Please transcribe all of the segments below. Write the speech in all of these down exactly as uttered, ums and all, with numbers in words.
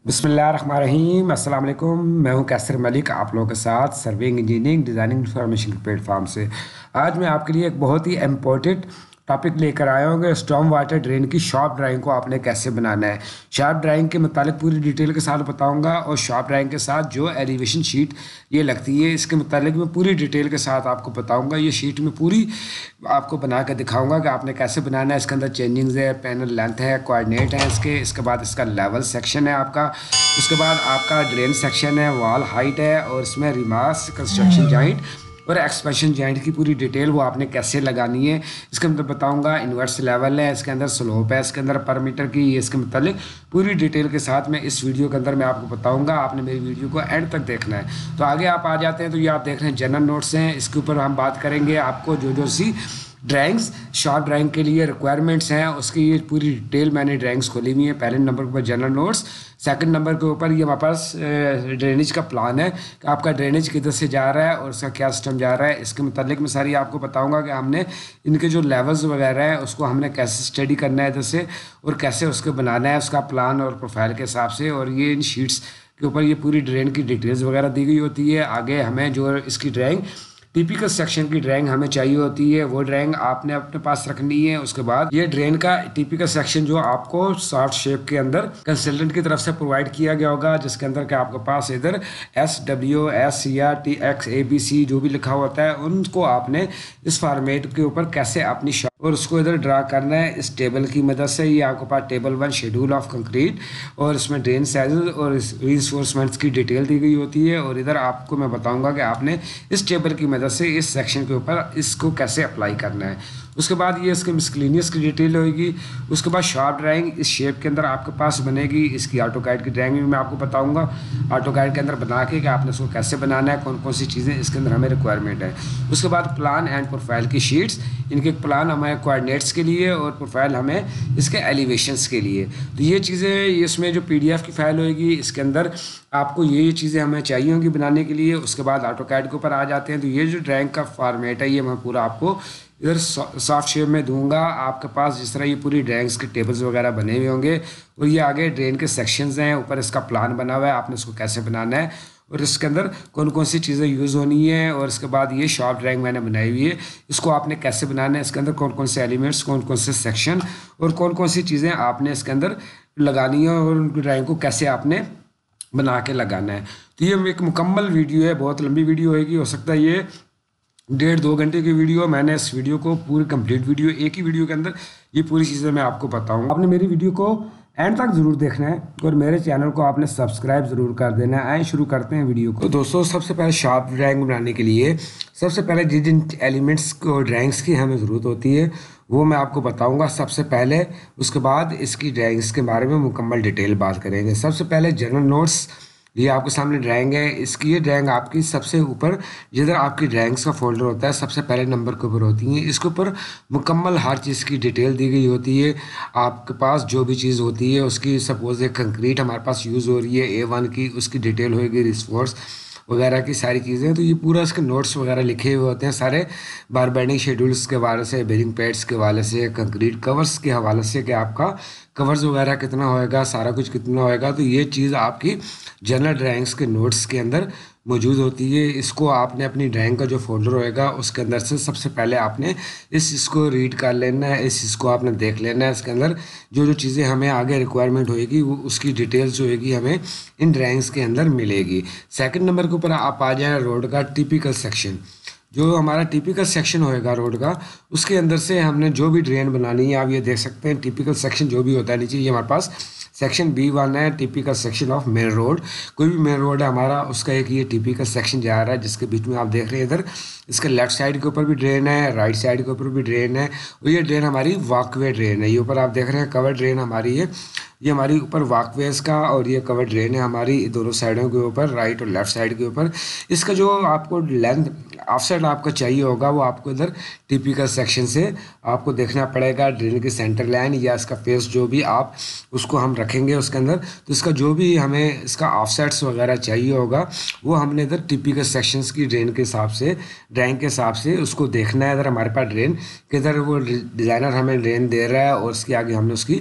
बिस्मिल्लाहिर्रहमानिर्रहीम। अस्सलाम वालेकुम। मैं हूं कैसर मलिक, आप लोगों के साथ सर्विंग इंजीनियरिंग डिज़ाइनिंग इंफॉर्मेशन के प्लेटफॉर्म से। आज मैं आपके लिए एक बहुत ही इम्पोर्टेंट टॉपिक लेकर आया हूँ कि स्टॉर्म वाटर ड्रेन की शॉर्प ड्राइंग को आपने कैसे बनाना है। शॉर्प ड्राइंग के मुतालिक पूरी डिटेल के साथ बताऊंगा, और शॉर्प ड्राइंग के साथ जो एलिवेशन शीट ये लगती है इसके मुतालिक मैं पूरी डिटेल के साथ आपको बताऊंगा। ये शीट में पूरी आपको बना कर दिखाऊंगा कि आपने कैसे बनाना है। इसके अंदर चेंजिंग्स है, पैनल लेंथ है, कोऑर्डिनेट है इसके इसके बाद इसका लेवल सेक्शन है आपका, उसके बाद आपका ड्रेन सेक्शन है, वॉल हाइट है, और इसमें रिमास कंस्ट्रक्शन जॉइंट और एक्सपेंशन जॉइंट की पूरी डिटेल वो आपने कैसे लगानी है इसके अंदर बताऊंगा। इन्वर्स लेवल है, इसके अंदर स्लोप है, इसके अंदर पर मीटर की, इसके मतलब पूरी डिटेल के साथ मैं इस वीडियो के अंदर मैं आपको बताऊंगा। आपने मेरी वीडियो को एंड तक देखना है। तो आगे आप आ जाते हैं तो ये आप देख रहे हैं जनरल नोट्स हैं, इसके ऊपर हम बात करेंगे आपको जो जो सी ड्राइंग्स शॉर्ट ड्राइंग के लिए रिक्वायरमेंट्स हैं उसकी ये पूरी डिटेल मैंने ड्राइंग्स खोली हुई है। पहले नंबर के ऊपर जनरल नोट्स, सेकंड नंबर के ऊपर ये हमारे पास ड्रेनेज का प्लान है कि आपका ड्रेनेज किधर से जा रहा है और उसका क्या सिस्टम जा रहा है। इसके मुतालिक मैं सारी आपको बताऊंगा कि हमने इनके जो लेवल्स वगैरह है उसको हमने कैसे स्टडी करना है इधर से, और कैसे उसको बनाना है उसका प्लान और प्रोफाइल के हिसाब से। और ये इन शीट्स के ऊपर ये पूरी ड्रेन की डिटेल्स वगैरह दी गई होती है। आगे हमें जो इसकी ड्राइंग टिपिकल सेक्शन की ड्राइंग हमें चाहिए होती है, वो ड्राइंग आपने अपने पास रखनी है। उसके बाद ये ड्रेन का टिपिकल सेक्शन जो आपको सॉफ्ट शेप के अंदर कंसल्टेंट की तरफ से प्रोवाइड किया गया होगा, जिसके अंदर के आपके पास इधर S W S C R T X A B C जो भी लिखा होता है उनको आपने इस फॉर्मेट के ऊपर कैसे अपनी और उसको इधर ड्रा करना है इस टेबल की मदद से। ये आपके पास table one schedule of concrete, और इसमें ड्रेन साइजेस और रीइंफोर्समेंट्स की डिटेल दी गई होती है। और इधर आपको मैं बताऊंगा कि आपने इस टेबल की मदद से इस सेक्शन के ऊपर इसको कैसे अप्लाई करना है। उसके बाद ये इसके मिसक्लिनियस की डिटेल होगी। उसके बाद शार्प ड्राइंग इस शेप के अंदर आपके पास बनेगी। इसकी ऑटो गाइड की ड्राइंग भी मैं आपको बताऊंगा, ऑटो गाइड के अंदर बना के कि आपने इसको कैसे बनाना है, कौन कौन सी चीज़ें इसके अंदर हमें रिक्वायरमेंट है। उसके बाद प्लान एंड प्रोफाइल की शीट्स, इनके प्लान हमें कोऑर्डिनेट्स के लिए और प्रोफाइल हमें इसके एलिवेशंस के लिए। तो ये चीज़ें इसमें जो पीडीएफ की फाइल होगी इसके अंदर आपको ये ये चीज़ें हमें चाहिए होंगी बनाने के लिए। उसके बाद ऑटो कैड के ऊपर आ जाते हैं तो ये जो ड्राइंग का फॉर्मेट है ये मैं पूरा आपको इधर सॉफ्ट शेप में दूंगा। आपके पास जिस तरह ये पूरी ड्राइंग्स के टेबल्स वगैरह बने हुए होंगे, और ये आगे ड्रेन के सेक्शंस हैं, ऊपर इसका प्लान बना हुआ है, आपने इसको कैसे बनाना है और इसके अंदर कौन कौन सी चीज़ें यूज़ होनी है। और इसके बाद ये शॉर्प ड्राइंग मैंने बनाई हुई है, इसको आपने कैसे बनाना है, इसके अंदर कौन कौन से एलिमेंट्स, कौन कौन से सेक्शन और कौन कौन सी चीज़ें आपने इसके अंदर लगानी है, और उनकी ड्राइंग को कैसे आपने बना के लगाना है। तो ये एक मुकम्मल वीडियो है, बहुत लंबी वीडियो होगी, हो सकता है ये डेढ़ दो घंटे की वीडियो। मैंने इस वीडियो को पूरी कंप्लीट वीडियो एक ही वीडियो के अंदर ये पूरी चीज़ें मैं आपको बताऊंगा। आपने मेरी वीडियो को एंड तक ज़रूर देखना है और मेरे चैनल को आपने सब्सक्राइब ज़रूर कर देना है। आए शुरू करते हैं वीडियो को। तो दोस्तों सबसे पहले शार्प ड्राइंग बनाने के लिए सबसे पहले जिन जिन एलिमेंट्स को ड्राइंग्स की हमें ज़रूरत होती है वो मैं आपको बताऊंगा सबसे पहले। उसके बाद इसकी ड्राइंग्स के बारे में मुकम्मल डिटेल बात करेंगे। सबसे पहले जनरल नोट्स, ये आपके सामने ड्राइंग है। इसकी ये ड्राइंग आपकी सबसे ऊपर जिधर आपकी ड्राइंग्स का फोल्डर होता है सबसे पहले नंबर के ऊपर होती है। इसके ऊपर मुकम्मल हर चीज़ की डिटेल दी गई होती है। आपके पास जो भी चीज़ होती है उसकी, सपोज एक कंक्रीट हमारे पास यूज़ हो रही है ए वन की, उसकी डिटेल होगी, रिसोर्स वगैरह की सारी चीज़ें। तो ये पूरा इसके नोट्स वगैरह लिखे हुए होते हैं सारे, बार बेंडिंग शेड्यूल्स के हवाले से, बेरिंग पैड्स के हवाले से, कंक्रीट कवर्स के हवाले से कि आपका कवर्स वगैरह कितना होएगा, सारा कुछ कितना होएगा। तो ये चीज़ आपकी जनरल ड्राइंग्स के नोट्स के अंदर मौजूद होती है। इसको आपने अपनी ड्राइंग का जो फोल्डर होएगा उसके अंदर से सबसे पहले आपने इस इसको रीड कर लेना है, इस इसको आपने देख लेना है। इसके अंदर जो जो चीज़ें हमें आगे रिक्वायरमेंट होएगी वो उसकी डिटेल्स जो होगी हमें इन ड्राइंग्स के अंदर मिलेगी। सेकंड नंबर के ऊपर आप आ जाए रोड का टिपिकल सेक्शन। जो हमारा टिपिकल सेक्शन होएगा रोड का, उसके अंदर से हमने जो भी ड्रेन बनानी है, आप ये देख सकते हैं टिपिकल सेक्शन जो भी होता है नीचे, ये हमारे पास सेक्शन बी वन है, typical section of main road. कोई भी मेन रोड है हमारा उसका एक ये टिपिकल सेक्शन जा रहा है, जिसके बीच में आप देख रहे हैं इधर इसके लेफ्ट साइड के ऊपर भी ड्रेन है, राइट साइड के ऊपर भी ड्रेन है, और ये ड्रेन हमारी वॉकवे ड्रेन है। ये ऊपर आप देख रहे हैं कवर ड्रेन हमारी है, ये हमारी ऊपर वॉकवेज का, और ये कवर ड्रेन है हमारी दोनों साइडों के ऊपर, राइट और लेफ्ट साइड के ऊपर। इसका जो आपको लेंथ ऑफ साइड आपका चाहिए होगा वो आपको इधर टिपिकल सेक्शन से आपको देखना पड़ेगा। ड्रेन की सेंटर लाइन या इसका फेस जो भी आप उसको हम रखेंगे उसके अंदर, तो इसका जो भी हमें इसका ऑफसेट्स वगैरह चाहिए होगा वो हमने इधर टिपिकल सेक्शंस की ड्रेन के हिसाब से, ड्राइंग के हिसाब से उसको देखना है। इधर हमारे पास ड्रेन किधर वो डिज़ाइनर हमें ड्रेन दे रहा है और उसके आगे हमने उसकी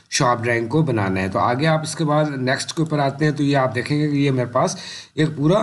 شارپ ڈرائنگ کو بنانا ہے. تو آگے آپ اس کے بعد نیکسٹ کے اوپر آتے ہیں تو یہ آپ دیکھیں گے کہ یہ میرے پاس ایک پورا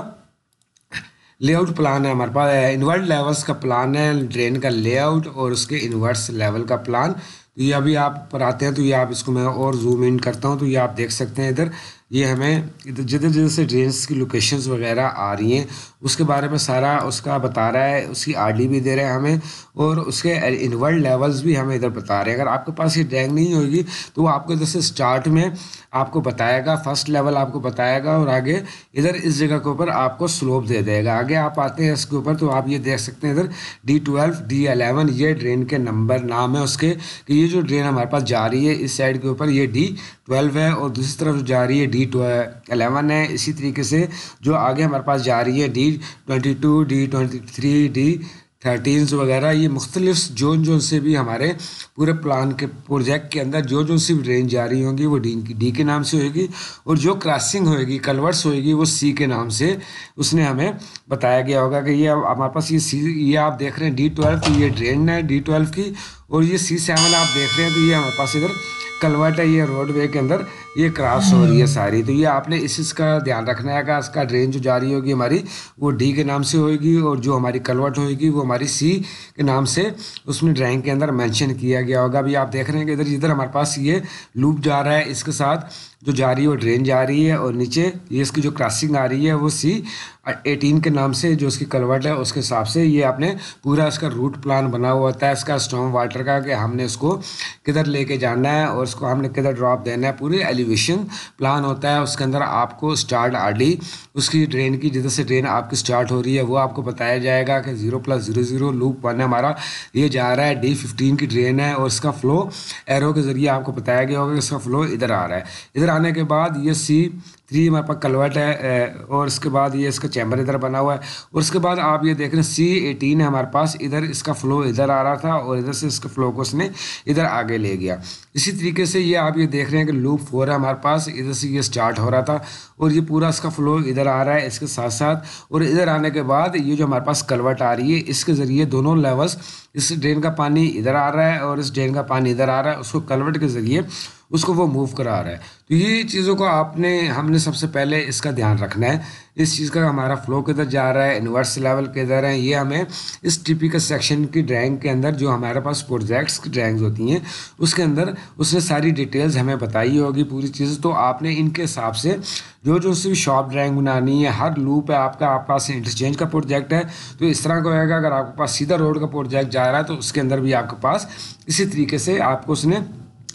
لے آؤٹ پلان ہے ہمارے پاس. انورٹ لیولس کا پلان ہے, ڈرین کا لے آؤٹ اور اس کے انورٹس لیول کا پلان. تو یہ ابھی آپ پر آتے ہیں تو یہ آپ اس کو میں اور زوم ان کرتا ہوں تو یہ آپ دیکھ سکتے ہیں ادھر یہ ہمیں جدھر جدھر سے ڈرینس کی لوکیشنز وغیرہ آ رہی ہیں اس کے بارے میں سارا اس کا بتا رہا ہے, اس کی آر ڈی بھی دے رہے ہیں ہمیں اور اس کے انورٹ لیولز بھی ہمیں ادھر بتا رہے ہیں. اگر آپ کے پاس یہ ڈرائنگ نہیں ہوگی تو وہ آپ کو ادھر سے اسٹارٹ میں آپ کو بتائے گا, فرسٹ لیول آپ کو بتائے گا اور آگے ادھر اس جگہ کے اوپر آپ کو سلوپ دے دے گا. آگے آپ آتے ہیں اس کے اوپر تو آپ یہ دیکھ سکتے ہیں ادھر ڈی ٹویلو ڈی الیون یہ ڈرین کے نمبر نام ہے اس کے کہ یہ جو ڈرین ہمارے پاس جا رہی ہے اس سائڈ کے اوپر یہ ڈی ٹویلو ہے اور دوسری طرف جا رہی ہے ڈی الیون ہے. اسی طریقے سے جو آگے ہمارے پاس جا رہی ہے D twenty two D twenty three D thirteens وغیرہ, یہ مختلف جون جون سے بھی ہمارے پورے پلان کے پروجیکٹ کے اندر جو جو سی رینج جاری ہوں گی وہ ڈی ڈی کے نام سے ہوئے گی اور جو کراسنگ ہوئے گی کلورٹس ہوئے گی وہ سی کے نام سے اس نے ہمیں بتایا گیا ہوگا کہ یہ ہمارے پاس یہ سی یہ آپ دیکھ رہے ہیں ڈی ٹویلو کی یہ ڈرین ہے ڈی ٹویلو کی اور یہ سی سیون آپ دیکھ رہے ہیں تو یہ ہمارے پاس ادھر کلورٹ ہے, یہ روڈ وے کے اندر یہ کراس ہو رہی ہے ساری. تو یہ آپ نے اس چیز کا دھیان رکھنا ہے کہ اس کا ڈرین جو جاری ہوگی ہماری وہ ڈی کے نام سے ہوئے گی اور جو ہماری کلورٹ ہوئے گی وہ ہماری سی کے نام سے اس میں ڈرائنگ کے اندر مینشن کیا گیا ہوگا. ابھی آپ دیکھ رہے ہیں کہ ادھر ادھر ہمارے پاس یہ لوپ جا رہا ہے, اس کے ساتھ جو جا رہی ہے وہ ڈرین جا رہی ہے اور نیچے یہ اس کی جو کراسنگ آ رہی ہے وہ سی ایٹین کے نام سے جو اس کی کلورٹ ہے اس کے حساب سے یہ آپ نے پورا اس کا روٹ پلان بنا ہوا ہوتا ہے اس کا اسٹارم واٹر کا کہ ہم نے اس کو کدھر لے کے جانا ہے اور اس کو ہم نے کدھر ڈراپ دینا ہے. پوری ایلیویشن پلان ہوتا ہے اس کے اندر آپ کو اسٹارٹ آر ڈی اس کی ڈرین کی جدھر سے ڈرین آپ کی اسٹارٹ ہو رہی ہے وہ آپ کو بتایا جائے گا کہ zero plus zero zero loop one ہے ہمارا یہ جا رہا ہے ڈی ففٹین کی ڈرین ہے اور اس کا فلو ایرو کے ذریعے آپ کو بتایا گیا ہوگا کہ اس کا فلو ادھر آ رہا ہے. ادھر آنے کے بعد یہ سی تھری ہمارے پاس کلورٹ ہے اور اس کے بعد یہ اس کا چیمبر ادھر بنا ہوا ہے اور اس کے بعد آپ یہ دیکھ رہے ہیں سی ایٹین ہے ہمارے پاس ادھر اس کا فلو ادھر آ رہا تھا اور ادھر سے اس کا فلو کو اس نے ادھر آگے لے گیا. اسی طریقے سے یہ آپ یہ دیکھ رہے ہیں کہ لوپ فور ہے ہمارے پاس ادھر سے یہ اسٹارٹ ہو رہا تھا اور یہ پورا اس کا فلو ادھر آ رہا ہے اس کے ساتھ ساتھ اور ادھر آنے کے بعد یہ جو ہمارے پاس کلورٹ آ رہی ہے اس کے ذریعے دونوں لیولس اس ڈرین کا پانی ادھر آ رہا ہے اور اس ڈرین کا پانی ادھر آ رہا ہے اس کو کلورٹ کے ذریعے اس کو وہ موو کرا رہا ہے. تو یہ چیزوں کو آپ نے ہم نے سب سے پہلے اس کا دھیان رکھنا ہے اس چیز کا ہمارا فلو کدھر جا رہا ہے انورس لیول کدھر ہے. یہ ہمیں اس ٹیپیکل سیکشن کی ڈرائنگ کے اندر جو ہمارے پاس پروجیکٹس کی ڈرائنگز ہوتی ہیں اس کے اندر اس نے ساری ڈیٹیلز ہمیں بتائی ہوگی پوری چیز. تو آپ نے ان کے حساب سے جو جو سی شارپ ڈرائنگ بنانی ہے ہر لوپ ہے آپ کا آپ پاس انٹرچینج کا پروجیکٹ ہے تو اس طرح کا ہوئے گا. اگر آپ کے پاس سیدھا روڈ کا پروجیکٹ جا رہا ہے تو اس کے اندر بھی آپ کے پاس اسی طریقے سے آپ کو اس نے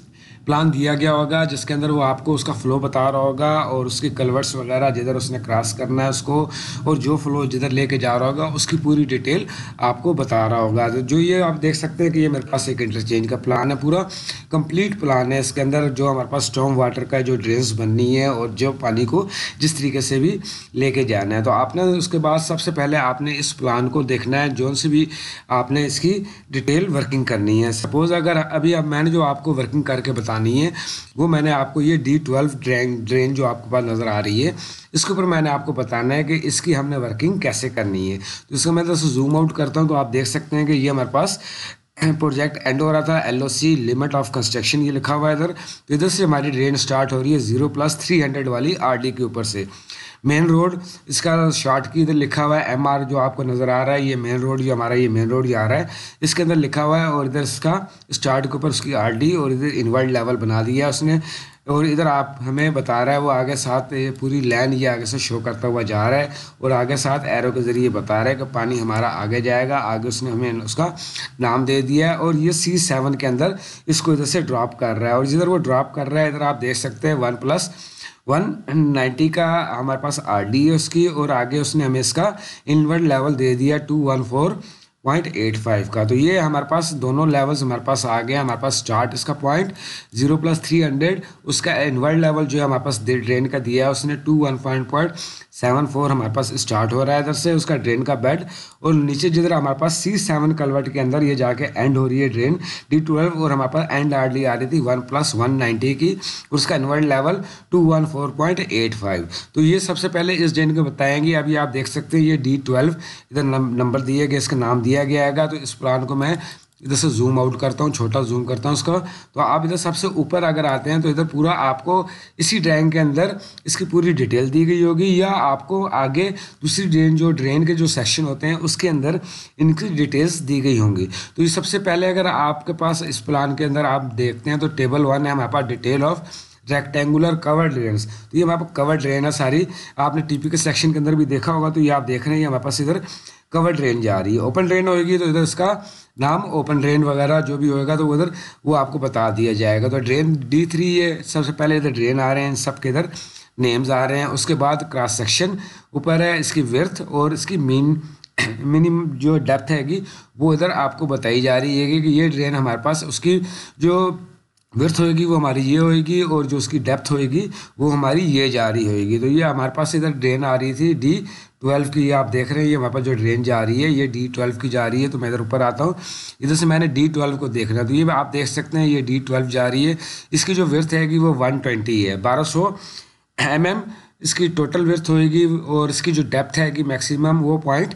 پلان دیا گیا ہوگا جس کے اندر وہ آپ کو اس کا فلو بتا رہا ہوگا اور اس کی کلورٹس وغیرہ جدھر اس نے کراس کرنا ہے اس کو اور جو فلو جدھر لے کے جا رہا ہوگا اس کی پوری ڈیٹیل آپ کو بتا رہا ہوگا. جو یہ آپ دیکھ سکتے ہیں کہ یہ میرے پاس ایک انٹرچینج کا پلان ہے, پورا کمپلیٹ پلان ہے. اس کے اندر جو ہمارے پاس اسٹارم واٹر کا جو ڈرینس بننی ہے اور جو پانی کو جس طریقے سے بھی لے کے جانا ہے. تو آپ نے اس کے بعد سب سے پہلے آپ نے اس پلان کو دیکھنا ہے جو سے بھی آپ نے اس کی ڈیٹیل ورکنگ کرنی ہے. سپوز اگر ابھی اب میں نے جو آپ کو ورکنگ کر کے بتانی ہے وہ میں نے آپ کو یہ ڈی ٹویلو ڈرین ڈرین جو آپ کے پاس نظر آ رہی ہے اس کے اوپر میں نے آپ کو بتانا ہے کہ اس کی ہم نے ورکنگ کیسے کرنی ہے. تو اس کو میں ادھر سے زوم آؤٹ کرتا ہوں تو آپ دیکھ سکتے ہیں کہ یہ ہمارے پاس پروجیکٹ اینڈ ہو رہا تھا L O C limit of construction یہ لکھا ہوا ہے ادھر. تو ادھر سے ہماری ڈرین اسٹارٹ ہو رہی ہے زیرو پلس تھری ہنڈریڈ والی آر ڈی کے اوپر سے. مین روڈ اس کا شارٹ کی ادھر لکھا ہوا ہے ایم آر جو آپ کو نظر آ رہا ہے یہ مین روڈ جو ہمارا یہ مین روڈ جا رہا ہے اس کے اندر لکھا ہوا ہے اور ادھر اس کا اسٹارٹ کے اوپر اس کی آر ڈی اور ادھر انورٹ لیول بنا دیا اس نے اور ادھر آپ ہمیں بتا رہا ہے وہ آگے ساتھ پوری لائن یہ آگے سے شو کرتا ہوا جا رہا ہے اور آگے ساتھ ایرو کے ذریعے بتا رہا ہے کہ پانی ہمارا آگے جائے گا. آگے اس نے ہمیں اس کا نام دے دیا ہے اور یہ سی سیون کے اندر اس کو ادھر سے ڈراپ کر رہا ہے اور جدھر وہ ڈراپ کر رہا ہے ادھر آپ دیکھ سکتے ہیں ون پلس ون نائنٹی کا ہمارے پاس آر ڈی ہے اس کی اور آگے اس نے ہمیں اس کا انورٹ لیول دے دیا two one four point eight five کا. تو یہ ہمارے پاس دونوں لیولز ہمارے پاس آ گئے. ہمارے پاس اسٹارٹ اس کا point zero plus three hundred اس کا انورٹ لیول جو ہے ہمارے پاس ڈرین کا دیا ہے اس نے two one point point seven four ہمارے پاس اسٹارٹ ہو رہا ہے ادھر سے اس کا ڈرین کا بیڈ اور نیچے جدھر ہمارے پاس سی سیون کلورٹ کے اندر یہ جا کے اینڈ ہو رہی ہے ڈرین ڈی ٹویلو اور ہمارے پاس اینڈ آر ڈی آ رہی تھی ون پلس ون نائنٹی کی اور اس کا invert level two one four point eight five. تو یہ سب سے پہلے اس ڈرین کو بتائیں گے. ابھی آپ دیکھ سکتے ہیں یہ ڈی ٹویلو ادھر نمبر دیے گئے اس کا نام دیا گیا ہے گا. تو اس پلان کو میں ادھر سے زوم آؤٹ کرتا ہوں, چھوٹا زوم کرتا ہوں اس کا, تو آپ ادھر سب سے اوپر اگر آتے ہیں تو ادھر پورا آپ کو اسی ڈرائنگ کے اندر اس کی پوری ڈیٹیل دی گئی ہوگی, یا آپ کو آگے دوسری ڈرین جو ڈرین کے جو سیکشن ہوتے ہیں اس کے اندر ان کی ڈیٹیلس دی گئی ہوں گی. تو یہ سب سے پہلے اگر آپ کے پاس اس پلان کے اندر آپ دیکھتے ہیں تو ٹیبل ون ہے ہمارے پاس, detail of rectangular cover drains. تو یہ ہمارے پاس کور ڈرین ہے ساری, آپ نے ٹی پی کے سیکشن کے اندر بھی دیکھا ہوگا. تو یہ آپ دیکھ رہے ہیں ہمارے پاس ادھر کور ڈرین جا رہی ہے. اوپن ڈرین ہوئے گی تو ادھر اس کا نام اوپن ڈرین وغیرہ جو بھی ہوئے گا تو ادھر وہ آپ کو بتا دیا جائے گا. تو ڈرین ڈی تھری ہے, سب سے پہلے ادھر ڈرین آ رہے ہیں, سب کے ادھر نیمز آ رہے ہیں. اس کے بعد کراس سیکشن اوپر ہے, اس کی ورتھ اور اس کی مین منیمم جو ڈیپتھ ہے گی وہ ادھر آپ کو بتائی جا رہی ہے کہ یہ ڈرین ہمارے پاس اس کی جو ورتھ ہوئے گی وہ ہماری یہ ہوئے گی, اور جو اس کی ڈیپتھ ہوئے گی وہ ہماری یہ جا رہی ہوئے گی. تو یہ ہمارے پاس ادھر ڈرین آ رہی تھی ڈی ٹویلو کی, یہ آپ دیکھ رہے ہیں یہ ہمارے پاس جو ڈرین جا رہی ہے یہ ڈی ٹویلو کی جا رہی ہے. تو میں ادھر اوپر آتا ہوں, ادھر سے میں نے ڈی ٹویلو کو دیکھنا ہے. تو یہ آپ دیکھ سکتے ہیں یہ ڈی ٹویلو جا رہی ہے, اس کی جو ورتھ ہے گی وہ ون ٹوینٹی ہے, بارہ سو ایم ایم اس کی ٹوٹل ورتھ ہوئے گی, اور اس کی جو ڈیپتھ ہے گی میکسیمم وہ پوائنٹ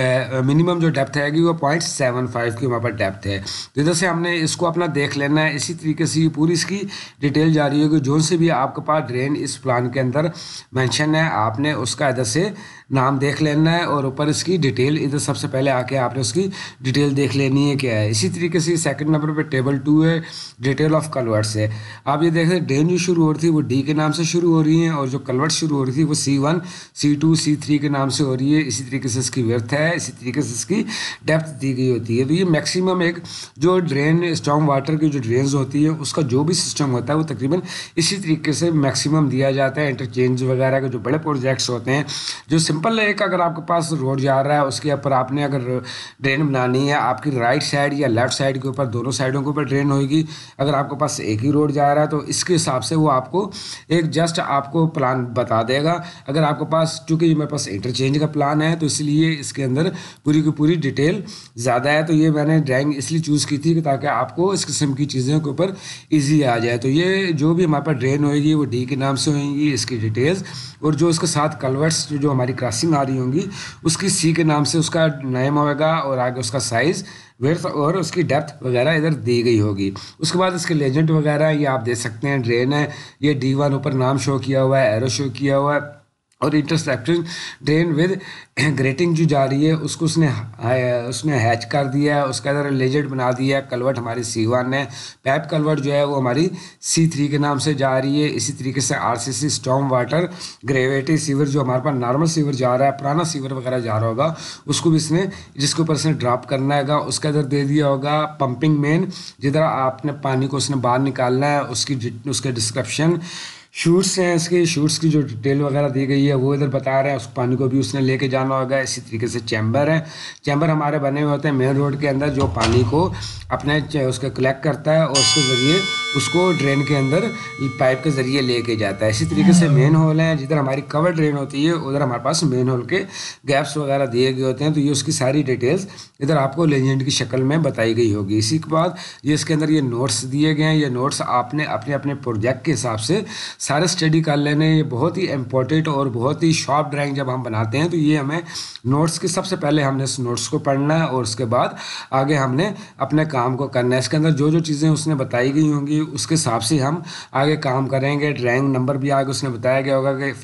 منیمم جو ڈیپتھ ہے گی وہ پوائنٹ سیون فائیو کی وہاں پر ڈیپتھ ہے. تو ادھر سے ہم نے اس کو اپنا دیکھ لینا ہے. اسی طریقے سے یہ پوری اس کی ڈیٹیل جاری ہوگی, جو سے بھی آپ کے پاس ڈرین اس پلان کے اندر مینشن ہے آپ نے اس کا ادھر سے نام دیکھ لینا ہے, اور اوپر اس کی ڈیٹیل ادھر سب سے پہلے آ کے آپ نے اس کی ڈیٹیل دیکھ لینی ہے کیا ہے. اسی طریقے سے سیکنڈ نمبر پہ ٹیبل ٹو ہے, ڈیٹیل آف کلورٹس ہے. آپ یہ دیکھ رہے ہیں ڈرین جو شروع ہو رہی تھی وہ ڈی کے نام سے شروع ہو رہی ہیں, اور جو کلورٹ شروع ہو رہی تھی وہ C one C two C three کے نام سے ہو رہی ہے. اسی طریقے سے اس کی ورتھ ہے, اسی طریقے سے اس کی ڈیپتھ دی گئی ہوتی ہے. تو یہ میکسیمم ایک جو ڈرین اسٹارم واٹر کی جو ڈرینز ہوتی ہیں اس کا جو بھی سسٹم ہوتا ہے وہ تقریباً اسی طریقے سے میکسیمم دیا جاتا ہے. انٹرچینج وغیرہ کے جو بڑے پروجیکٹس ہوتے ہیں, جو سمپل ایک اگر آپ کے پاس روڈ جا رہا ہے اس کے اوپر آپ نے اگر ڈرین بنانی ہے, آپ کی رائٹ سائڈ یا لیفٹ سائڈ کے اوپر دونوں سائڈوں کے اوپر ڈرین ہوئے گی. اگر آپ کے پاس ایک ہی روڈ جا رہا ہے تو اس کے حساب سے وہ آپ کو ایک جسٹ آپ کو پلان بتا دے گا. اگر آپ کے پاس چونکہ یہ میرے پاس انٹرچینج کا پلان ہے تو اس لیے اس کے اندر پوری کی پوری ڈیٹیل زیادہ ہے. تو یہ میں نے ڈرائنگ اس لیے چوز کی تھی کہ تاکہ آپ کو اس قسم کی چیزوں کے اوپر ایزی آ جائے. تو یہ جو بھی ہمارے پاس ڈرین ہوئے گی وہ ڈی کے نام سے ہوئیں گی, اس کی ڈیٹیلز, اور جو اس کے ساتھ کلورٹس جو جو ہماری کراسنگ آ رہی ہوں گی اس کی سی کے نام سے اس کا نیم ہوئے گا, اور آگے اس کا سائز ورتھ اور اس کی ڈیپتھ وغیرہ ادھر دی گئی ہوگی. اس کے بعد اس کے لیجنڈ وغیرہ یہ آپ دیکھ سکتے ہیں, ڈرین ہے یہ ڈی ون اوپر نام شو کیا ہوا ہے, ایرو شو کیا ہوا ہے, اور انٹرسیپشن ڈرین ود گریٹنگ جو جا رہی ہے اس کو اس نے اس نے ہیچ کر دیا ہے, اس کا ادھر لیجنڈ بنا دیا ہے. کلورٹ ہماری سی ون ہے, پیپ کلورٹ جو ہے وہ ہماری سی تھری کے نام سے جا رہی ہے. اسی طریقے سے R C C storm water gravity sewer جو ہمارے پاس نارمل سیور جا رہا ہے, پرانا سیور وغیرہ جا رہا ہوگا اس کو بھی اس نے جس کے اوپر اس نے ڈراپ کرنا ہے گا اس کا ادھر دے دیا ہوگا. پمپنگ مین جدھر آپ نے پانی کو اس نے باہر نکالنا ہے اس کی اس کے ڈسکرپشن, شوٹس ہیں اس کے شوٹس کی جو ڈیٹیل وغیرہ دی گئی ہے وہ ادھر بتا رہے ہیں, اس پانی کو بھی اس نے لے کے جانا ہوگا. اسی طریقے سے چیمبر ہیں, چیمبر ہمارے بنے ہوئے ہوتے ہیں مین روڈ کے اندر جو پانی کو اپنے اس کو کلیکٹ کرتا ہے اور اس کے ذریعے اس کو ڈرین کے اندر پائپ کے ذریعے لے کے جاتا ہے. اسی طریقے سے مین ہول ہیں, جدھر ہماری کور ڈرین ہوتی ہے ادھر ہمارے پاس مین ہول کے گیپس وغیرہ دیے گئے ہوتے ہیں. تو یہ اس کی ساری ڈیٹیلز ادھر آپ کو لیجنڈ کی شکل میں بتائی گئی ہوگی. اسی کے بعد یہ اس کے اندر یہ نوٹس دیے گئے ہیں, یہ نوٹس آپ نے اپنے اپنے پروجیکٹ کے حساب سے سارے اسٹڈی کر لینے. یہ بہت ہی امپورٹنٹ اور بہت ہی شارپ ڈرائنگ جب ہم بناتے ہیں تو یہ ہمیں نوٹس کی سب سے پہلے ہم نے اس نوٹس کو پڑھنا ہے, اور اس کے بعد آگے ہم نے اپنے کام کو کرنا ہے. اس کے اندر جو جو چیزیں اس نے بتائی گئی ہوں گی اس کے حساب سے ہم آگے کام کریں گے. ڈرائنگ نمبر بھی آگے اس نے بتایا گیا ہوگا کہ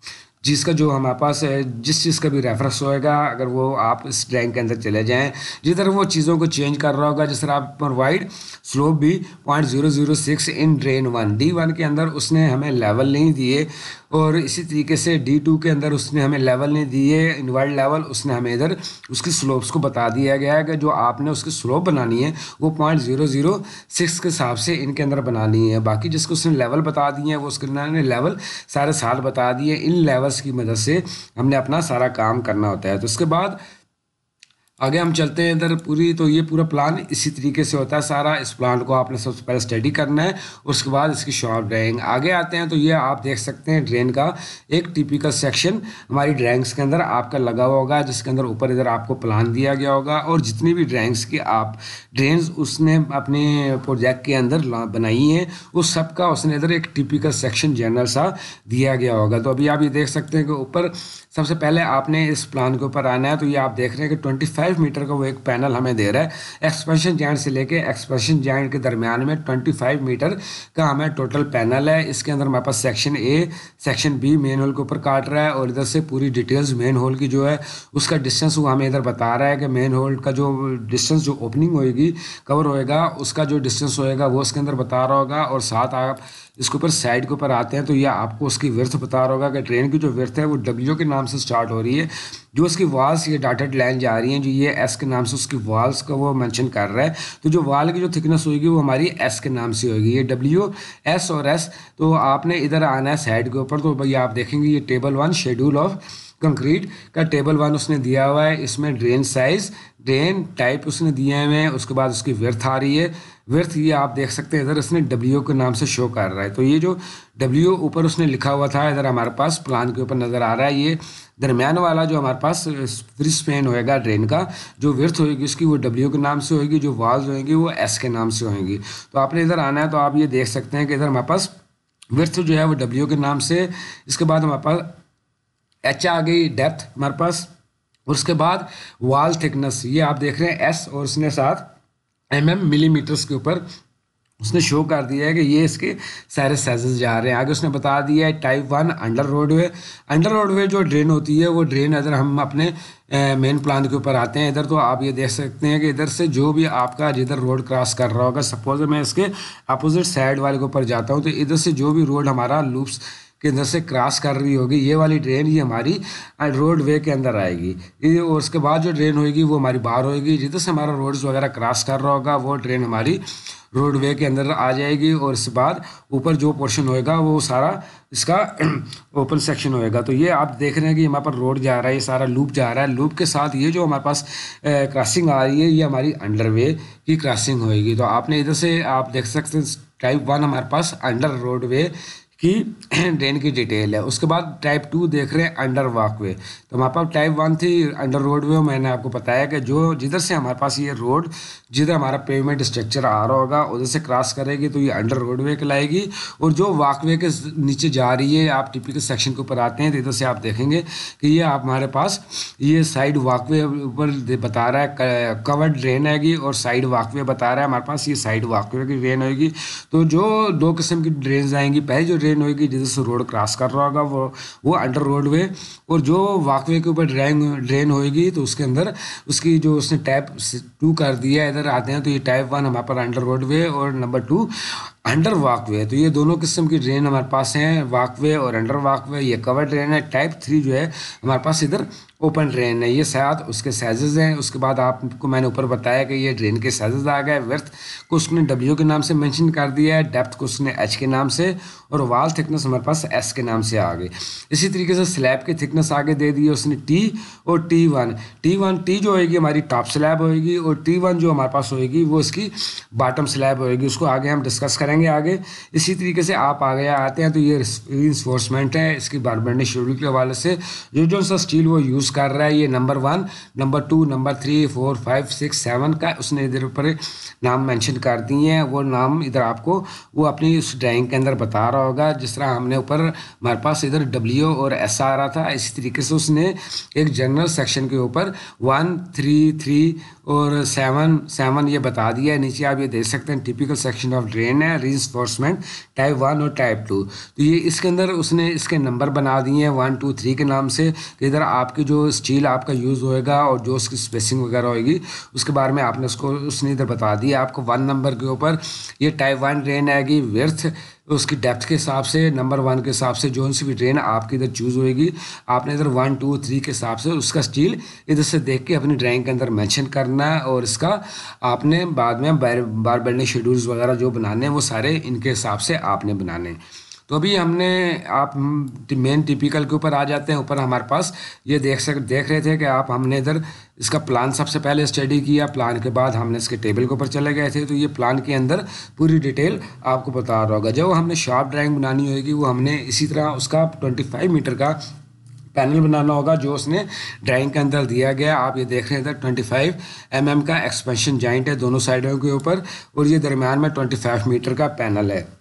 جس کا جو ہمارے پاس جس چیز کا بھی ریفرنس ہوئے گا اگر وہ آپ اس ڈرائنگ کے اندر چلے جائیں جدھر وہ چیزوں کو چینج کر رہا ہوگا. جس طرح آپ پرووائڈ سلوپ بھی point zero zero six in drain one, D one کے اندر اس نے ہمیں لیول نہیں دیے, اور اسی طریقے سے ڈی ٹو کے اندر اس نے ہمیں لیول نہیں دیے انورڈ لیول, اس نے ہمیں ادھر اس کی سلوپس کو بتا دیا گیا ہے کہ جو آپ نے اس کی سلوپ بنانی ہے وہ پوائنٹ زیرو زیرو سکس کے حساب سے ان کے اندر بنانی ہے. باقی جس کو اس نے لیول بتا دیے ہیں وہ اس کے نے لیول سارے سال بتا دیے. ان لیولس کی مدد سے ہم نے اپنا سارا کام کرنا ہوتا ہے. تو اس کے بعد آگے ہم چلتے ہیں ادھر پوری. تو یہ پورا پلان اسی طریقے سے ہوتا ہے سارا. اس پلان کو آپ نے سب سے پہلے اسٹڈی کرنا ہے, اس کے بعد اس کی شارپ ڈرائنگ. آگے آتے ہیں تو یہ آپ دیکھ سکتے ہیں ڈرین کا ایک ٹیپیکل سیکشن ہماری ڈرائنگس کے اندر آپ کا لگا ہوا ہوگا, جس کے اندر اوپر ادھر آپ کو پلان دیا گیا ہوگا, اور جتنی بھی ڈرائنگس کی آپ ڈرینز اس نے اپنے پروجیکٹ کے اندر بنائی ہیں اس سب کا اس نے ادھر ایک ٹیپیکل سیکشن جنرل سا دیا گیا ہوگا. تو ابھی آپ یہ دیکھ سکتے ہیں کہ اوپر سب سے پہلے آپ نے اس پلان کے اوپر آنا ہے. تو یہ آپ دیکھ رہے ہیں کہ ٹوئنٹی فائیو पच्चीस मीटर का वो एक पैनल हमें दे रहा है। एक्सपेंशन जॉइंट से लेके एक्सपेंशन जॉइंट के दरमियान में पच्चीस मीटर का हमें टोटल पैनल है। इसके अंदर हमारे पास section A section B manhole के ऊपर काट रहा है और इधर से पूरी डिटेल्स मेन होल की जो है उसका डिस्टेंस वो हमें इधर बता रहा है कि मेन होल का जो डिस्टेंस जो ओपनिंग होएगी कवर होएगा उसका जो डिस्टेंस होएगा वो उसके अंदर बता रहा होगा। और साथ आप इसके ऊपर साइड के ऊपर आते हैं तो ये आपको उसकी विर्थ बता रहा होगा कि ट्रेन की जो विर्थ है वो डब्ल्यू के नाम से स्टार्ट हो रही है। जो उसकी वाल्स ये डॉटेड लाइन जा रही हैं जो ये एस के नाम से उसकी वाल्स का वो मेंशन कर रहा है। तो जो वाल की जो थिकनेस होगी वो हमारी एस के नाम से होगी। ये डब्ल्यू एस और एस। तो आपने इधर आना है साइड के ऊपर। तो भैया आप देखेंगे ये table one schedule of concrete का टेबल वन उसने दिया हुआ है। इसमें ड्रेन साइज ड्रेन टाइप उसने दिए हुए हैं। उसके बाद उसकी विर्थ आ रही है। विर्थ ये आप देख सकते हैं इधर उसने डब्ल्यू के नाम से शो कर रहा है। तो ये जो डब्ल्यू ऊपर उसने लिखा हुआ था इधर हमारे पास प्लान के ऊपर नज़र आ रहा है। ये दरमियान वाला जो हमारे पास फ्री स्पेन होएगा ड्रेन का जो विर्थ होएगी उसकी वो डब्ल्यू के नाम से होएगी। जो वाल्स होएंगी वो एस के नाम से होएंगी। तो आपने इधर आना है तो आप ये देख सकते हैं कि इधर हमारे पास विर्थ जो है वो डब्ल्यू के नाम से। इसके बाद हमारे पास एच आ गई डेप्थ हमारे पास। और उसके बाद वाल थिकनेस ये आप देख रहे हैं एस और उसने साथ एम एम मिलीमीटर्स के ऊपर उसने शो कर दिया है कि ये इसके सारे साइजेस जा रहे हैं। आगे उसने बता दिया है type one under roadway. Under roadway जो ड्रेन होती है वो ड्रेन अगर हम अपने मेन प्लान के ऊपर आते हैं इधर तो आप ये देख सकते हैं कि इधर से जो भी आपका जिधर रोड क्रॉस कर रहा होगा सपोज मैं इसके अपोजिट साइड वाले के ऊपर जाता हूँ तो इधर से जो भी रोड हमारा लूप्स के अंदर से क्रॉस कर रही होगी ये वाली ड्रेन ये हमारी रोड वे के अंदर आएगी। ये और उसके बाद जो ड्रेन होगी वो हमारी बाहर होगी। जिधर से हमारा रोड्स वगैरह क्रॉस कर रहा होगा वो ड्रेन हमारी रोड वे के अंदर आ जाएगी। और इसके बाद ऊपर जो पोर्शन होएगा वो सारा इसका ओपन सेक्शन होएगा। तो ये आप देख रहे हैं कि हमारे पर रोड जा रहा है ये सारा लूप जा रहा है। लूप के साथ ये जो हमारे पास क्रॉसिंग आ रही है ये हमारी अंडर वे की क्रॉसिंग होएगी। तो आपने इधर से आप देख सकते हैं टाइप वन हमारे पास अंडर रोड वे की ड्रेन की डिटेल है। उसके बाद टाइप टू देख रहे हैं अंडर वॉकवे। तो हमारे पास टाइप वन थी अंडर रोडवे। मैंने आपको बताया कि जो जिधर से हमारे पास ये रोड जिधर हमारा पेवमेंट स्ट्रक्चर आ रहा होगा उधर से क्रॉस करेगी तो ये अंडर रोडवे कहलाएगी। और जो वॉकवे के नीचे जा रही है आप टिपिकल सेक्शन के ऊपर आते हैं तो इधर से आप देखेंगे कि ये आप हमारे पास ये साइड वॉकवे ऊपर बता रहा है कवर्ड ड्रेन आएगी और साइड वॉकवे बता रहा है हमारे पास ये साइड वॉकवे की ड्रेन होगी। तो जो दो किस्म की ड्रेन आएंगी पहले जो ड्रेन होगी जिधर से रोड क्रॉस कर रहा होगा वो वो अंडर रोडवे। और जो वॉकवे के ऊपर ड्रेन ड्रेन होएगी तो उसके अंदर उसकी जो उसने टाइप टू कर दिया है इधर आते हैं तो ये टाइप वन हमारे पास अंडर रोडवे और नंबर टू अंडर वॉकवे। तो ये दोनों किस्म की ड्रेन हमारे पास हैं वॉकवे और अंडर वॉकवे। ये कवर ड्रेन है। टाइप थ्री जो है हमारे पास इधर ओपन ड्रेन है। ये साथ उसके साइजेस हैं। उसके बाद आपको मैंने ऊपर बताया कि ये ड्रेन के साइजेस आ गए। विड्थ को उसने डब्ल्यू के नाम से मेंशन कर दिया है। डेप्थ को उसने एच के नाम से और वाल थिकनेस हमारे पास एस के नाम से आ गई। इसी तरीके से स्लैब की थिकनेस आगे दे दी है उसने टी और T one. T one T जो होएगी हमारी टॉप स्लैब होएगी और टी वन जो हमारे पास होएगी वो इसकी बॉटम स्लैब होएगी। उसको आगे हम डिस्कस करेंगे आगे। इसी तरीके से आप आगे आते हैं तो ये रिइंफोर्समेंट है इसकी बार बेंडिंग शेड्यूल के हवाले से जो जो सा स्टील वो यूज़ कर रहा है। ये number one number two number three four five six seven का उसने इधर ऊपर नाम मेंशन कर दिए हैं। वो नाम इधर आपको वो अपनी उस ड्राइंग के अंदर बता रहा होगा। जिस तरह हमने ऊपर हमारे पास इधर डब्ल्यू और एस आ रहा था इसी तरीके से उसने एक जनरल सेक्शन के ऊपर वन थ्री थ्री और सेवन सेवन ये बता दिया है। नीचे आप ये देख सकते हैं टिपिकल सेक्शन ऑफ ड्रेन है रिइंफोर्समेंट टाइप वन और टाइप टू। तो ये इसके अंदर उसने इसके नंबर बना दिए हैं वन टू थ्री के नाम से। तो इधर आपकी जो स्टील आपका यूज़ होएगा और जो उसकी स्पेसिंग वगैरह होएगी उसके बारे में आपने उसको उसने इधर बता दिया। आपको वन नंबर के ऊपर ये टाइप वन ड्रेन आएगी। विड्थ उसकी डेप्थ के हिसाब से नंबर वन के हिसाब से जो सी भी ड्रेन आपकी इधर चूज़ होएगी आपने इधर वन टू थ्री के हिसाब से उसका स्टील इधर से देख के अपनी ड्राइंग के अंदर मेंशन करना है। और इसका आपने बाद में बार बार बेंडिंग शेड्यूल्स वगैरह जो बनाने हैं वो सारे इनके हिसाब से आपने बनाने हैं। तो अभी हमने आप मेन टिपिकल के ऊपर आ जाते हैं। ऊपर हमारे पास ये देख सक देख रहे थे कि आप हमने इधर इसका प्लान सबसे पहले स्टडी किया। प्लान के बाद हमने इसके टेबल के ऊपर चले गए थे। तो ये प्लान के अंदर पूरी डिटेल आपको बता रहा होगा। जब हमने शार्प ड्राइंग बनानी होगी वो हमने इसी तरह उसका पच्चीस मीटर का पैनल बनाना होगा जो उसने ड्राइंग के अंदर दिया गया। आप ये देख रहे हैं इधर पच्चीस एम एम का एक्सपेंशन जॉइंट है दोनों साइडों के ऊपर और ये दरम्यान में पच्चीस मीटर का पैनल है।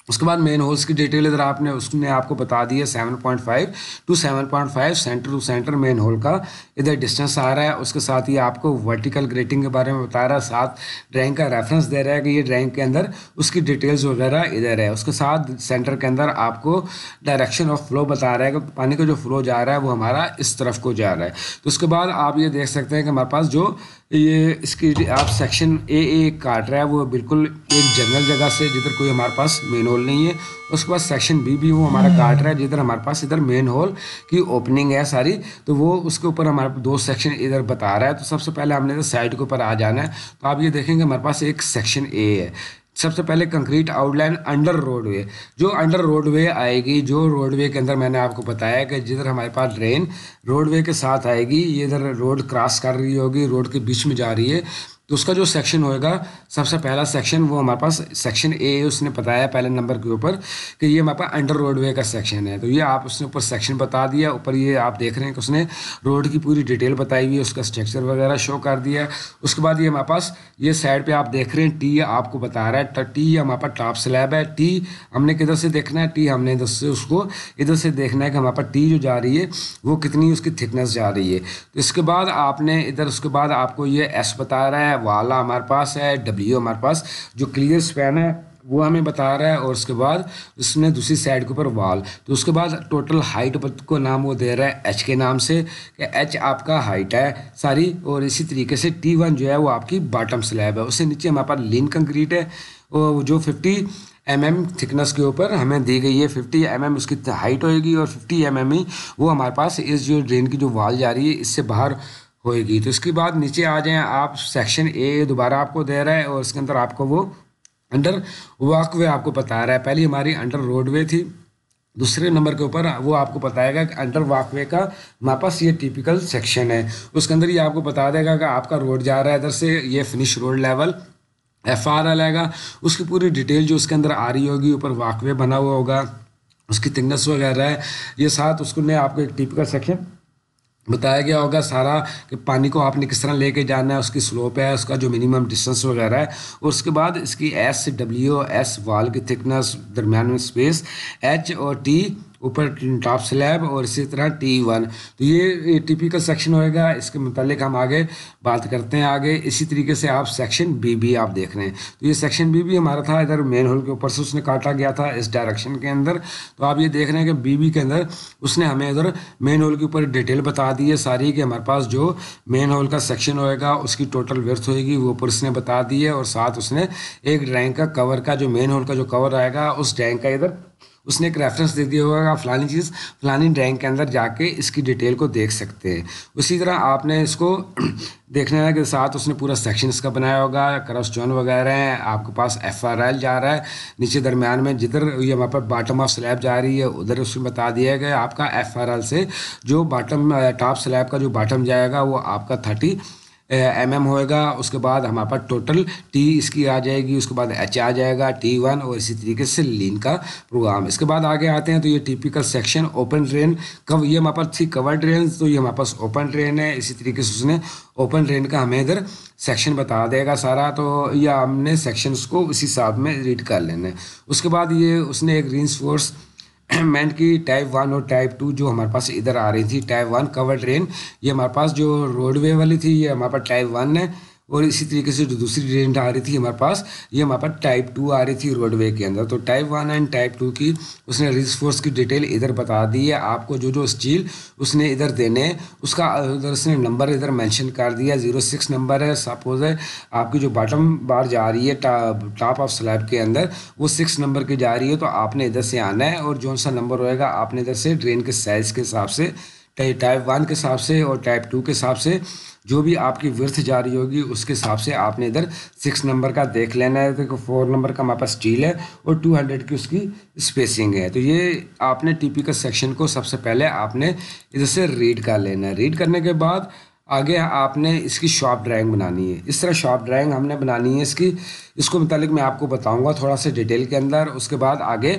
اس کے بعد مین ہولس کی ڈیٹیل ادھر آپ نے اس نے آپ کو بتا دی ہے seven point five to seven point five centre to centre manhole کا ادھر ڈسٹینس آ رہا ہے. اس کے ساتھ یہ آپ کو ورٹیکل گریٹنگ کے بارے میں بتا رہا ہے, ساتھ ڈرائنگ کا ریفرنس دے رہا ہے کہ یہ ڈرائنگ کے اندر اس کی ڈیٹیلز وغیرہ ادھر ہے. اس کے ساتھ سینٹر کے اندر آپ کو ڈائریکشن آف فلو بتا رہا ہے کہ پانی کا جو فلو جا رہا ہے وہ ہمارا اس طرف کو جا رہا ہے. تو اس کے بعد آپ یہ دیکھ سکتے ہیں کہ ہمارے پاس جو یہ اس کی آپ سیکشن اے اے کاٹ رہا ہے وہ بالکل ایک جنرل جگہ سے جدھر کوئی ہمارے پاس مین ہول نہیں ہے. اس کے بعد سیکشن بی بھی وہ ہمارا کاٹ رہا ہے جدھر ہمارے پاس ادھر مین ہول کی اوپننگ ہے ساری, تو وہ اس کے اوپر ہمارے دو سیکشن ادھر بتا رہا ہے. تو سب سے پہلے ہم نے سائڈ کے اوپر آ جانا ہے. تو آپ یہ دیکھیں گے ہمارے پاس ایک سیکشن اے ہے. سب سے پہلے concrete outline under roadway, جو انڈر روڈ وے آئے گی, جو روڈ وے کے اندر میں نے آپ کو بتایا کہ جدھر ہمارے پاس ڈرین روڈ وے کے ساتھ آئے گی, یہ ادھر روڈ کراس کر رہی ہوگی, روڈ کے بیچ میں جا رہی ہے, تو اس کا جو سیکشن ہوئے گا سب سے پہلا سیکشن وہ ہمارے پاس سیکشن اے اس نے بتایا پہلے نمبر کے اوپر کہ یہ ہمارے پاس انڈر روڈ وے کا سیکشن ہے. تو یہ آپ اس نے اوپر سیکشن بتا دیا, اوپر یہ آپ دیکھ رہے ہیں کہ اس نے روڈ کی پوری ڈیٹیل بتائی ہوئی ہے, اس کا اسٹرکچر وغیرہ شو کر دیا. اس کے بعد یہ ہمارے پاس یہ سائڈ پہ آپ دیکھ رہے ہیں ٹی آپ کو بتا رہا ہے, ٹی ہمارے پاس ٹاپ سلیب ہے. ٹی ہم نے کدھر سے دیکھنا ہے, ٹی ہم نے ادھر سے اس کو ادھر سے دیکھنا ہے کہ ہمارے پاس ٹی جو جا رہی ہے وہ کتنی اس کی تھکنس جا رہی ہے. تو اس کے بعد آپ نے ادھر اس کے بعد آپ کو یہ ایس بتا رہا ہے, والا ہمارے پاس ہے, ڈبلیو ہمارے پاس جو کلیئر اسپین ہے وہ ہمیں بتا رہا ہے, اور اس کے بعد اس نے دوسری سائڈ کے اوپر وال. تو اس کے بعد ٹوٹل ہائٹ کو نام وہ دے رہا ہے ایچ کے نام سے کہ ایچ آپ کا ہائٹ ہے ساری, اور اسی طریقے سے ٹی ون جو ہے وہ آپ کی باٹم سلیب ہے. اس سے نیچے ہمارے پاس لین کنکریٹ ہے جو ففٹی ایم ایم تھکنس کے اوپر ہمیں دی گئی ہے. ففٹی ایم ایم اس کی ہائٹ ہوئے گی, اور ففٹی ایم ایم ہی وہ ہمارے پاس اس جو ڈرین کی جو وال جا رہی ہے اس سے باہر ہوئے گی. تو اس کے بعد نیچے آ جائیں آپ, سیکشن اے دوبارہ آپ کو دے رہا ہے, اور اس کے اندر آپ کو وہ انڈر واک وے آپ کو بتا رہا ہے. پہلی ہماری انڈر روڈ وے تھی, دوسرے نمبر کے اوپر وہ آپ کو بتائے گا کہ انڈر واک وے کا ہمارے پاس یہ ٹیپیکل سیکشن ہے. اس کے اندر یہ آپ کو بتا دے گا کہ آپ کا روڈ جا رہا ہے ادھر سے, یہ finish road level F R L آئے گا, اس کی پوری ڈیٹیل جو اس کے اندر آ رہی ہوگی, اوپر واک وے بنا ہوا ہوگا, اس کی تھکنس وغیرہ ہے یہ ساتھ اس کو نے آپ کو ایک ٹیپیکل سیکشن بتایا گیا ہوگا سارا کہ پانی کو آپ نے کس طرح لے کے جانا ہے, اس کی سلوپ ہے, اس کا جو منیمم ڈسٹینس وغیرہ ہے. اور اس کے بعد اس کی ایس ڈبلیو ایس وال کی تھکنس, درمیان میں اسپیس, ایچ اور ٹی اوپر ٹاپ سلیب, اور اسی طرح ٹی ون. تو یہ ٹیپیکل سیکشن ہوئے گا, اس کے متعلق ہم آگے بات کرتے ہیں آگے. اسی طریقے سے آپ سیکشن بی بی آپ دیکھ رہے ہیں, تو یہ سیکشن بی بی ہمارا تھا ادھر مین ہول کے اوپر سے اس نے کاٹا گیا تھا اس ڈائریکشن کے اندر. تو آپ یہ دیکھ رہے ہیں کہ بی بی کے اندر اس نے ہمیں ادھر مین ہول کے اوپر ڈیٹیل بتا دی ہے ساری کہ ہمارے پاس جو مین ہول کا سیکشن ہوئے گا اس کی ٹوٹل ورتھ ہوئے گی وہ اوپر اس نے بتا دی ہے, اور ساتھ اس نے ایک ڈرائنگ کا کور کا جو مین ہول کا جو کور آئے گا اس ڈرائنگ کا ادھر اس نے ایک ریفرنس دے دیا ہوگا, فلانی چیز فلانی ڈرائنگ کے اندر جا کے اس کی ڈیٹیل کو دیکھ سکتے ہیں. اسی طرح آپ نے اس کو دیکھنا ہے کہ ساتھ اس نے پورا سیکشن اس کا بنایا ہوگا, کرس جون وغیرہ ہیں, آپ کے پاس ایف آر ایل جا رہا ہے نیچے درمیان میں, جدھر یہ وہاں پر باٹم آف سلیب جا رہی ہے ادھر اس میں بتا دیا گیا آپ کا ایف آر ایل سے جو باٹم ٹاپ سلیب کا جو باٹم جائے گا وہ آپ کا تھرٹی ایم ایم ہوئے گا. اس کے بعد ہمارے پاس ٹوٹل ٹی اس کی آ جائے گی, اس کے بعد ایچ آ جائے گا, ٹی ون, اور اسی طریقے سے لین کا پروگرام. اس کے بعد آگے آتے ہیں تو یہ ٹیپیکل سیکشن اوپن ڈرین, یہ ہمارے پاس تھی کور ڈرین, تو یہ ہمارے پاس اوپن ڈرین ہے. اسی طریقے سے اس نے اوپن ڈرین کا ہمیں ادھر سیکشن بتا دے گا سارا, تو یہ ہم نے سیکشنس کو اسی حساب میں ریڈ کر لینا ہے. اس کے بعد یہ اس نے ایک رینفورس مینٹ کی ٹائپ ون اور ٹائپ ٹو جو ہمارے پاس ادھر آ رہی تھی. ٹائپ ون کور ڈرین یہ ہمارے پاس جو روڈ وے والی تھی یہ ہمارے پاس ٹائپ ون ہے, اور اسی طریقے سے جو دوسری ڈرین آ رہی تھی ہمارے پاس یہ ہمارے پاس ٹائپ ٹو آ رہی تھی روڈ وے کے اندر. تو type one and type two کی اس نے رینفورس کی ڈیٹیل ادھر بتا دی ہے آپ کو, جو جو اسٹیل اس نے ادھر دینے اس کا ادھر اس نے نمبر ادھر مینشن کر دیا, زیرو سکس نمبر ہے. سپوز ہے آپ کی جو باٹم بار جا رہی ہے ٹاپ آف سلیب کے اندر وہ سکس نمبر کی جا رہی ہے, تو آپ نے ادھر سے آنا ہے, اور جو سا نمبر ہوئے گا آپ نے ادھر سے ڈرین کے سائز کے حساب سے ٹائپ ون کے حساب سے اور ٹائپ ٹو کے حساب سے جو بھی آپ کی ورتھ جا رہی ہوگی اس کے حساب سے آپ نے ادھر سکس نمبر کا دیکھ لینا ہے. تو فور نمبر کا ہمارے پاس اسٹیل ہے اور ٹو ہنڈریڈ کی اس کی اسپیسنگ ہے. تو یہ آپ نے ٹیپیکل سیکشن کو سب سے پہلے آپ نے ادھر سے ریڈ کر لینا ہے. ریڈ کرنے کے بعد آگے آپ نے اس کی شارپ ڈرائنگ بنانی ہے. اس طرح شارپ ڈرائنگ ہم نے بنانی ہے اس کی, اس کو متعلق میں آپ کو بتاؤں گا تھوڑا سا ڈیٹیل کے اندر. اس کے بعد آگے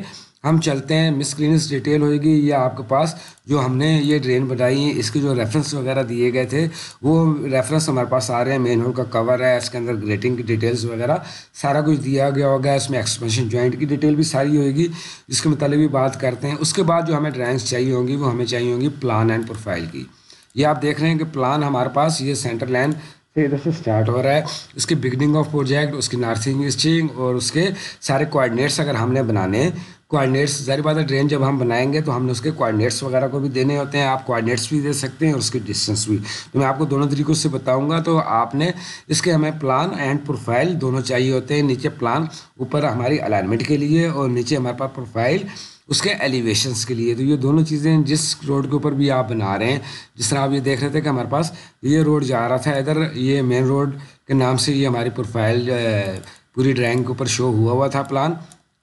ہم چلتے ہیں مسکلینس ڈیٹیل ہوئے گی، یہ آپ کے پاس جو ہم نے یہ ڈرین بنائی ہے اس کے جو ریفرنس وغیرہ دیے گئے تھے وہ ریفرنس ہمارے پاس آ رہے ہیں. مین ہول کا کور ہے، اس کے اندر گریٹنگ کی ڈیٹیلز وغیرہ سارا کچھ دیا گیا ہوگا. اس میں ایکسپینشن جوائنٹ کی ڈیٹیل بھی ساری ہوئے گی جس کے متعلق بھی بات کرتے ہیں. اس کے بعد جو ہمیں ڈرائنگس چاہیے ہوں گی وہ ہمیں چاہیے ہوں گی پلان اینڈ پروفائل کی. یہ آپ دیکھ رہے ہیں کہ پلان ہمارے پاس یہ سینٹر لائن سے ادھر سے اسٹارٹ ہو رہا ہے، اس کی بگننگ آف پروجیکٹ، اس کی نارتھنگ ایسٹنگ اور اس کے سارے کوآرڈینیٹس اگر ہم نے بنانے ہیں. کوآرڈینیٹس ظاہر بات ہے ڈرین جب ہم بنائیں گے تو ہم نے اس کے کوآرڈینیٹس وغیرہ کو بھی دینے ہوتے ہیں. آپ کوآرڈینیٹس بھی دے سکتے ہیں اور اس کی ڈسٹینس بھی. تو میں آپ کو دونوں طریقوں سے بتاؤں گا. تو آپ نے اس کے ہمیں پلان اینڈ پروفائل دونوں چاہیے ہوتے ہیں. نیچے پلان اوپر ہماری الائنمنٹ کے لیے اور نیچے ہمارے پاس پروفائل اس کے ایلیویشنس کے لیے. تو یہ دونوں چیزیں جس روڈ کے اوپر بھی آپ بنا رہے ہیں، جس طرح آپ یہ دیکھ رہے تھے کہ ہمارے پاس یہ روڈ جا رہا تھا ادھر، یہ مین روڈ کے نام سے یہ ہماری پروفائل پوری ڈرائنگ کے اوپر شو ہوا ہوا تھا پلان.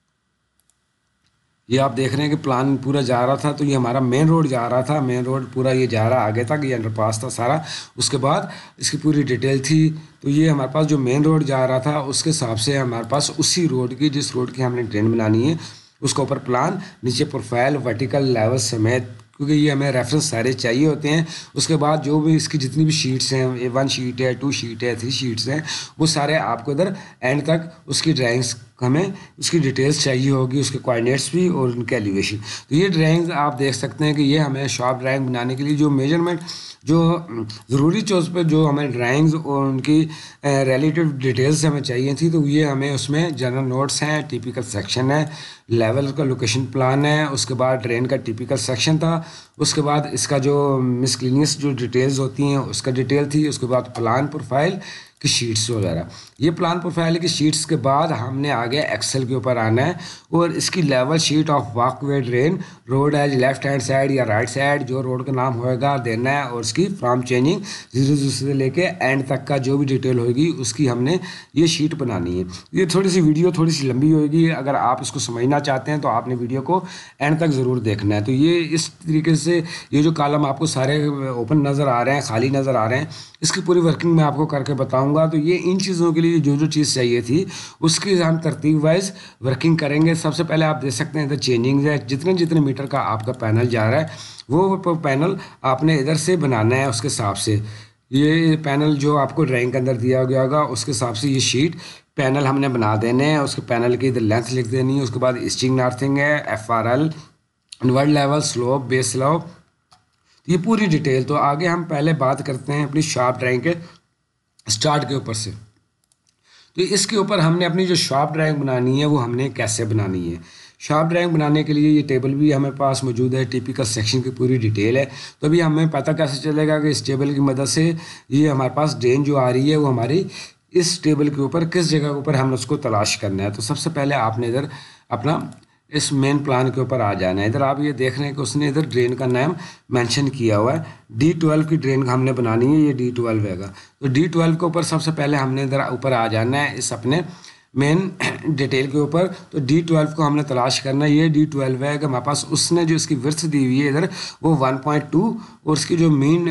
یہ آپ دیکھ رہے ہیں کہ پلان پورا جا رہا تھا، تو یہ ہمارا مین روڈ جا رہا تھا. مین روڈ پورا یہ جا رہا آگے تک، یہ انڈر پاس تھا سارا. اس کے بعد اس کی پوری ڈیٹیل تھی. تو یہ ہمارے پاس جو مین روڈ جا رہا تھا اس کے حساب سے ہمارے پاس اسی روڈ کی جس روڈ کی ہم نے ڈرین بنانی ہے اس کے اوپر پلان، نیچے پروفائل، ورٹیکل لیول سمیت، کیونکہ یہ ہمیں ریفرنس سارے چاہیے ہوتے ہیں. اس کے بعد جو بھی اس کی جتنی بھی شیٹس ہیں، ون شیٹ ہے، ٹو شیٹ ہے، تھری شیٹس ہیں، وہ سارے آپ کو ادھر اینڈ تک اس کی ڈرائنگس ہمیں اس کی ڈیٹیلز چاہیے ہوگی، اس کے کوآرڈینیٹس بھی اور ان کے ایلیویشن. تو یہ ڈرائنگز آپ دیکھ سکتے ہیں کہ یہ ہمیں شارپ ڈرائنگ بنانے کے لیے جو میجرمنٹ جو ضروری چوز پہ جو ہمیں ڈرائنگز اور ان کی ریلیٹیو ڈیٹیلز ہمیں چاہیے تھی، تو یہ ہمیں اس میں جنرل نوٹس ہیں، ٹیپیکل سیکشن ہے، لیول کا لوکیشن پلان ہے، اس کے بعد ڈرین کا ٹیپیکل سیکشن تھا، اس کے بعد اس کا جو مسکلینیس جو ڈیٹیلز ہوتی ہیں اس کا ڈیٹیل تھی، اس کے بعد پلان پروفائل کی شیٹس وغیرہ. یہ پلان پروفائل کی شیٹس کے بعد ہم نے آگے ایکسل کے اوپر آنا ہے اور اس کی level sheet of walkway drain, road edge left hand side یا رائٹ سائڈ جو روڈ کا نام ہوئے گا دینا ہے، اور اس کی فرام چینجنگ زیرو زیرو سے لے کے اینڈ تک کا جو بھی ڈیٹیل ہوگی اس کی ہم نے یہ شیٹ بنانی ہے. یہ تھوڑی سی ویڈیو تھوڑی سی لمبی ہوئے گی، اگر آپ اس کو سمجھنا چاہتے ہیں تو آپ نے ویڈیو کو اینڈ تک ضرور دیکھنا ہے. تو یہ اس طریقے سے یہ جو کالم آپ کو سارے اوپن نظر آ رہے ہیں، خالی نظر آ رہے ہیں، اس کی پوری ورکنگ میں آپ کو کر کے بتاؤں گا. تو یہ ان چیزوں کے لیے جو جو چیز چاہیے تھی اس کی ہم ترتیب وائز ورکنگ کریں گے. سب سے پہلے آپ دیکھ سکتے ہیں ادھر چینجنگ ہے، جتنے جتنے میٹر کا آپ کا پینل جا رہا ہے وہ پینل آپ نے ادھر سے بنانا ہے. اس کے حساب سے یہ پینل جو آپ کو ڈرائنگ کے اندر دیا گیا ہوگا اس کے حساب سے یہ شیٹ پینل ہم نے بنا دینے ہیں. اس کے پینل کی ادھر لینتھ لکھ دینی ہے. اس کے بعد ایسٹنگ نارتھنگ ہے، F R L, invert level, slope, base slope, یہ پوری ڈیٹیل. تو آگے ہم پہلے بات کرتے ہیں اپنی شارپ ڈرائنگ کے اسٹارٹ کے اوپر سے. تو اس کے اوپر ہم نے اپنی جو شارپ ڈرائنگ بنانی ہے وہ ہم نے کیسے بنانی ہے. شارپ ڈرائنگ بنانے کے لیے یہ ٹیبل بھی ہمیں پاس موجود ہے، ٹیپیکل سیکشن کی پوری ڈیٹیل ہے. تو ابھی ہمیں پتہ کیسے چلے گا کہ اس ٹیبل کی مدد سے یہ ہمارے پاس ڈرین جو آ رہی ہے وہ ہماری اس ٹیبل کے اوپر کس جگہ کے اوپر ہم نے اس کو تلاش کرنا ہے. تو سب سے پہلے آپ نے ادھر اپنا اس مین پلان کے اوپر آ جانا ہے. ادھر آپ یہ دیکھ رہے ہیں کہ اس نے ادھر ڈرین کا نام مینشن کیا ہوا ہے. ڈی ٹویلو کی ڈرین ہم نے بنانی ہے، یہ ڈی ٹویلو ہے گا. تو ڈی ٹویلو کے اوپر سب سے پہلے ہم نے ادھر اوپر آ جانا ہے اس اپنے مین ڈیٹیل کے اوپر. تو ڈی ٹویلو کو ہم نے تلاش کرنا ہے. یہ ڈی ٹویلو ہے کہ ہمارے پاس اس نے جو اس کی ورتھ دی ہوئی ہے ادھر وہ ون پوائنٹ ٹو اور اس کی جو مین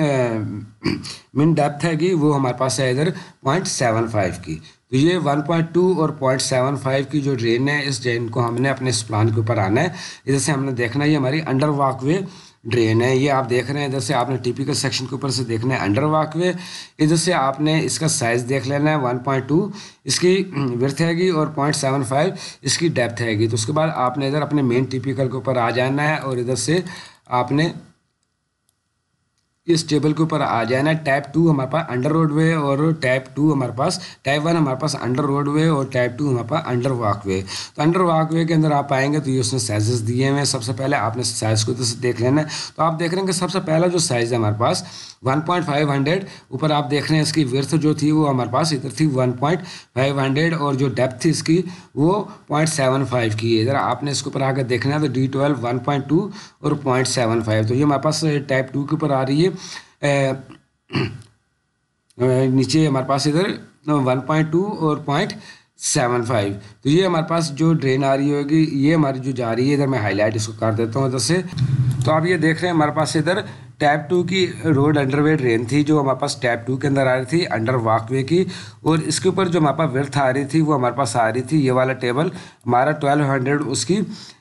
مین ڈیپتھ ہے گی وہ ہمارے پاس ہے ادھر پوائنٹ سیون فائیو کی. تو یہ ون پوائنٹ ٹو اور پوائنٹ سیون فائیو کی جو ڈرین ہے اس ڈرین کو ہم نے اپنے اس پلان کے اوپر آنا ہے. ادھر سے ہم نے دیکھنا ہے یہ ہماری انڈر واک وے ڈرین ہے. یہ آپ دیکھ رہے ہیں ادھر سے آپ نے ٹیپیکل سیکشن کے اوپر سے دیکھنا ہے انڈر واک وے. ادھر سے آپ نے اس کا سائز دیکھ لینا ہے، ون پوائنٹ ٹو اس کی ورتھ ہے گی اور پوائنٹ سیون فائیو اس کی ڈیپتھ ہے گی. تو اس کے بعد آپ نے ادھر اپنے مین ٹیپیکل کے اوپر آ جانا ہے اور ادھر سے آپ نے اس ٹیبل کے اوپر آ جانا ہے. ٹائپ ٹو ہمارے پاس انڈر روڈ وے اور ٹائپ ٹو ہمارے پاس ٹائپ ون ہمارے پاس انڈر روڈ وے اور ٹائپ ٹو ہمارے پاس انڈر واک وے. تو انڈر واک وے کے اندر آپ آئیں گے تو یہ اس نے سائزز دیے ہوئے ہیں. سب سے پہلے آپ نے سائز کو ادھر سے دیکھ لینا ہے. تو آپ دیکھ رہے ہیں کہ سب سے پہلا جو سائز ہے ہمارے پاس ون پوائنٹ فائیو ہنڈریڈ اوپر آپ دیکھ رہے ہیں اس کی ورتھ جو تھی وہ ہمارے پاس ادھر تھی ون پوائنٹ فائیو ہنڈریڈ اور جو ڈیپتھ تھی اس کی وہ پوائنٹ سیون فائیو کی ہے. ادھر آپ نے اس کے اوپر آ کر دیکھنا ہے تو D twelve one point two اور پوائنٹ سیون فائیو. تو یہ ہمارے پاس ٹائپ ٹو کے اوپر آ رہی ہے. نیچے ہمارے پاس ادھر ون پوائنٹ ٹو اور پوائنٹ سیون فائیو. تو یہ ہمارے پاس جو ڈرین آ رہی ہوگی یہ ہماری جو جا رہی ہے ادھر میں ہائی لائٹ اس کو کر دیتا ہوں ادھر سے. تو آپ یہ دیکھ رہے ہیں ہمارے پاس ادھر ٹیپ ٹو کی روڈ انڈر وے ڈرین تھی جو ہمارے پاس ٹیپ ٹو کے اندر آ رہی تھی انڈر واک وے کی. اور اس کے اوپر جو ہمارے پاس ورتھ آ رہی تھی وہ ہمارے پاس آ رہی تھی یہ والا ٹیبل ہمارا ٹویلو ہنڈریڈ اس کی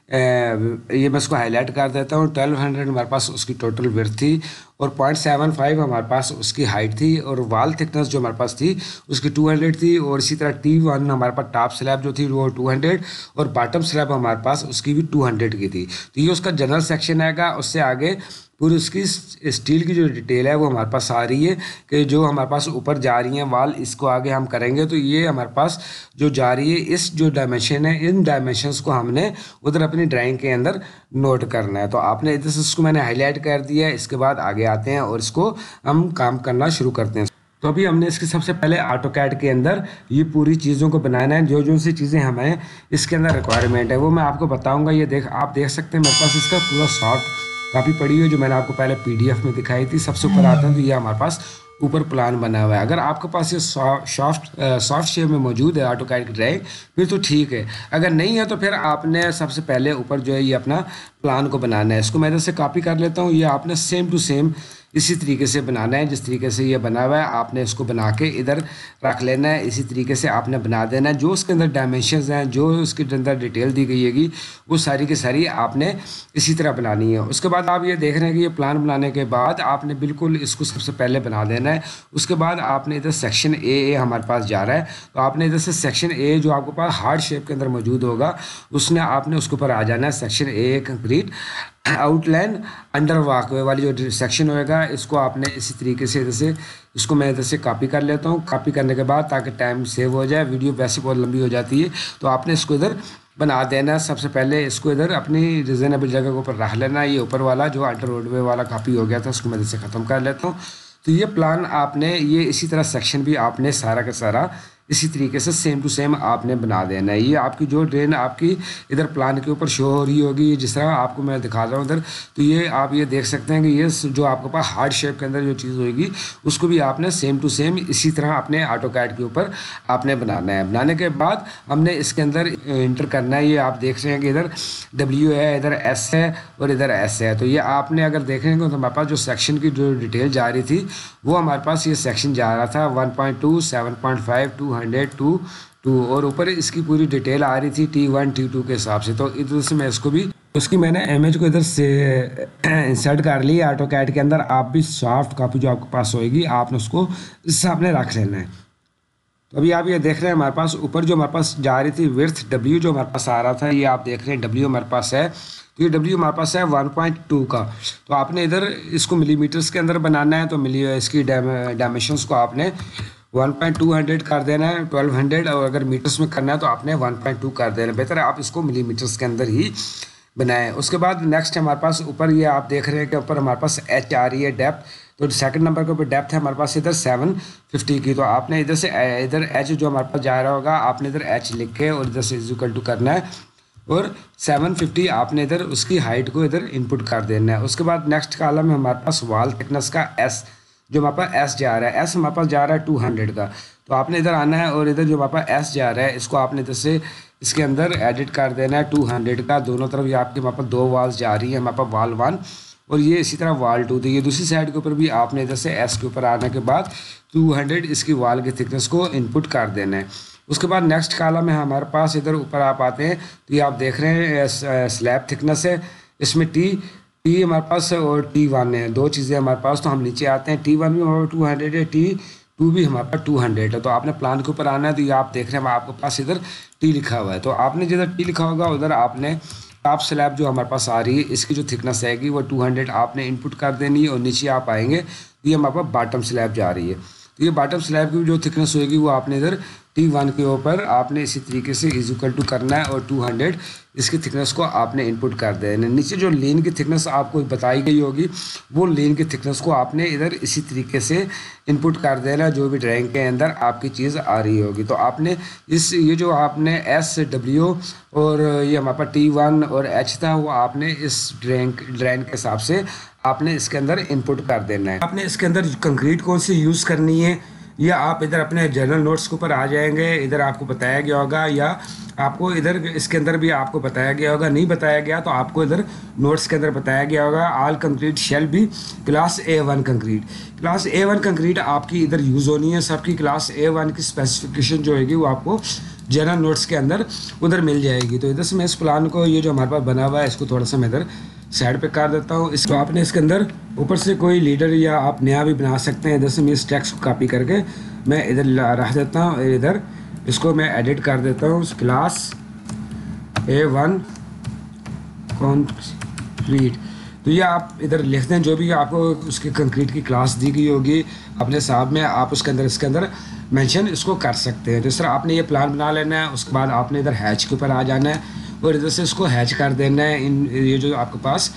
یہ میں اس کو ہائی لائٹ کر دیتا ہوں. ٹویلو ہنڈریڈ ہمارے پاس اس کی ٹوٹل ورتھ تھی اور پوائنٹ سیون فائیو ہمارے پاس اس کی ہائٹ تھی, اور وال تھکنس جو ہمارے پاس تھی اس کی ٹو ہنڈریڈ تھی, اور اسی طرح ٹی ون ہمارے پاس ٹاپ سلیب جو تھی وہ ٹو ہنڈریڈ اور باٹم سلیب ہمارے پاس اس کی بھی ٹو ہنڈریڈ کی تھی. تو یہ اس کا جنرل سیکشن آئے گا. اس سے آگے پوری اس کی اسٹیل کی جو ڈیٹیل ہے وہ ہمارے پاس آ رہی ہے کہ جو ہمارے پاس اوپر جا رہی ہیں وال, اس کو آگے ہم کریں گے تو یہ ہمارے پاس جو جا رہی ہے اس جو ڈائمینشن ہے ان ڈائمینشنس کو ہم نے ادھر اپنی ڈرائنگ کے اندر نوٹ کرنا ہے. تو آپ نے ادھر سے اس کو میں نے ہائی لائٹ کر دیا ہے. اس کے بعد آگے آتے ہیں اور اس کو ہم کام کرنا شروع کرتے ہیں. تو ابھی ہم نے اس کے سب سے پہلے آٹو کیڈ کے اندر یہ پوری چیزوں کو بنانا ہے. جو جو سی چیزیں ہمیں اس کے اندر ریکوائرمنٹ ہے وہ میں آپ کو بتاؤں گا. یہ دیکھ آپ دیکھ سکتے ہیں میرے پاس اس کا پورا سافٹ کاپی پڑی ہوئی ہے جو میں نے آپ کو پہلے پی ڈی ایف میں دکھائی تھی. سب سے اوپر آتا ہے تو یہ ہمارے پاس اوپر پلان بنا ہوا ہے. اگر آپ کے پاس یہ سافٹ سافٹ شیپ میں موجود ہے آٹو کیڈ کی ڈرائنگ پھر تو ٹھیک ہے. اگر نہیں ہے تو پھر آپ نے سب سے پہلے اوپر جو ہے یہ اپنا پلان کو بنانا ہے. اس کو میں ادھر سے کاپی کر لیتا ہوں. یہ آپ نے سیم ٹو سیم اسی طریقے سے بنانا ہے جس طریقے سے یہ بنا ہوا ہے. آپ نے اس کو بنا کے ادھر رکھ لینا ہے. اسی طریقے سے آپ نے بنا دینا ہے. جو اس کے اندر ڈائمینشنز ہیں جو اس کے اندر ڈیٹیل دی گئی ہے گی وہ ساری کی ساری آپ نے اسی طرح بنانی ہے. اس کے بعد آپ یہ دیکھ رہے ہیں کہ یہ پلان بنانے کے بعد آپ نے بالکل اس کو سب سے پہلے بنا دینا ہے. اس کے بعد آپ نے ادھر سیکشن اے اے ہمارے پاس جا رہا ہے تو آپ نے ادھر سے سیکشن اے جو آپ کے پاس ہارڈ شیپ کے اندر موجود ہوگا اس نے آپ نے اس کے اوپر آ جانا ہے. Section A complete outline under walkway والی جو سیکشن ہوئے اس کو آپ نے اسی طریقے سے ادھر سے اس کو میں ادھر سے کاپی کر لیتا ہوں. کاپی کرنے کے بعد تاکہ ٹائم سیو ہو جائے, ویڈیو ویسے بہت لمبی ہو جاتی ہے تو آپ نے اس کو ادھر بنا دینا. سب سے پہلے اس کو ادھر اپنی ریزنیبل جگہ کے اوپر رکھ لینا. یہ اوپر والا جو انڈر روڈ وے والا کاپی ہو گیا تھا اس کو میں ادھر سے ختم کر لیتا ہوں. تو یہ پلان آپ نے یہ اسی طرح سیکشن بھی آپ نے سارا کا سارا اسی طریقے سے سیم ٹو سیم آپ نے بنا دینا ہے. یہ آپ کی جو ڈرین آپ کی ادھر پلان کے اوپر شو ہو رہی ہوگی جس طرح آپ کو میں دکھا رہا ہوں ادھر. تو یہ آپ یہ دیکھ سکتے ہیں کہ یہ جو آپ کے پاس ہارڈ شیپ کے اندر جو چیز ہوئے گی اس کو بھی آپ نے سیم ٹو سیم اسی طرح اپنے آٹو کیڈ کے اوپر آپ نے بنانا ہے. بنانے کے بعد ہم نے اس کے اندر انٹر کرنا ہے. یہ آپ دیکھ رہے ہیں کہ ادھر ڈبلیو ہے, ادھر ایس ہے اور ادھر ایس ہے. تو یہ آپ نے اگر دیکھیں گے تو ہمارے پاس جو سیکشن کی جو ڈیٹیل جا رہی تھی وہ ہمارے پاس یہ سیکشن جا رہا تھا one point two seven point five two hundred two two اور اوپر اس کی پوری ڈیٹیل آ رہی تھی ٹی ون ٹی ٹو کے حساب سے. تو ادھر سے میں اس کو بھی اس کی میں نے امیج کو ادھر سے انسرٹ کر لی آٹو کیڈ کے اندر. آپ بھی سافٹ کاپی جو آپ کے پاس ہوئے گی آپ نے اس کو اس سے آپ نے رکھ لینا ہے. تو ابھی آپ یہ دیکھ رہے ہیں ہمارے پاس اوپر جو ہمارے پاس جا رہی تھی ورتھ ڈبلیو جو ہمارے پاس آ رہا تھا یہ آپ دیکھ رہے ہیں ڈبلیو ہمارے پاس ہے. تو یہ ڈبلیو ہمارے پاس ہے ون پوائنٹ ٹو کا. تو آپ نے ادھر اس کو ملی میٹرس کے اندر بنانا ہے. تو ملی اس کی ڈائمینشنس کو آپ نے ون پوائنٹ ٹو ہنڈریڈ کر دینا ہے ٹویلو ہنڈریڈ اور اگر میٹرس میں کرنا ہے تو آپ نے ون پوائنٹ ٹو کر دینا ہے. بہتر ہے آپ اس کو ملی میٹرس کے اندر ہی بنائیں. اس کے بعد نیکسٹ ہمارے پاس اوپر یہ آپ دیکھ رہے ہیں کہ اوپر ہمارے پاس ایچ آ رہی ہے ڈیپتھ. تو سیکنڈ نمبر کے اوپر ڈیپتھ ہے ہمارے پاس ادھر سیون ففٹی کی. تو آپ نے ادھر سے ادھر ایچ جو ہمارے پاس جا رہا ہوگا آپ نے ادھر ایچ لکھ کے اور ادھر سے از اکول ٹو کرنا ہے اور سیون ففٹی آپ نے ادھر اس کی ہائٹ کو ادھر انپٹ کر دینا ہے. اس کے بعد نیکسٹ کالم ہے ہمارے پاس وال تھکنس کا ایس جو ہمارے پاس ایس جا رہا ہے. ایس ہمارے پاس جا رہا ہے ٹو ہنڈریڈ کا. تو آپ نے ادھر آنا ہے اور ادھر جو ہمارے پاس ایس جا رہا ہے اس کو آپ نے ادھر سے اس کے اندر ایڈٹ کر دینا ہے ٹو ہنڈریڈ کا. دونوں طرف یہ آپ کے ہمارے پاس دو والز جا رہی ہیں ہمارے پاس وال ون اور یہ اسی طرح وال ٹو. تو یہ دوسری سائڈ کے اوپر بھی آپ نے ادھر سے ایس کے اوپر آنے کے بعد ٹو ہنڈریڈ اس کی وال کی تھکنس کو انپٹ کر دینا ہے. اس کے بعد نیکسٹ کالم ہے ہمارے پاس ادھر اوپر آپ آتے ہیں تو یہ آپ دیکھ رہے ہیں سلیب تھکنس ہے. اس میں ٹی ٹی ہمارے پاس اور ٹی ون ہے دو چیزیں ہمارے پاس. تو ہم نیچے آتے ہیں ٹی ون بھی ہمارے ٹو ہنڈریڈ ہے ٹی ٹو بھی ہمارے پاس ٹو ہنڈریڈ ہے. تو آپ نے پلان کے اوپر آنا ہے تو یہ آپ دیکھ رہے ہیں آپ کے پاس ادھر ٹی لکھا ہوا ہے. تو آپ نے جدھر ٹی لکھا ہوگا ادھر آپ نے ٹاپ سلیب جو ہمارے پاس آ رہی ہے اس کی جو تھکنس ہے گی وہ ٹو ہنڈریڈ آپ نے انپٹ کر دینی ہے. اور نیچے آپ آئیں گے تو یہ ہمارے پاس باٹم سلیب جا رہی ہے. تو یہ باٹم سلیب کی جو تھکنس ہوئے گی وہ آپ نے ادھر ٹی ون کے اوپر آپ نے اسی طریقے سے از اکول ٹو کرنا ہے اور ٹو ہنڈریڈ اس کی تھکنس کو آپ نے انپٹ کر دینا. نیچے جو لین کی تھکنس آپ کو بتائی گئی ہوگی وہ لین کی تھکنس کو آپ نے ادھر اسی طریقے سے انپٹ کر دینا جو بھی ڈرائنگ کے اندر آپ کی چیز آ رہی ہوگی. تو آپ نے اس یہ جو آپ نے ایس ڈبلیو اور یہ ہمارے پاس ٹی ون اور ایچ تھا وہ آپ نے اس ڈرائنگ ڈرائنگ کے حساب سے آپ نے اس کے اندر انپٹ کر دینا ہے. آپ نے اس کے اندر کنکریٹ کون سی یوز کرنی ہے یا آپ ادھر اپنے جنرل نوٹس کے اوپر آ جائیں گے. ادھر آپ کو بتایا گیا ہوگا یا آپ کو ادھر اس کے اندر بھی آپ کو بتایا گیا ہوگا. نہیں بتایا گیا تو آپ کو ادھر نوٹس کے اندر بتایا گیا ہوگا آل کنکریٹ شیل بھی class A one concrete. Class A one concrete آپ کی ادھر یوز ہونی ہے. سب کی کلاس اے ون کی اسپیسیفکیشن جو ہوگی وہ آپ کو जनरल नोट्स के अंदर उधर मिल जाएगी। तो इधर से मैं इस प्लान को, ये जो हमारे पास बना हुआ है, इसको थोड़ा सा मैं इधर साइड पे कर देता हूँ। इसको आपने इसके अंदर ऊपर से कोई लीडर या आप नया भी बना सकते हैं। इधर से मैं इस टेक्स्ट को कॉपी करके मैं इधर रख देता हूँ, इधर इसको मैं एडिट कर देता हूँ। क्लास ए वन कंक्रीट, तो ये आप इधर लिख दें जो भी आपको उसकी कंक्रीट की क्लास दी गई होगी अपने हिसाब में, आप उसके अंदर इसके अंदर मेंशन इसको कर सकते हैं। तो इस तरह आपने ये प्लान बना लेना है। उसके बाद आपने इधर हैच के ऊपर आ जाना है और इधर से इसको हैच कर देना है। इन ये जो आपके पास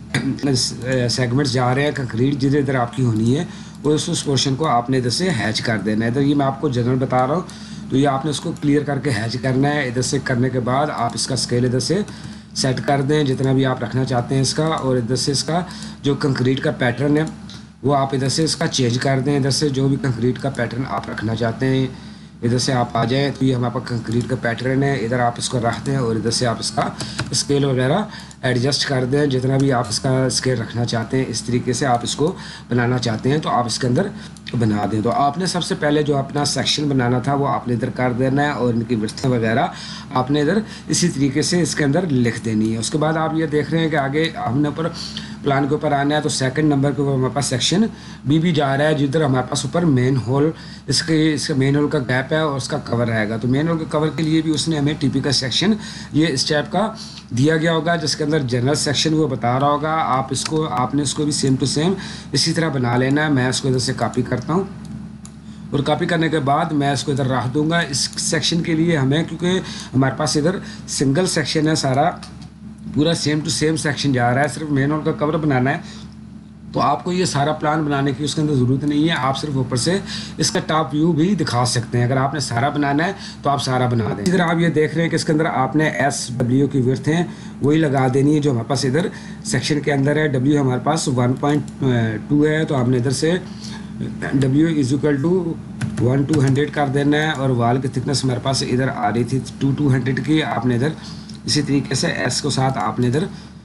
सेगमेंट्स जा रहे हैं कंक्रीट जिधर इधर आपकी होनी है, और उस उस पोर्शन को आपने इधर से हैच कर देना है। इधर ये मैं आपको जनरल बता रहा हूँ, तो ये आपने उसको क्लियर करके हैच करना है। इधर से करने के बाद आप इसका स्केल इधर से सेट कर दें जितना भी आप रखना चाहते हैं इसका, और इधर से इसका जो कंक्रीट का पैटर्न है वो आप इधर से इसका चेंज कर दें। इधर से जो भी कंक्रीट का पैटर्न आप रखना चाहते हैं इधर से आप आ जाएं। तो ये हमारे पास कंक्रीट का पैटर्न है, इधर आप इसको रख दें और इधर से आप इसका स्केल वगैरह एडजस्ट कर दें जितना भी आप इसका स्केल रखना चाहते हैं। इस तरीके से आप इसको बनाना चाहते हैं तो आप इसके अंदर बना दें। तो आपने सबसे पहले जो अपना सेक्शन बनाना था वो आपने इधर कर देना है, और इनकी विड्थ वगैरह आपने इधर इसी तरीके से इसके अंदर लिख देनी है। उसके बाद आप ये देख रहे हैं कि आगे हमने ऊपर प्लान के ऊपर आना है, तो सेकंड नंबर के ऊपर हमारे पास सेक्शन बी भी जा रहा है, जिधर हमारे पास ऊपर मेन होल, इसके इसका मेन होल का गैप है और उसका कवर रहेगा। तो मेन होल के कवर के लिए भी उसने हमें टिपिकल सेक्शन ये इस टाइप का दिया गया होगा, जिसके अंदर जनरल सेक्शन वो बता रहा होगा। आप इसको आपने इसको भी सेम टू सेम इसी तरह बना लेना है। मैं इसको इधर से कॉपी करता हूँ और कॉपी करने के बाद मैं इसको इधर रख दूंगा। इस सेक्शन के लिए हमें, क्योंकि हमारे पास इधर सिंगल सेक्शन है, सारा पूरा सेम टू सेम सेक्शन जा रहा है, सिर्फ मेन होल का कवर बनाना है, तो आपको ये सारा प्लान बनाने की उसके अंदर ज़रूरत नहीं है। आप सिर्फ ऊपर से इसका टॉप व्यू भी दिखा सकते हैं। अगर आपने सारा बनाना है तो आप सारा बना दें। इधर आप ये देख रहे हैं कि इसके अंदर आपने एस डब्ल्यू की विड्थ है वही लगा देनी है जो हमारे पास इधर सेक्शन के अंदर है। डब्ल्यू हमारे पास वन पॉइंट टू है, तो आपने इधर से W is equal to one two hundred कर देना है, और वाल की थिकनेस हमारे पास इधर आ रही थी टू टू हंड्रेड की, आपने इधर इसी तरीके से एस को साथ आपने इधर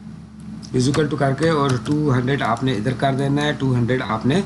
इज इक्वल टू करके और टू हंड्रेड आपने इधर कर देना है, टू हंड्रेड आपने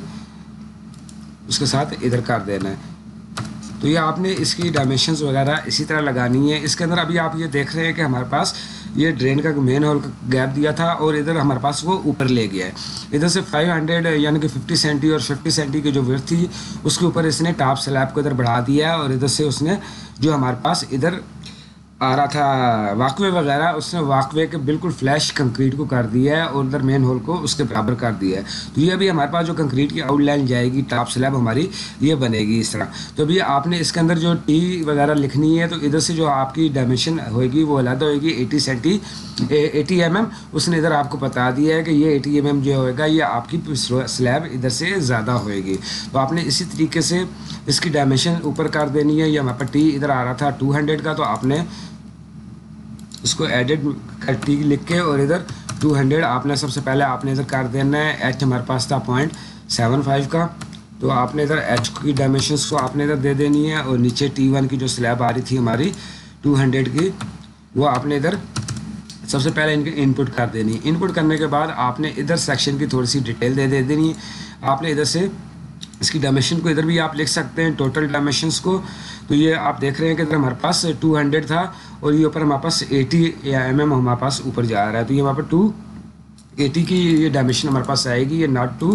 उसके साथ इधर कर देना है। तो ये आपने इसकी डायमेंशंस वगैरह इसी तरह लगानी है। इसके अंदर अभी आप ये देख रहे हैं कि हमारे पास ये ड्रेन का मेन होल का गैप दिया था और इधर हमारे पास वो ऊपर ले गया है। इधर से फाइव हंड्रेड यानी कि फिफ्टी सेंटी और फिफ्टी सेंटी की जो विड्थ थी उसके ऊपर इसने टॉप स्लैब को इधर बढ़ा दिया है, और इधर से उसने जो हमारे पास इधर आ रहा था वाकवे वगैरह, उसने वाकवे के बिल्कुल फ्लैश कंक्रीट को कर दिया है और उधर मेन होल को उसके बराबर कर दिया है। तो ये अभी हमारे पास जो कंक्रीट की आउटलाइन जाएगी, टॉप स्लैब हमारी ये बनेगी इस तरह। तो अभी आपने इसके अंदर जो टी वगैरह लिखनी है, तो इधर से जो आपकी डायमेंशन होएगी वो अलग होएगी eighty centi eighty M M. उसने इधर आपको बता दिया है कि ये एटी एम एम जो होएगा ये आपकी स्लैब इधर से ज़्यादा होएगी। तो आपने इसी तरीके से इसकी डायमेंशन ऊपर कर देनी है। ये हमारे पास टी इधर आ रहा था टू हंड्रेड का, तो आपने उसको एडिट कर टी लिख के और इधर टू हंड्रेड आपने सबसे पहले आपने इधर कर देना है। एच हमारे पास था पॉइंट सेवन फाइव का, तो आपने इधर एच की डायमेंशंस को आपने इधर दे देनी है, और नीचे टी वन की जो स्लैब आ रही थी हमारी टू हंड्रेड की वो आपने इधर सबसे पहले इनके इनपुट कर देनी है। इनपुट करने के बाद आपने इधर सेक्शन की थोड़ी सी डिटेल दे दे देनी है। आपने इधर से इसकी डायमेंशन को इधर भी आप लिख सकते हैं, टोटल डायमेंशंस को। तो ये आप देख रहे हैं कि इधर हमारे पास टू हंड्रेड था और ये ऊपर हमारे पास एटी एम एम हमारे पास ऊपर जा रहा है। तो ये हमारे पास टू एटी की ये डायमेंशन हमारे पास आएगी। ये नॉट टू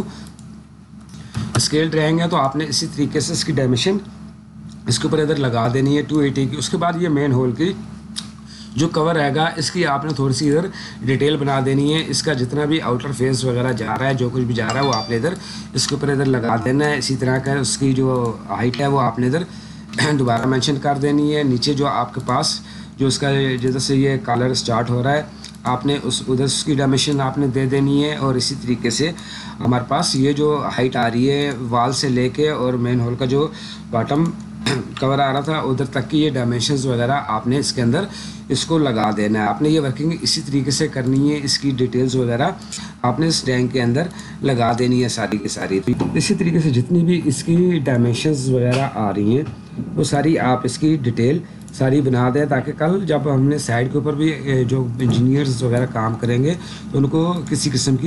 स्केल रहेंगे, तो आपने इसी तरीके से इसकी डायमेंशन इसके ऊपर इधर लगा देनी है टू एटी की। उसके बाद ये मेन होल की जो कवर रहेगा इसकी आपने थोड़ी सी इधर डिटेल बना देनी है। इसका जितना भी आउटर फेस वगैरह जा रहा है, जो कुछ भी जा रहा है वो आपने इधर इसके ऊपर इधर लगा देना है। इसी तरह का उसकी जो हाइट है वो आपने इधर दोबारा मेंशन कर देनी है। नीचे जो आपके पास जो उसका जिधर से ये कलर स्टार्ट हो रहा है आपने उस उधर उसकी डायमेंशन आपने दे देनी है। और इसी तरीके से हमारे पास ये जो हाइट आ रही है वाल से लेके और मेन होल का जो बॉटम कवर आ रहा था उधर तक की ये डायमेंशंस वगैरह आपने इसके अंदर इसको लगा देना है। आपने ये वर्किंग इसी तरीके से करनी है। इसकी डिटेल्स वगैरह आपने इस टैंक के अंदर लगा देनी है सारी की सारी। तो इसी तरीके से जितनी भी इसकी डायमेंशंस वगैरह आ रही हैं वो सारी आप इसकी डिटेल सारी बना दें, ताकि कल जब हमने साइड के ऊपर भी जो इंजीनियर्स वगैरह काम करेंगे तो उनको किसी किस्म की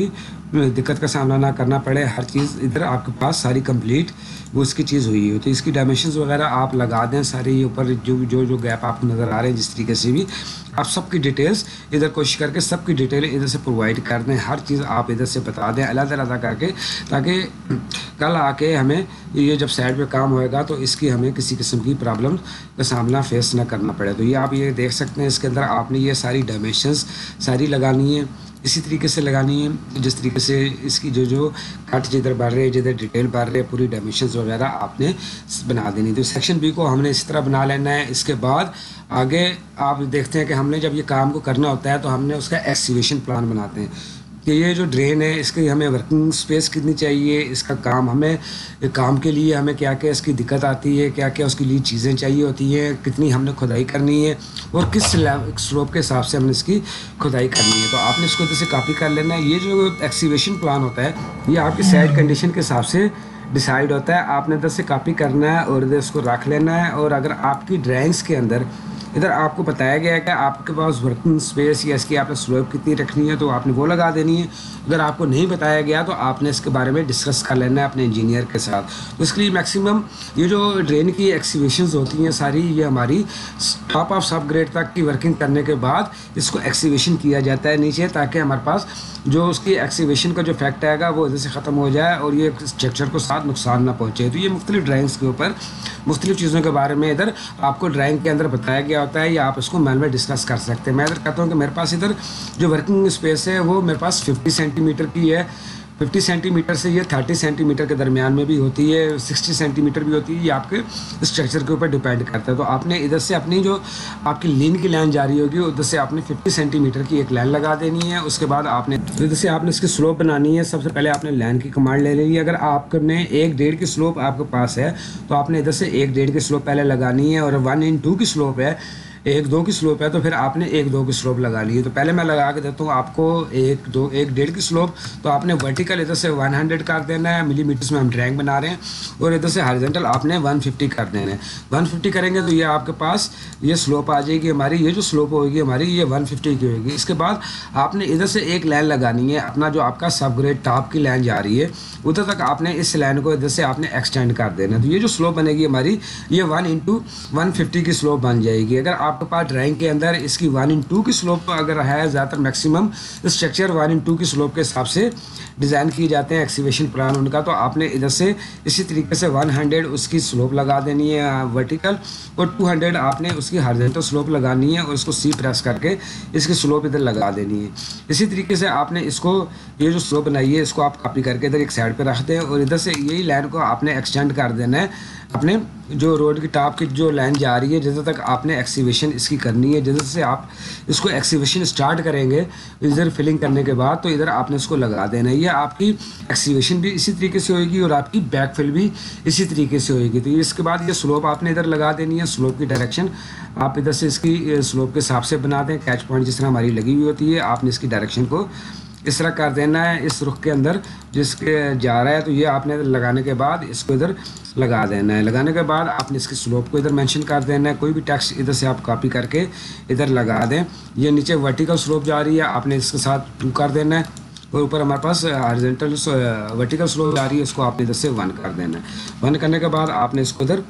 दिक्कत का सामना ना करना पड़े, हर चीज़ इधर आपके पास सारी कंप्लीट वो इसकी चीज़ हुई है। तो इसकी डायमेंशंस वगैरह आप लगा दें सारी, ऊपर जो जो जो गैप आपको नज़र आ रहे हैं जिस तरीके से भी आप सबकी डिटेल्स इधर कोशिश करके सबकी डिटेल इधर से प्रोवाइड कर दें, हर चीज़ आप इधर से बता दें अलग अलग करके, ताकि कल आके हमें ये जब साइड पे काम होएगा तो इसकी हमें किसी किस्म की प्रॉब्लम का सामना फेस ना करना पड़े। तो ये आप ये देख सकते हैं, इसके अंदर आपने ये सारी डायमेंशंस सारी लगानी है, इसी तरीके से लगानी है जिस तरीके से इसकी जो जो कट जिधर बढ़ रहे हैं जिधर डिटेल बढ़ रहे हैं पूरी डायमेंशंस वगैरह आपने बना देनी। तो सेक्शन बी को हमने इस तरह बना लेना है। इसके बाद आगे आप देखते हैं कि हमने जब ये काम को करना होता है तो हमने उसका एक्सकैवेशन प्लान बनाते हैं कि ये जो ड्रेन है इसकी हमें वर्किंग स्पेस कितनी चाहिए, इसका काम हमें काम के लिए हमें क्या क्या इसकी दिक्कत आती है, क्या क्या उसके लिए चीज़ें चाहिए होती हैं, कितनी हमने खुदाई करनी है और किस स्लोप के हिसाब से हमने इसकी खुदाई करनी है। तो आपने इसको जैसे कॉपी कर लेना है। ये जो एक्सकैवेशन प्लान होता है ये आपकी साइड कंडीशन के हिसाब से डिसाइड होता है, आपने इधर से कॉपी करना है और इधर इसको रख लेना है। और अगर आपकी ड्राइंग्स के अंदर इधर आपको बताया गया है कि आपके पास वर्किंग स्पेस या इसकी आपने स्लोप कितनी रखनी है तो आपने वो लगा देनी है। अगर आपको नहीं बताया गया तो आपने इसके बारे में डिस्कस कर लेना है अपने इंजीनियर के साथ। तो इसके लिए मैक्सिमम ये जो ड्रेन की एक्सकैवेशंस होती हैं सारी ये हमारी टॉप ऑफ सब ग्रेड तक की वर्किंग करने के बाद इसको एक्सकैवेशन किया जाता है नीचे, ताकि हमारे पास जो उसकी एक्सकैवेशन का जो फैक्ट आएगा वो इधर से ख़त्म हो जाए और ये स्ट्रक्चर को साथ नुकसान ना पहुँचे। तो ये मुख्तलिफ ड्राइंग्स के ऊपर मुख्तलिफ चीज़ों के बारे में इधर आपको ड्राइंग के अंदर बताया गया होता है या आप इसको मैन में डिस्कस कर सकते हैं। मैं इधर कहता हूँ कि मेरे पास इधर जो वर्किंग स्पेस है वो मेरे पास फिफ्टी सेंटीमीटर की है। फिफ्टी सेंटीमीटर से ये थर्टी सेंटीमीटर के दरमियान में भी होती है, सिक्सटी सेंटीमीटर भी होती है, ये आपके स्ट्रक्चर के ऊपर डिपेंड करता है। तो आपने इधर से अपनी जो आपकी लीन की लाइन जारी होगी उधर से आपने फिफ्टी सेंटीमीटर की एक लाइन लगा देनी है। उसके बाद आपने इधर से आपने इसकी स्लोप बनानी है। सबसे पहले आपने लाइन की कमांड ले लेनी है। अगर आपने एक डेढ़ की स्लोप आपके पास है तो आपने इधर से एक डेढ़ की स्लोप पहले लगानी है, और वन इन टू की स्लोप है, एक दो की स्लोप है तो फिर आपने एक दो की स्लोप लगा ली है। तो पहले मैं लगा के देता हूँ आपको एक दो एक डेढ़ की स्लोप। तो आपने वर्टिकल इधर से वन हंड्रेड कर देना है, मिलीमीटर्स में हम ड्राइंग बना रहे हैं, और इधर से हॉरिजॉन्टल आपने वन फिफ्टी कर देना है। वन फिफ्टी करेंगे तो ये आपके पास ये स्लोप आ जाएगी हमारी, ये जो स्लोप होगी हमारी ये वन फिफ्टी की होगी। इसके बाद आपने इधर से एक लाइन लगानी है, अपना जो आपका सब ग्रेड टॉप की लाइन जा रही है उधर तक आपने इस लाइन को इधर से आपने एक्सटेंड कर देना है। तो ये जो स्लोप बनेगी हमारी ये वन इंटू वन फिफ्टी की स्लोप बन जाएगी। अगर आपके पास ड्राइंग के अंदर इसकी वन इन टू की स्लोप अगर है, ज़्यादातर maximum structure one in two की स्लोप के हिसाब से डिज़ाइन किए जाते हैं एक्सकैवेशन प्लान उनका, तो आपने इधर से इसी तरीके से वन हंड्रेड उसकी स्लोप लगा देनी है वर्टिकल, और टू हंड्रेड आपने उसकी हॉरिजॉन्टल स्लोप लगानी है और उसको सी प्रेस करके इसकी स्लोप इधर लगा देनी है। इसी तरीके से आपने इसको ये जो स्लोप बनाई है इसको आप कॉपी करके इधर एक साइड पर रख दें, और इधर से यही लाइन को आपने एक्सटेंड कर देना है अपने जो रोड की टॉप की जो लाइन जा रही है जिधर तक आपने एक्सकैवेशन इसकी करनी है। जिधर से आप इसको एक्सकैवेशन स्टार्ट करेंगे इधर फिलिंग करने के बाद तो इधर आपने इसको लगा देना है। ये आपकी एक्सकैवेशन भी इसी तरीके से होगी और आपकी बैक फिल भी इसी तरीके से होगी। तो इसके बाद ये स्लोप आपने इधर लगा देनी है। स्लोप की डायरेक्शन आप इधर से इसकी स्लोप के हिसाब से बना दें, कैच पॉइंट जिस तरह हमारी लगी हुई होती है आपने इसकी डायरेक्शन को इस तरह कर देना है इस रुख के अंदर जिसके जा रहा है। तो ये आपने लगाने के बाद इसको इधर लगा देना है। लगाने के बाद आपने इसकी स्लोप को इधर मेंशन कर देना है। कोई भी टेक्स्ट इधर से आप कॉपी करके इधर लगा दें। ये नीचे वर्टिकल स्लोप जा रही है आपने इसके साथ टू कर देना है, और ऊपर हमारे पास हॉरिजॉन्टल वर्टिकल स्लोप जा रही है इसको आपने इधर से वन कर देना है। वन करने के बाद आपने इसको इधर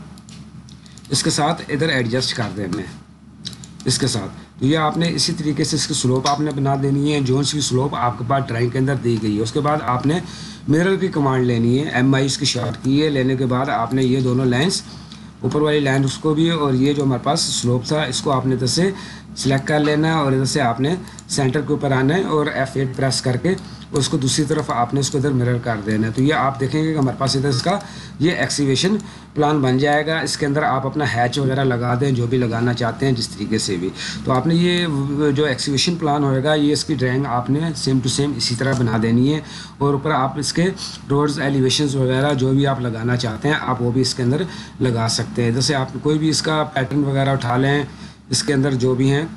इसके साथ इधर एडजस्ट कर देना है इसके साथ। तो ये आपने इसी तरीके से इसकी स्लोप आपने बना देनी है जो सी स्लोप आपके पास ड्राइंग के अंदर दी गई है। उसके बाद आपने मिरर की कमांड लेनी है, एम आई इसकी शॉर्ट की है। लेने के बाद आपने ये दोनों लाइंस ऊपर वाली लाइन उसको भी और ये जो हमारे पास स्लोप था इसको आपने इधर से सिलेक्ट कर लेना है, और इधर से आपने सेंटर के ऊपर आना है और एफ एट प्रेस करके उसको दूसरी तरफ आपने इसको इधर मिरर कर देना है। तो ये आप देखेंगे कि हमारे पास इधर इसका ये एक्सकैवेशन प्लान बन जाएगा। इसके अंदर आप अपना हैच वगैरह लगा दें जो भी लगाना चाहते हैं जिस तरीके से भी। तो आपने ये जो एक्सकैवेशन प्लान होएगा ये इसकी ड्राइंग आपने सेम टू सेम इसी तरह बना देनी है, और ऊपर आप इसके रोड्स एलिवेशंस वगैरह जो भी आप लगाना चाहते हैं आप वो भी इसके अंदर लगा सकते हैं। जैसे आप कोई भी इसका पैटर्न वगैरह उठा लें इसके अंदर जो भी हैं।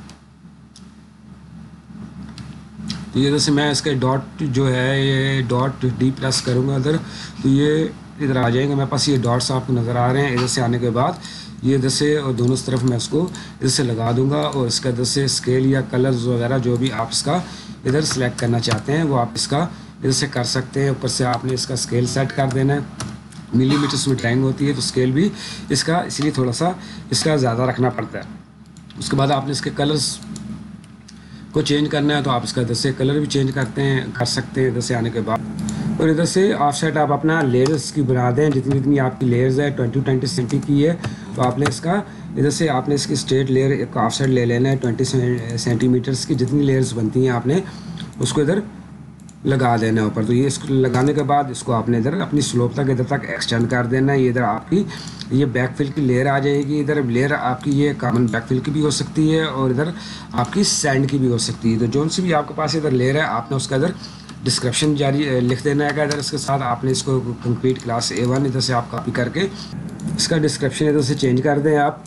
तो ये जैसे मैं इसके डॉट जो है ये डॉट डी प्रेस करूँगा इधर तो ये इधर आ जाएंगे। मेरे पास ये डॉट्स आपको नज़र आ रहे हैं। इधर से आने के बाद ये इधर से और दोनों तरफ मैं इसको इधर से लगा दूंगा, और इसका इधर से स्केल या कलर्स वगैरह जो भी आप इसका इधर सेलेक्ट करना चाहते हैं वो आप इसका ادھر سے کر سکتے ہیں. اوپر سے آپ نے اس کا اسکیل سیٹ کر دینا ہے. ملی میٹرس میں ڈرائنگ ہوتی ہے تو اسکیل بھی اس کا اس لیے تھوڑا سا اس کا زیادہ رکھنا پڑتا ہے. اس کے بعد آپ نے اس کے کلرس کو چینج کرنا ہے تو آپ اس کا ادھر سے کلر بھی چینج کرتے ہیں کر سکتے ہیں ادھر سے آنے کے بعد. اور ادھر سے آف سائڈ آپ اپنا لیئرس کی بنا دیں, جتنی جتنی آپ کی لیئرز ہے ٹوئنٹی ٹوئنٹی سینٹی کی ہے تو آپ نے اس کا ادھر سے آپ نے اس کی اسٹریٹ لیئر ایک آف سائڈ لے لینا ہے ٹوئنٹی سینٹی میٹرس کی. جتنی لیئرز بنتی ہیں آپ نے اس کو ادھر لگا دینا ہے اوپر. تو یہ اس کو لگانے کے بعد اس کو آپ نے ادھر اپنی سلوپ تک ادھر تک ایکسٹینڈ کر دینا ہے. یہ ادھر آپ کی یہ بیک فل کی لیئر آ جائے گی. ادھر لیئر آپ کی یہ کامن بیک فل کی بھی ہو سکتی ہے اور ادھر آپ کی سینڈ کی بھی ہو سکتی ہے. تو جون سی بھی آپ کے پاس ادھر لیئر ہے آپ نے اس کا ادھر ڈسکرپشن جاری لکھ دینا ہے. ادھر اس کے ساتھ آپ نے اس کو کنکریٹ کلاس اے ون ادھر سے آپ کاپی کر کے اس کا ڈسکرپشن ادھر سے چینج کر دیں. آپ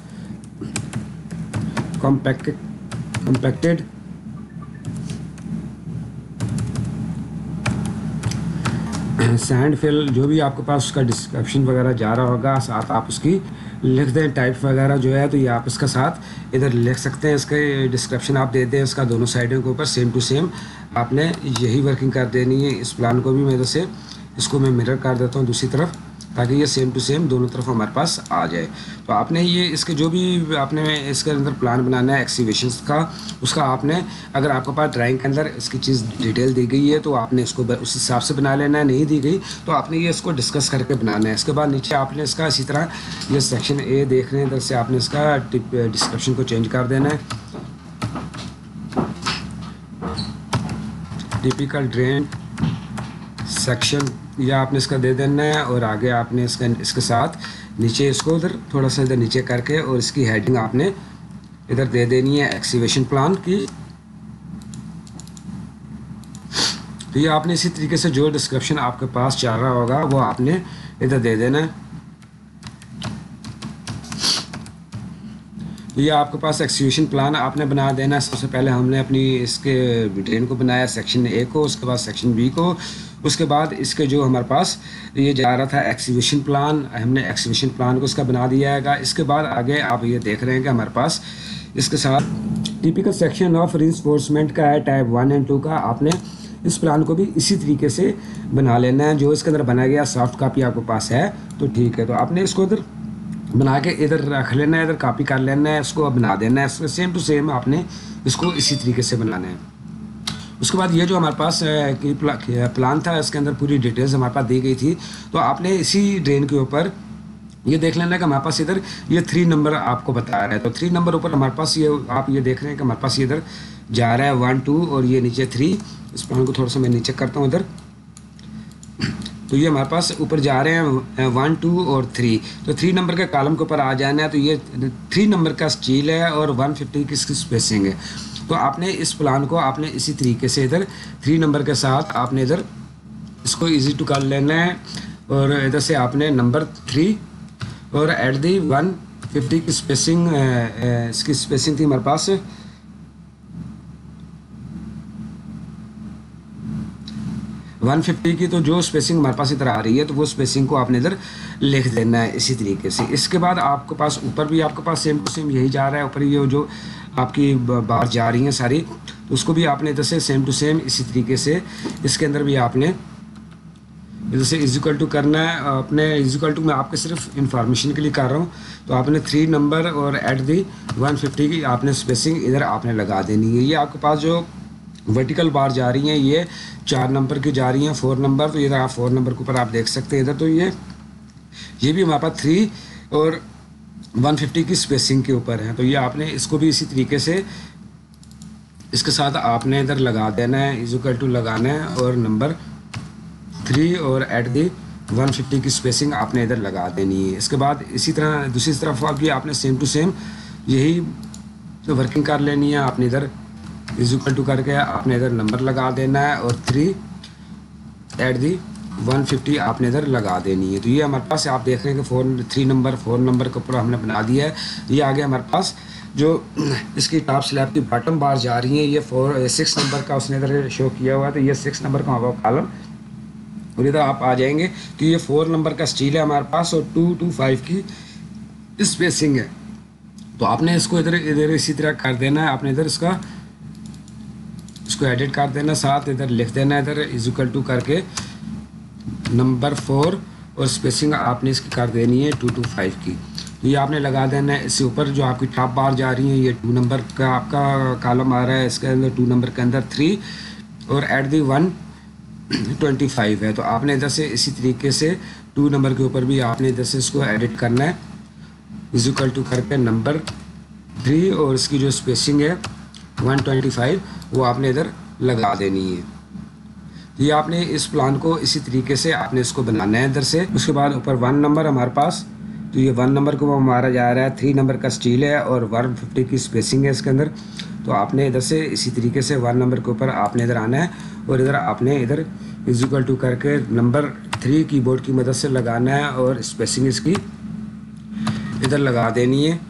کمپیکٹ کمپیکٹڈ سینڈ فل جو بھی آپ کے پاس اس کا ڈسکرپشن وغیرہ جا رہا ہوگا ساتھ آپ اس کی لکھ دیں. ٹائپ وغیرہ جو ہے تو یہ آپ اس کا ساتھ ادھر لکھ سکتے ہیں. اس کے ڈسکرپشن آپ دے دیں اس کا دونوں سائڈوں کے اوپر سیم ٹو سیم آپ نے یہی ورکنگ کر دینی ہے. اس پلان کو بھی میں ادھر سے اس کو میں مرر کر دیتا ہوں دوسری طرف تاکہ یہ سیم ٹو سیم دونوں طرف ہمارے پاس آ جائے. تو آپ نے یہ اس کے جو بھی آپ نے اس کے اندر پلان بنانا ہے ایکسیویشنس کا اس کا آپ نے اگر آپ کے پاس ڈرائنگ کے اندر اس کی چیز ڈیٹیل دی گئی ہے تو آپ نے اس کو اس حساب سے بنا لینا ہے. نہیں دی گئی تو آپ نے یہ اس کو ڈسکس کر کے بنانا ہے. اس کے بعد نیچے آپ نے اس کا اسی طرح یہ سیکشن اے دیکھ رہے ہیں ادھر سے آپ نے اس کا ڈسکرپشن کو چینج کر دینا ہے. ٹیپیکل ڈرین سیکشن یا آپ نے اس کا دے دینا ہے اور آگے آپ نے اس کا اس کے ساتھ نیچے اس کو ادھر تھوڑا سا ادھر نیچے کر کے اور اس کی ہیڈنگ آپ نے ادھر دے دینی ہے ایکسیویشن پلان کی. تو یہ آپ نے اسی طریقے سے جو ڈسکرپشن آپ کے پاس چل رہا ہوگا وہ آپ نے ادھر دے دینا ہے. یہ آپ کے پاس ایکسیویشن پلان آپ نے بنا دینا ہے. سب سے پہلے ہم نے اپنی اس کے ڈرین کو بنایا سیکشن اے کو, اس کے بعد سیکشن بی کو, اس کے بعد اس کے جو ہمارے پاس یہ جا رہا تھا ایکسیویشن پلان ہم نے ایکسیویشن پلان کو اس کا بنا دیا ہے گا. اس کے بعد آگے آپ یہ دیکھ رہے ہیں کہ ہمارے پاس اس کے ساتھ ٹیپیکل سیکشن آف رینفورسمنٹ کا ہے ٹائپ ون اینڈ ٹو کا. آپ نے اس پلان کو بھی اسی طریقے سے بنا لینا ہے. جو اس کے اندر بنا گیا سافٹ کاپی آپ کے پاس ہے تو ٹھیک ہے. تو آپ نے اس کو ادھر بنا کے ادھر رکھ لینا ہے, ادھر کاپی کر لینا ہے, اس کو بنا دینا ہے. اس میں سیم ٹو سیم آپ نے اس کو اسی طریقے سے بنانا ہے. اس کے بعد یہ جو ہمارے پاس پلان تھا اس کے اندر پوری ڈیٹیلز ہمارے پاس دی گئی تھی تو آپ نے اسی ڈرین کے اوپر یہ دیکھ لینا ہے کہ ہمارے پاس ادھر یہ تھری نمبر آپ کو بتا رہا ہے. تو تھری نمبر اوپر ہمارے پاس یہ آپ یہ دیکھ رہے ہیں کہ ہمارے پاس یہ ادھر جا رہا ہے ون ٹو اور یہ نیچے تھری. اس پلان کو تھوڑا سا میں نیچے کرتا ہوں ادھر. تو یہ ہمارے پاس اوپر جا رہے ہیں ون ٹو اور تھری. تو تھری نمبر کے کالم کے اوپر آ جانا ہے. تو یہ تھری نمبر کا اسٹیل ہے اور ون ففٹی کی اس کی اسپیسنگ ہے. تو آپ نے اس پلان کو آپ نے اسی طریقے سے ادھر تھری نمبر کے ساتھ آپ نے ادھر اس کو ایزی ٹو کر لینا ہے اور ادھر سے آپ نے نمبر تھری اور ایٹ دی ون ففٹی کی اسپیسنگ اس کی اسپیسنگ تھی ہمارے پاس ون ففٹی کی. تو جو اسپیسنگ ہمارے پاس ادھر آ رہی ہے تو وہ اسپیسنگ کو آپ نے ادھر لکھ دینا ہے اسی طریقے سے. اس کے بعد آپ کے پاس اوپر بھی آپ کے پاس سیم ٹو سیم یہی جا رہا ہے. اوپر یہ جو آپ کی بار جا رہی ہیں ساری تو اس کو بھی آپ نے ادھر سے سیم ٹو سیم اسی طریقے سے اس کے اندر بھی آپ نے ادھر سے ایزیکل ٹو کرنا ہے. اپنے ایزیکل ٹو میں آپ کے صرف انفارمیشن کے لیے کر رہا ہوں. تو آپ نے تھری نمبر اور ایٹ دی ون ففٹی کی آپ نے اسپیسنگ ادھر آپ نے لگا دینی ہے. یہ آپ کے پاس جو ورٹیکل بار جا رہی ہیں یہ چار نمبر کی جا رہی ہیں فور نمبر. تو ادھر آپ فور نمبر کے اوپر آپ دیکھ سکتے ہیں ادھر. تو یہ یہ بھی ہمارے پاس تھری اور ون ففٹی کی اسپیسنگ کے اوپر ہیں. تو یہ آپ نے اس کو بھی اسی طریقے سے اس کے ساتھ آپ نے ادھر لگا دینا ہے ایزیکل ٹو لگانا ہے اور نمبر تھری اور ایٹ دی ون ففٹی کی اسپیسنگ آپ نے ادھر لگا دینی ہے. اس کے بعد اسی طرح دوسری طرف آپ کی آپ نے سیم ٹو سیم یہی ورکنگ کر لینی ہے. آپ نے ادھر ایزیکل ٹو کر کے آپ نے ادھر نمبر لگا دینا ہے اور three at the one fifty آپ نے ادھر لگا دینی ہے. تو یہ ہمارے پاس آپ دیکھ رہے ہیں کہ four three number four number کے اوپر ہم نے بنا دیا ہے. یہ آگے ہمارے پاس جو اس کی ٹاپ سلیب کی باٹم بار جا رہی ہیں یہ فور سکس نمبر کا اس نے ادھر شو کیا ہوا ہے. تو یہ سکس نمبر کا ہوگا کالم اور ادھر آپ آ جائیں گے کہ یہ فور نمبر کا اسٹیل ہے ہمارے پاس اور ٹو ٹو فائیو کی اسپیسنگ ہے. تو آپ نے اس کو ادھر ادھر اسی طرح کر دینا ہے. آپ نے ادھر اس کا اس کو ایڈٹ کر دینا, ساتھ ادھر لکھ دینا ادھر از اکول ٹو کر کے نمبر فور, اور اسپیسنگ آپ نے اس کی کر دینی ہے ٹو ٹو فائیو کی. یہ آپ نے لگا دینا ہے. اس سے اوپر جو آپ کی ٹاپ بار جا رہی ہیں یہ ٹو نمبر کا آپ کا کالم آ رہا ہے, اس کے اندر ٹو نمبر کے اندر تھری اور at the one twenty five ہے. تو آپ نے ادھر سے اسی طریقے سے ٹو نمبر کے اوپر بھی آپ نے ادھر سے اس کو ایڈٹ کرنا ہے از اکول ٹو کر کے نمبر تھری, اور اس کی جو اسپیسنگ ہے ون ٹوینٹی فائیو وہ آپ نے ادھر لگا دینی ہے. یہ آپ نے اس پلان کو اسی طریقے سے آپ نے اس کو بنانا ہے ادھر سے. اس کے بعد اوپر ون نمبر ہمارے پاس, تو یہ ون نمبر کو ہمارا جا رہا ہے, تھری نمبر کا اسٹیل ہے اور ون ففٹی کی اسپیسنگ ہے اس کے اندر. تو آپ نے ادھر سے اسی طریقے سے ون نمبر کے اوپر آپ نے ادھر آنا ہے, اور ادھر آپ نے ادھر از اکول ٹو کر کے نمبر تھری کی بورڈ کی مدد سے لگانا ہے, اور اسپیسنگ اس کی ادھر لگا دینی ہے.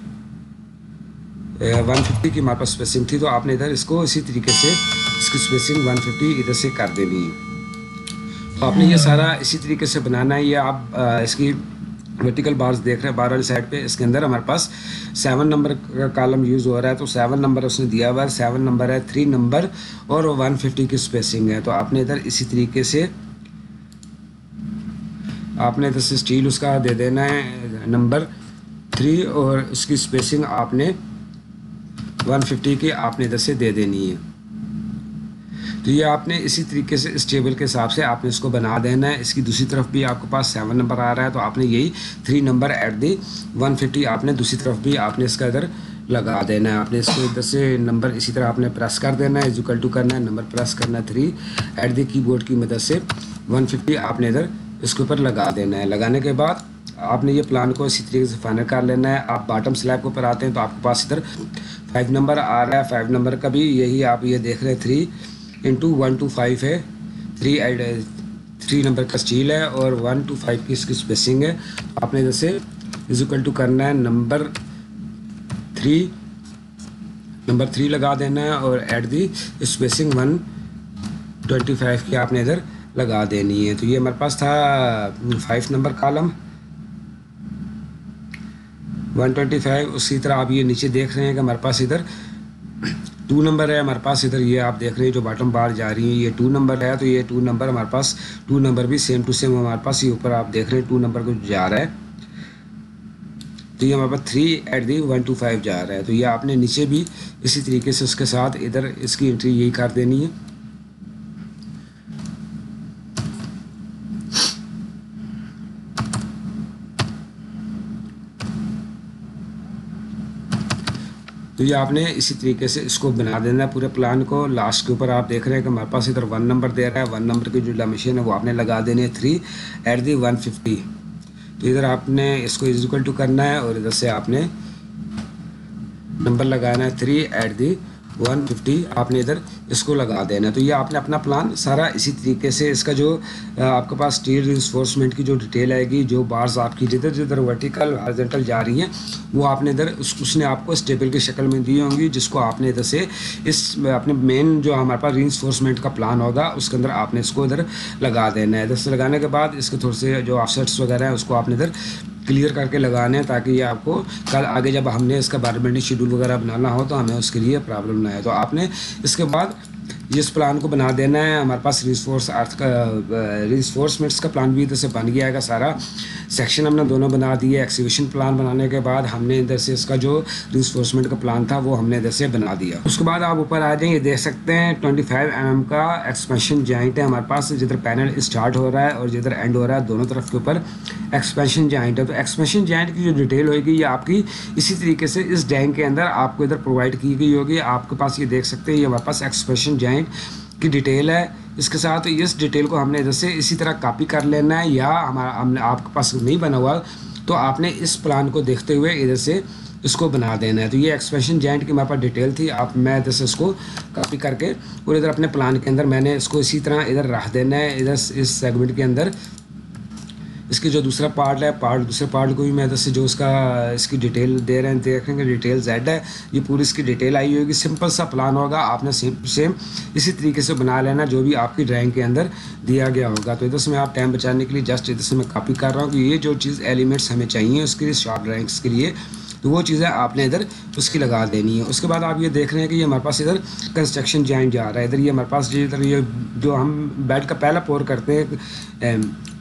ون ففٹی کی ہمارے پاس اسپیسنگ تھی, تو آپ نے ادھر اس کو اسی طریقے سے اس کی اسپیسنگ ون ففٹی ادھر سے کر دینی ہے. تو آپ نے یہ سارا اسی طریقے سے بنانا ہے. یہ آپ اس کی ورٹیکل بارز دیکھ رہے ہیں بار والی سائڈ پہ, اس کے اندر ہمارے پاس سیون نمبر کا کالم یوز ہو رہا ہے. تو سیون نمبر اس نے دیا ہوا ہے, سیون نمبر ہے, تھری نمبر اور ون ففٹی کی اسپیسنگ ہے. تو آپ نے ادھر اسی طریقے سے آپ نے ادھر سے اسٹیل اس کا دے دینا ہے نمبر تھری, اور اس کی اسپیسنگ آپ نے ون ففٹی کی آپ نے ادھر سے دے دینی ہے. تو یہ آپ نے اسی طریقے سے اس ٹیبل کے حساب سے آپ نے اس کو بنا دینا ہے. اس کی دوسری طرف بھی آپ کے پاس سیون نمبر آ رہا ہے, تو آپ نے یہی three number at the one fifty آپ نے دوسری طرف بھی آپ نے اس کا ادھر لگا دینا ہے. آپ نے اس کو ادھر سے نمبر اسی طرح آپ نے پریس کر دینا ہے, از اکول ٹو کرنا ہے نمبر پریس کرنا ہے تھری ایٹ دی کی بورڈ کی مدد سے ون ففٹی آپ نے ادھر اس کے اوپر لگا دینا ہے. لگانے کے بعد آپ نے یہ پلان کو اسی طریقے سے فائنل کر لینا ہے. آپ باٹم سلیب کے اوپر آتے ہیں تو آپ کے پاس ادھر فائیو نمبر آ رہا ہے. فائیو نمبر کا بھی یہی آپ یہ دیکھ رہے ہیں three into one two five ہے, تھری ایڈ تھری نمبر کا اسٹیل ہے اور ون ٹو فائیو کی اس کی اسپیسنگ ہے. آپ نے جیسے از اکول ٹو کرنا ہے نمبر تھری نمبر تھری لگا دینا ہے, اور at the spacing one twenty five کی آپ نے ادھر لگا دینی ہے. تو یہ ہمارے پاس تھا five number column one twenty five. اسی طرح آپ یہ نیچے دیکھ رہے ہیں کہ ہمارے پاس ادھر ٹو نمبر ہے ہمارے پاس. ادھر یہ آپ دیکھ رہے ہیں جو باٹم بار جا رہی ہیں یہ ٹو نمبر ہے, تو یہ ٹو نمبر ہمارے پاس ٹو نمبر بھی سیم ٹو سیم ہمارے پاس یہ اوپر آپ دیکھ رہے ہیں ٹو نمبر کو جا رہا ہے. تو یہ ہمارے پاس three at the one two five جا رہا ہے. تو یہ آپ نے نیچے بھی اسی طریقے سے اس کے ساتھ ادھر اس کی انٹری یہی کر دینی ہے. تو یہ آپ نے اسی طریقے سے اس کو بنا دینا ہے پورے پلان کو. لاسٹ کے اوپر آپ دیکھ رہے ہیں کہ ہمارے پاس ادھر ون نمبر دے رہا ہے, ون نمبر کی جو ڈائمینشن ہے وہ آپ نے لگا دینی ہے three at the one fifty. تو ادھر آپ نے اس کو از اکول ٹو کرنا ہے, اور ادھر سے آپ نے نمبر لگانا ہے three at the one fifty آپ نے ادھر اس کو لگا دینا ہے. تو یہ آپ نے اپنا پلان سارا اسی طریقے سے اس کا جو آپ کے پاس اسٹیل رینفورسمنٹ کی جو ڈیٹیل آئے گی, جو بارز آپ کی جدھر جدھر ورٹیکل ہارزنٹل جا رہی ہیں وہ آپ نے ادھر اس اس نے آپ کو اس ٹیبل کی شکل میں دی ہوں گی, جس کو آپ نے ادھر سے اس اپنے مین جو ہمارے پاس رینفورسمنٹ کا پلان ہوگا اس کے اندر آپ نے اس کو ادھر لگا دینا ہے. ادھر سے لگانے کے بعد اس کے تھوڑے سے جو آف سیٹس وغیرہ ہیں اس کو آپ نے ادھر کلیئر کر کے لگانے ہیں, تاکہ یہ آپ کو کل آگے جب ہم نے اس کا بارمنٹی شیڈول وغیرہ بنانا ہو تو ہمیں اس کے لیے پرابلم نہ آئے. تو آپ نے اس کے بعد اس پلان کو بنا دینا ہے. ہمارے پاس رینفورس ارتھ کا رینفورسمنٹس کا پلان بھی ادھر سے بن گیا ہے. سارا سیکشن ہم نے دونوں بنا دیے. ایکسیویشن پلان بنانے کے بعد ہم نے ادھر سے اس کا جو رینفورسمنٹ کا پلان تھا وہ ہم نے ادھر سے بنا دیا. اس کے بعد آپ اوپر آ جائیں, یہ دیکھ سکتے ہیں ٹوئنٹی فائیو ایم ایم کا ایکسپینشن جوائنٹ ہے ہمارے پاس, جدھر پینل اسٹارٹ ہو رہا ہے اور جدھر اینڈ ہو رہا ہے دونوں طرف کے اوپر ایکسپینشن جوائنٹ ہے. تو ایکسپینشن جوائنٹ کی جو ڈیٹیل ہوئے گی یہ آپ کی اسی طریقے سے اس ڈرائنگ کے اندر آپ کو ادھر پرووائڈ کی گئی ہوگی. آپ کے پاس یہ دیکھ سکتے ہیں یہ ہمارے پاس ایکسپینشن جوائنٹ کی ڈیٹیل ہے. اس کے ساتھ اس ڈیٹیل کو ہم نے ادھر سے اسی طرح کاپی کر لینا ہے, یا ہمارا ہم نے آپ کے پاس نہیں بنا ہوا تو آپ نے اس پلان کو دیکھتے ہوئے ادھر سے اس کو بنا دینا ہے. تو یہ ایکسپینشن جوائنٹ کی ہمارے پاس ڈیٹیل تھی, آپ میں ادھر سے اس کو کاپی کر کے اور ادھر اپنے پلان کے اندر میں نے اس کو اسی طرح ادھر رکھ دینا ہے. ادھر اس سیگمنٹ کے اندر اس کی جو دوسرا پارٹ ہے پارٹ دوسرے پارٹ کو بھی میں ادھر سے جو اس کا اس کی ڈیٹیل دے رہے ہیں دیکھیں گے ڈیٹیل زیڈ ہے, یہ پوری اس کی ڈیٹیل آئی ہوگی. سمپل سا پلان ہوگا, آپ نے سیم سیم اسی طریقے سے بنا لینا جو بھی آپ کی ڈرائنگ کے اندر دیا گیا ہوگا. تو ادھر سے میں آپ ٹائم بچانے کے لیے جسٹ ادھر سے میں کاپی کر رہا ہوں کہ یہ جو چیز ایلیمنٹس ہمیں چاہیے اس کے لیے شارٹ ڈرائنگس کے لیے, تو وہ چیزیں آپ نے ادھر اس کی لگا دینی ہے. اس کے بعد آپ یہ دیکھ رہے ہیں کہ یہ ہمارے پاس ادھر کنسٹرکشن جوائنٹ جا رہا ہے. ادھر یہ ہمارے پاس جو ادھر یہ جو ہم بیڈ کا پہلا پور کرتے ہیں,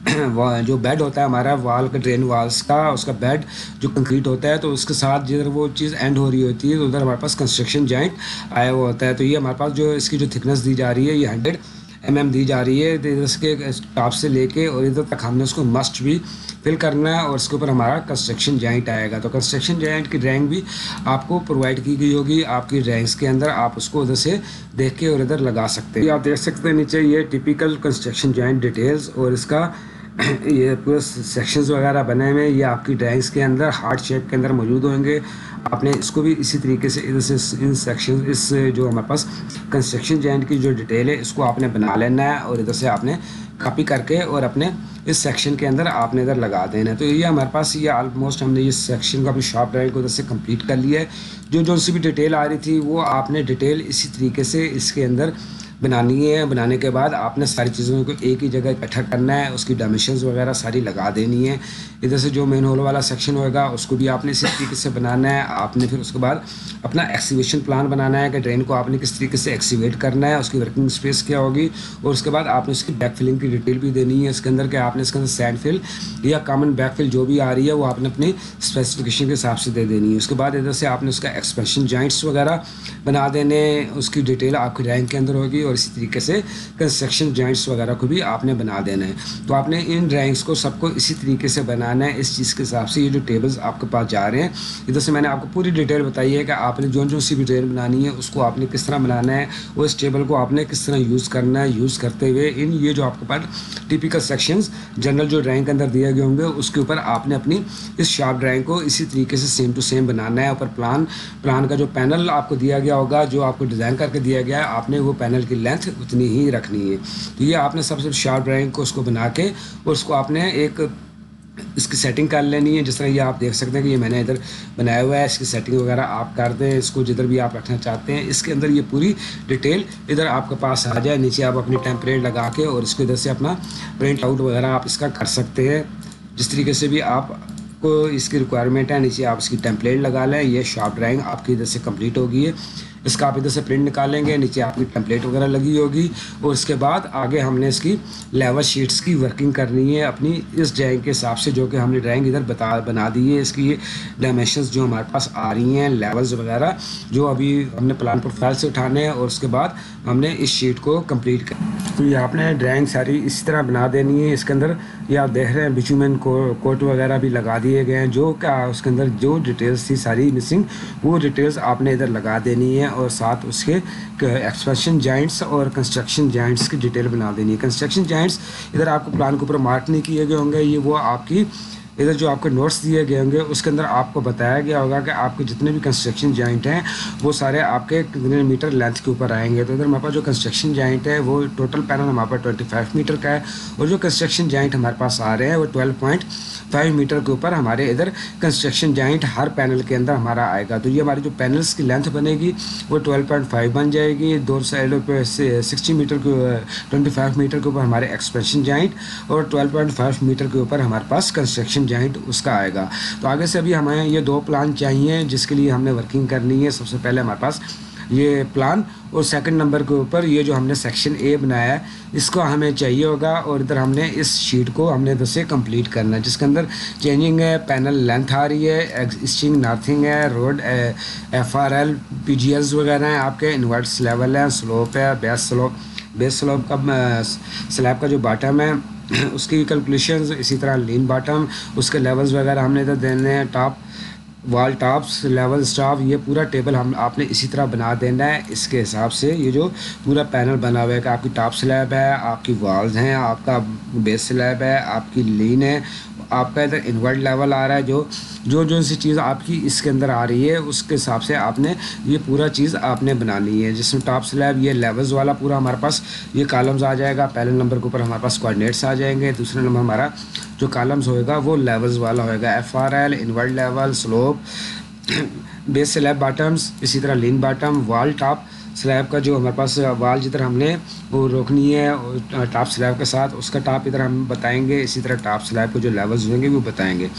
جو بیڈ ہوتا ہے ہمارا وال کا, ڈرین والس کا, اس کا بیڈ جو کنکریٹ ہوتا ہے, تو اس کے ساتھ جدھر وہ چیز اینڈ ہو رہی ہوتی ہے تو ادھر ہمارے پاس کنسٹرکشن جوائنٹ آیا ہوا ہوتا ہے. تو یہ ہمارے پاس جو اس کی جو تھکنس دی جا رہی ہے یہ ہنڈریڈ ایم ایم دی جا رہی ہے. اس کے ٹاپ سے لے کے اور ادھر تک ہم نے اس کو مسٹ بھی فل کرنا ہے, اور اس کے اوپر ہمارا کنسٹرکشن جوائنٹ آئے گا. تو کنسٹرکشن جوائنٹ کی ڈرائنگ بھی آپ کو پرووائڈ کی گئی ہوگی آپ کی ڈرائنگس کے اندر. آپ اس کو ادھر سے دیکھ کے اور ادھر لگا سکتے ہیں. آپ دیکھ سکتے ہیں نیچے یہ ٹپیکل کنسٹرکشن جوائنٹ ڈیٹیلز, اور اس کا یہ پورے سیکشنز وغیرہ بنے ہوئے ہیں. یہ آپ کی ڈرائنگس کے اندر ہارٹ شیپ کے اندر موجود ہوں گے. آپ نے اس کو بھی اسی طریقے سے ادھر سے ان سیکشن اس جو ہمارے پاس کنسٹرکشن جوائنٹ کی جو ڈیٹیل ہے اس کو آپ نے بنا لینا ہے, اور ادھر سے آپ نے کاپی کر کے اور اپنے اس سیکشن کے اندر آپ نے ادھر لگا دینا ہے. تو یہ ہمارے پاس یہ آلموسٹ ہم نے یہ سیکشن کو اپنی شاپ ڈرائنگ کو ادھر سے کمپلیٹ کر لیا ہے. جو جو سی بھی ڈیٹیل آ رہی تھی وہ آپ نے ڈیٹیل اسی طریقے سے اس کے اندر بنانی ہے. بنانے کے بعد آپ نے ساری چیزوں کو ایک ہی جگہ اکٹھا کرنا ہے, اس کی ڈائمینشنز وغیرہ ساری لگا دینی ہے. ادھر سے جو مین ہول والا سیکشن ہوگا اس کو بھی آپ نے اسی طریقے سے بنانا ہے. آپ نے پھر اس کے بعد اپنا ایکسیویشن پلان بنانا ہے کہ ڈرین کو آپ نے کس طریقے سے ایکسیویٹ کرنا ہے, اس کی ورکنگ اسپیس کیا ہوگی, اور اس کے بعد آپ نے اس کی بیک فلنگ کی ڈیٹیل بھی دینی ہے اس کے اندر کہ آپ نے اس کے اندر سینڈ فل یا کامن بیک فل جو بھی آ رہی ہے وہ آپ نے اپنی اسپیسیفکیشن کے حساب سے دے دینی ہے. اس کے بعد ادھر سے آپ نے اس کا ایکسپینشن جوائنٹس وغیرہ بنا دینے, اس کی ڈیٹیل آپ کی ڈرائنگ کے اندر ہوگی, اور اسی طریقے سے کنسٹرکشن جوائنٹس وغیرہ کو بھی آپ نے بنا دینا ہے. تو آپ نے ان ڈرائنگس کو سب کو اسی طریقے سے بنانا ہے اس چیز کے حساب سے. یہ جو ٹیبلز آپ کے پاس جا رہے ہیں ادھر سے میں نے آپ کو پوری ڈیٹیل بتائی ہے کہ آپ نے جو جو سی بھی ڈرائنگ بنانی ہے اس کو آپ نے کس طرح بنانا ہے, وہ اس ٹیبل کو آپ نے کس طرح یوز کرنا ہے. یوز کرتے ہوئے ان یہ جو آپ کے پاس ٹیپیکل سیکشنز جنرل جو ڈرائنگ کے اندر دیے گئے ہوں گے اس کے اوپر آپ نے اپنی اس شارپ ڈرائنگ کو اسی طریقے سے سیم ٹو سیم بنانا ہے. اوپر پلان پلان کا جو پینل آپ کو دیا گیا ہوگا, جو آپ کو ڈیزائن کر کے دیا گیا ہے, آپ نے وہ پینل کی لینتھ اتنی ہی رکھنی ہے. تو یہ آپ نے سب سے شارپ ڈرائنگ کو اس کو بنا کے اور اس کو آپ نے ایک اس کی سیٹنگ کر لینی ہے. جس طرح یہ آپ دیکھ سکتے ہیں کہ یہ میں نے ادھر بنایا ہوا ہے, اس کی سیٹنگ وغیرہ آپ کر دیں, اس کو جدھر بھی آپ رکھنا چاہتے ہیں. اس کے اندر یہ پوری ڈیٹیل ادھر آپ کے پاس آ جائے. نیچے آپ اپنی ٹیمپلیٹ لگا کے اور اس کو ادھر سے اپنا پرنٹ آؤٹ وغیرہ آپ اس کا کر سکتے ہیں. جس طریقے سے بھی آپ کو اس کی ریکوائرمنٹ ہے, نیچے آپ اس کی ٹیمپلیٹ لگا لیں. یہ شارپ ڈرائنگ آپ کی ادھر سے کمپلیٹ ہوگی ہے. اس کا آپ ادھر سے پرنٹ نکالیں گے, نیچے آپ کی ٹیمپلیٹ وغیرہ لگی ہوگی, اور اس کے بعد آگے ہم نے اس کی لیول شیٹس کی ورکنگ کرنی ہے اپنی اس ڈرائنگ کے حساب سے جو کہ ہم نے ڈرائنگ ادھر بتا بنا دی ہے. اس کی ڈائمینشنز جو ہمارے پاس آ رہی ہیں, لیولز وغیرہ جو ابھی ہم نے پلان پروفائل سے اٹھانے ہیں, اور اس کے بعد ہم نے اس شیٹ کو کمپلیٹ کر. تو یہ آپ نے ڈرائنگ ساری اسی طرح بنا دینی ہے. اس کے اندر یہ آپ دیکھ رہے ہیں بچومن کوٹ وغیرہ بھی لگا دیے گئے ہیں, جو کہ اس کے اندر جو ڈیٹیلز تھی ساری مسنگ وہ ڈیٹیلز آپ نے ادھر لگا دینی ہے, اور ساتھ اس کے ایکسپینشن جوائنٹس اور کنسٹرکشن جوائنٹس کی ڈیٹیل بنا دینی ہے. کنسٹرکشن جوائنٹس ادھر آپ کو پلان کے اوپر مارک نہیں کیے گئے ہوں گے, یہ وہ آپ کی ادھر جو آپ کے نوٹس دیے گئے ہوں گے اس کے اندر آپ کو بتایا گیا ہوگا کہ آپ کے جتنے بھی کنسٹرکشن جوائنٹ ہیں وہ سارے آپ کے کتنے میٹر لینتھ کے اوپر آئیں گے. تو ادھر ہمارے پاس جو کنسٹرکشن جوائنٹ ہے وہ ٹوٹل پینل ہمارے پاس ٹوئنٹی فائیو میٹر کا ہے, اور جو کنسٹرکشن جوائنٹ ہمارے پاس آ رہے ہیں وہ ٹویلو پوائنٹ فائیو میٹر کے اوپر ہمارے ادھر کنسٹرکشن جوائنٹ ہر پینل کے اندر ہمارا آئے گا. تو یہ ہماری جو پینلس کی لینتھ بنے گی وہ ٹویلو پوائنٹ فائیو بن جائے گی. دو سائڈوں پہ سکسٹی میٹر کے ٹوئنٹی فائیو میٹر کے اوپر ہمارے ایکسپینشن جوائنٹ, اور ٹویلو پوائنٹ فائیو میٹر کے اوپر ہمارے پاس کنسٹرکشن جوائنٹ اس کا آئے گا. تو آگے سے ابھی ہمیں یہ دو پلان چاہیے جس کے لیے ہم نے ورکنگ کرنی ہے. سب سے پہلے ہمارے پاس یہ پلان, اور سیکنڈ نمبر کے اوپر یہ جو ہم نے سیکشن اے بنایا ہے اس کو ہمیں چاہیے ہوگا, اور ادھر ہم نے اس شیٹ کو ہم نے ادھر سے کمپلیٹ کرنا ہے جس کے اندر چینجنگ ہے, پینل لینتھ آ رہی ہے, ایکسٹنگ نارتھنگ ہے, road F R L P G Ls وغیرہ ہیں آپ کے, انورٹس لیول ہے, سلوپ ہے, بیس سلوپ بیس سلوپ کا سلیب کا جو باٹم ہے اس کی کیلکولیشنز, اسی طرح لین باٹم اس کے لیولز وغیرہ ہم نے ادھر دینے ہیں, ٹاپ وال ٹاپس لیول اسٹاف, یہ پورا ٹیبل ہم آپ نے اسی طرح بنا دینا ہے. اس کے حساب سے یہ جو پورا پینل بنا ہوا ہے کہ آپ کی ٹاپ سلیب ہے, آپ کی والز ہیں, آپ کا بیس سلیب ہے, آپ کی لین ہے, آپ کا ادھر انورٹ لیول آ رہا ہے, جو جو جو سی چیز آپ کی اس کے اندر آ رہی ہے اس کے حساب سے آپ نے یہ پورا چیز آپ نے بنانی ہے. جس میں ٹاپ سلیب یہ لیولز والا پورا ہمارے پاس یہ کالمز آ جائے گا. پہلے نمبر کے اوپر ہمارے پاس کوآرڈینیٹس آ جائیں گے, دوسرے نمبر ہمارا جو کالمز ہوئے گا وہ لیولز والا ہوئے گا, F R L, invert level, slope, base slab bottoms, اسی طرح لین باٹم, وال ٹاپ سلیب کا جو ہمارے پاس وال جدھر ہم نے وہ روکنی ہے ٹاپ سلیب کے ساتھ اس کا ٹاپ ادھر ہم بتائیں گے, اسی طرح ٹاپ سلیب کے جو لیولز ہوئیں گے وہ بتائیں گے.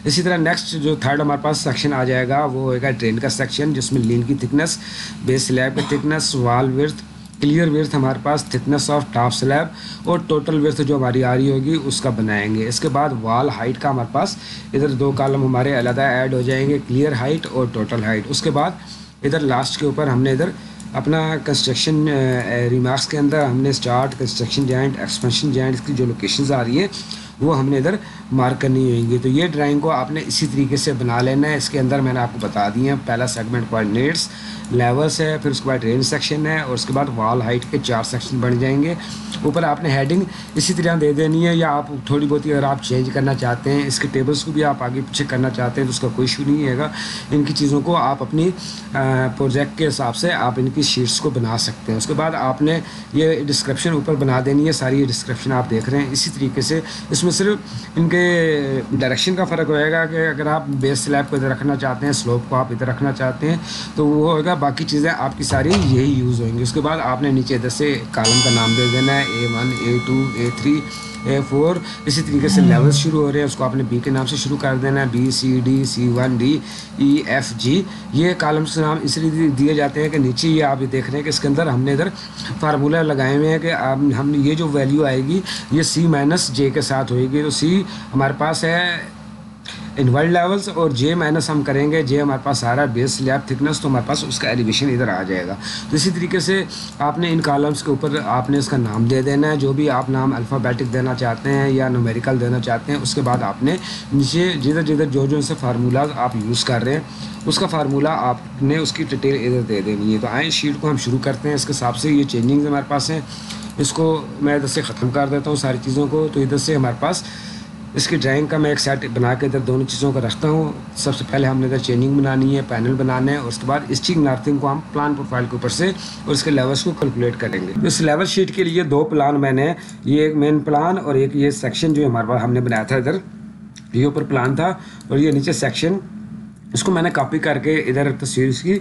इसी तरह नेक्स्ट जो थर्ड हमारे पास सेक्शन आ जाएगा वो होगा ड्रेन का सेक्शन, जिसमें लीन की थिकनेस, बेस स्लैब की thickness, wall width, clear width हमारे पास, थिकनेस ऑफ टॉप स्लैब और टोटल विड्थ जो हमारी आ रही होगी उसका बनाएंगे। इसके बाद वाल हाइट का हमारे पास इधर दो कॉलम हमारे अलग ऐड हो जाएंगे, क्लियर हाइट और टोटल हाइट। उसके बाद इधर लास्ट के ऊपर हमने इधर अपना कंस्ट्रक्शन रिमार्क्स के अंदर हमने start, construction joint, expansion joint की जो लोकेशंस आ रही है वो हमने इधर मार्क करनी होंगी। तो ये ड्राइंग को आपने इसी तरीके से बना लेना है। इसके अंदर मैंने आपको बता दिए हैं, पहला सेगमेंट कोऑर्डिनेट्स, लेवल्स है, फिर उसके बाद रेंज सेक्शन है और उसके बाद वॉल हाइट के चार सेक्शन बन जाएंगे। ऊपर आपने हेडिंग इसी तरह दे देनी है, या आप थोड़ी बहुत ही अगर आप चेंज करना चाहते हैं, इसके टेबल्स को भी आप आगे पीछे करना चाहते हैं तो उसका कोई इशू नहीं है। इनकी चीज़ों को आप अपनी प्रोजेक्ट के हिसाब से आप इनकी शीट्स को बना सकते हैं। उसके बाद आपने ये डिस्क्रिप्शन ऊपर बना देनी है, सारी ये डिस्क्रिप्शन आप देख रहे हैं इसी तरीके से। इसमें सिर्फ इनके डायरेक्शन का फ़र्क होएगा कि अगर आप बेस स्लैब को इधर रखना चाहते हैं, स्लोप को आप इधर रखना चाहते हैं तो वो होगा, बाकी चीज़ें आपकी सारी यही यूज़ होंगी। उसके बाद आपने नीचे इधर से कॉलम का नाम दे देना है, A one, A two, A three, A four. इसी तरीके से लेवल्स शुरू हो रहे हैं, उसको आपने बी के नाम से शुरू कर देना है, B C D, C one D, E F G. ये कॉलम्स के नाम इसलिए दिए जाते हैं कि नीचे ये आप ये देख रहे हैं कि इसके अंदर हमने इधर फार्मूला लगाए हुए हैं कि आप हम ये जो वैल्यू आएगी ये सी माइनस जे के साथ होएगी। तो सी हमारे पास है इनवर्ड लेवल्स और जे माइनस हम करेंगे, जे हमारे पास आ रहा है बेस स्लैब थिकनेस, तो हमारे पास उसका एलिवेशन इधर आ जाएगा। तो इसी तरीके से आपने इन कॉलम्स के ऊपर आपने इसका नाम दे देना है, जो भी आप नाम अल्फ़ाबेटिक देना चाहते हैं या न्यूमेरिकल देना चाहते हैं। उसके बाद आपने नीचे जिधर जिधर जो जो से फार्मूलाज आप यूज़ कर रहे हैं उसका फार्मूला आपने उसकी डिटेल इधर दे देनी है। तो आए शीट को हम शुरू करते हैं। इसके हिसाब से ये चेंजिंग हमारे पास हैं, इसको मैं इधर से ख़त्म कर देता हूँ सारी चीज़ों को। तो इधर से हमारे पास इसकी ड्राइंग का मैं एक सेट बना के इधर दोनों चीज़ों को रखता हूँ। सबसे पहले हमने इधर चेंजिंग बनानी है, पैनल बनाना है और उसके बाद स्टिचिंग नार्थिंग को हम प्लान प्रोफाइल के ऊपर से और इसके लेवल्स को कैलकुलेट करेंगे। इस लेवल शीट के लिए दो प्लान मैंने, ये एक मेन प्लान और एक ये सेक्शन जो हमारे पास हमने बनाया था, इधर ये ऊपर प्लान था और ये नीचे सेक्शन, इसको मैंने कॉपी करके इधर तस्वीर इसकी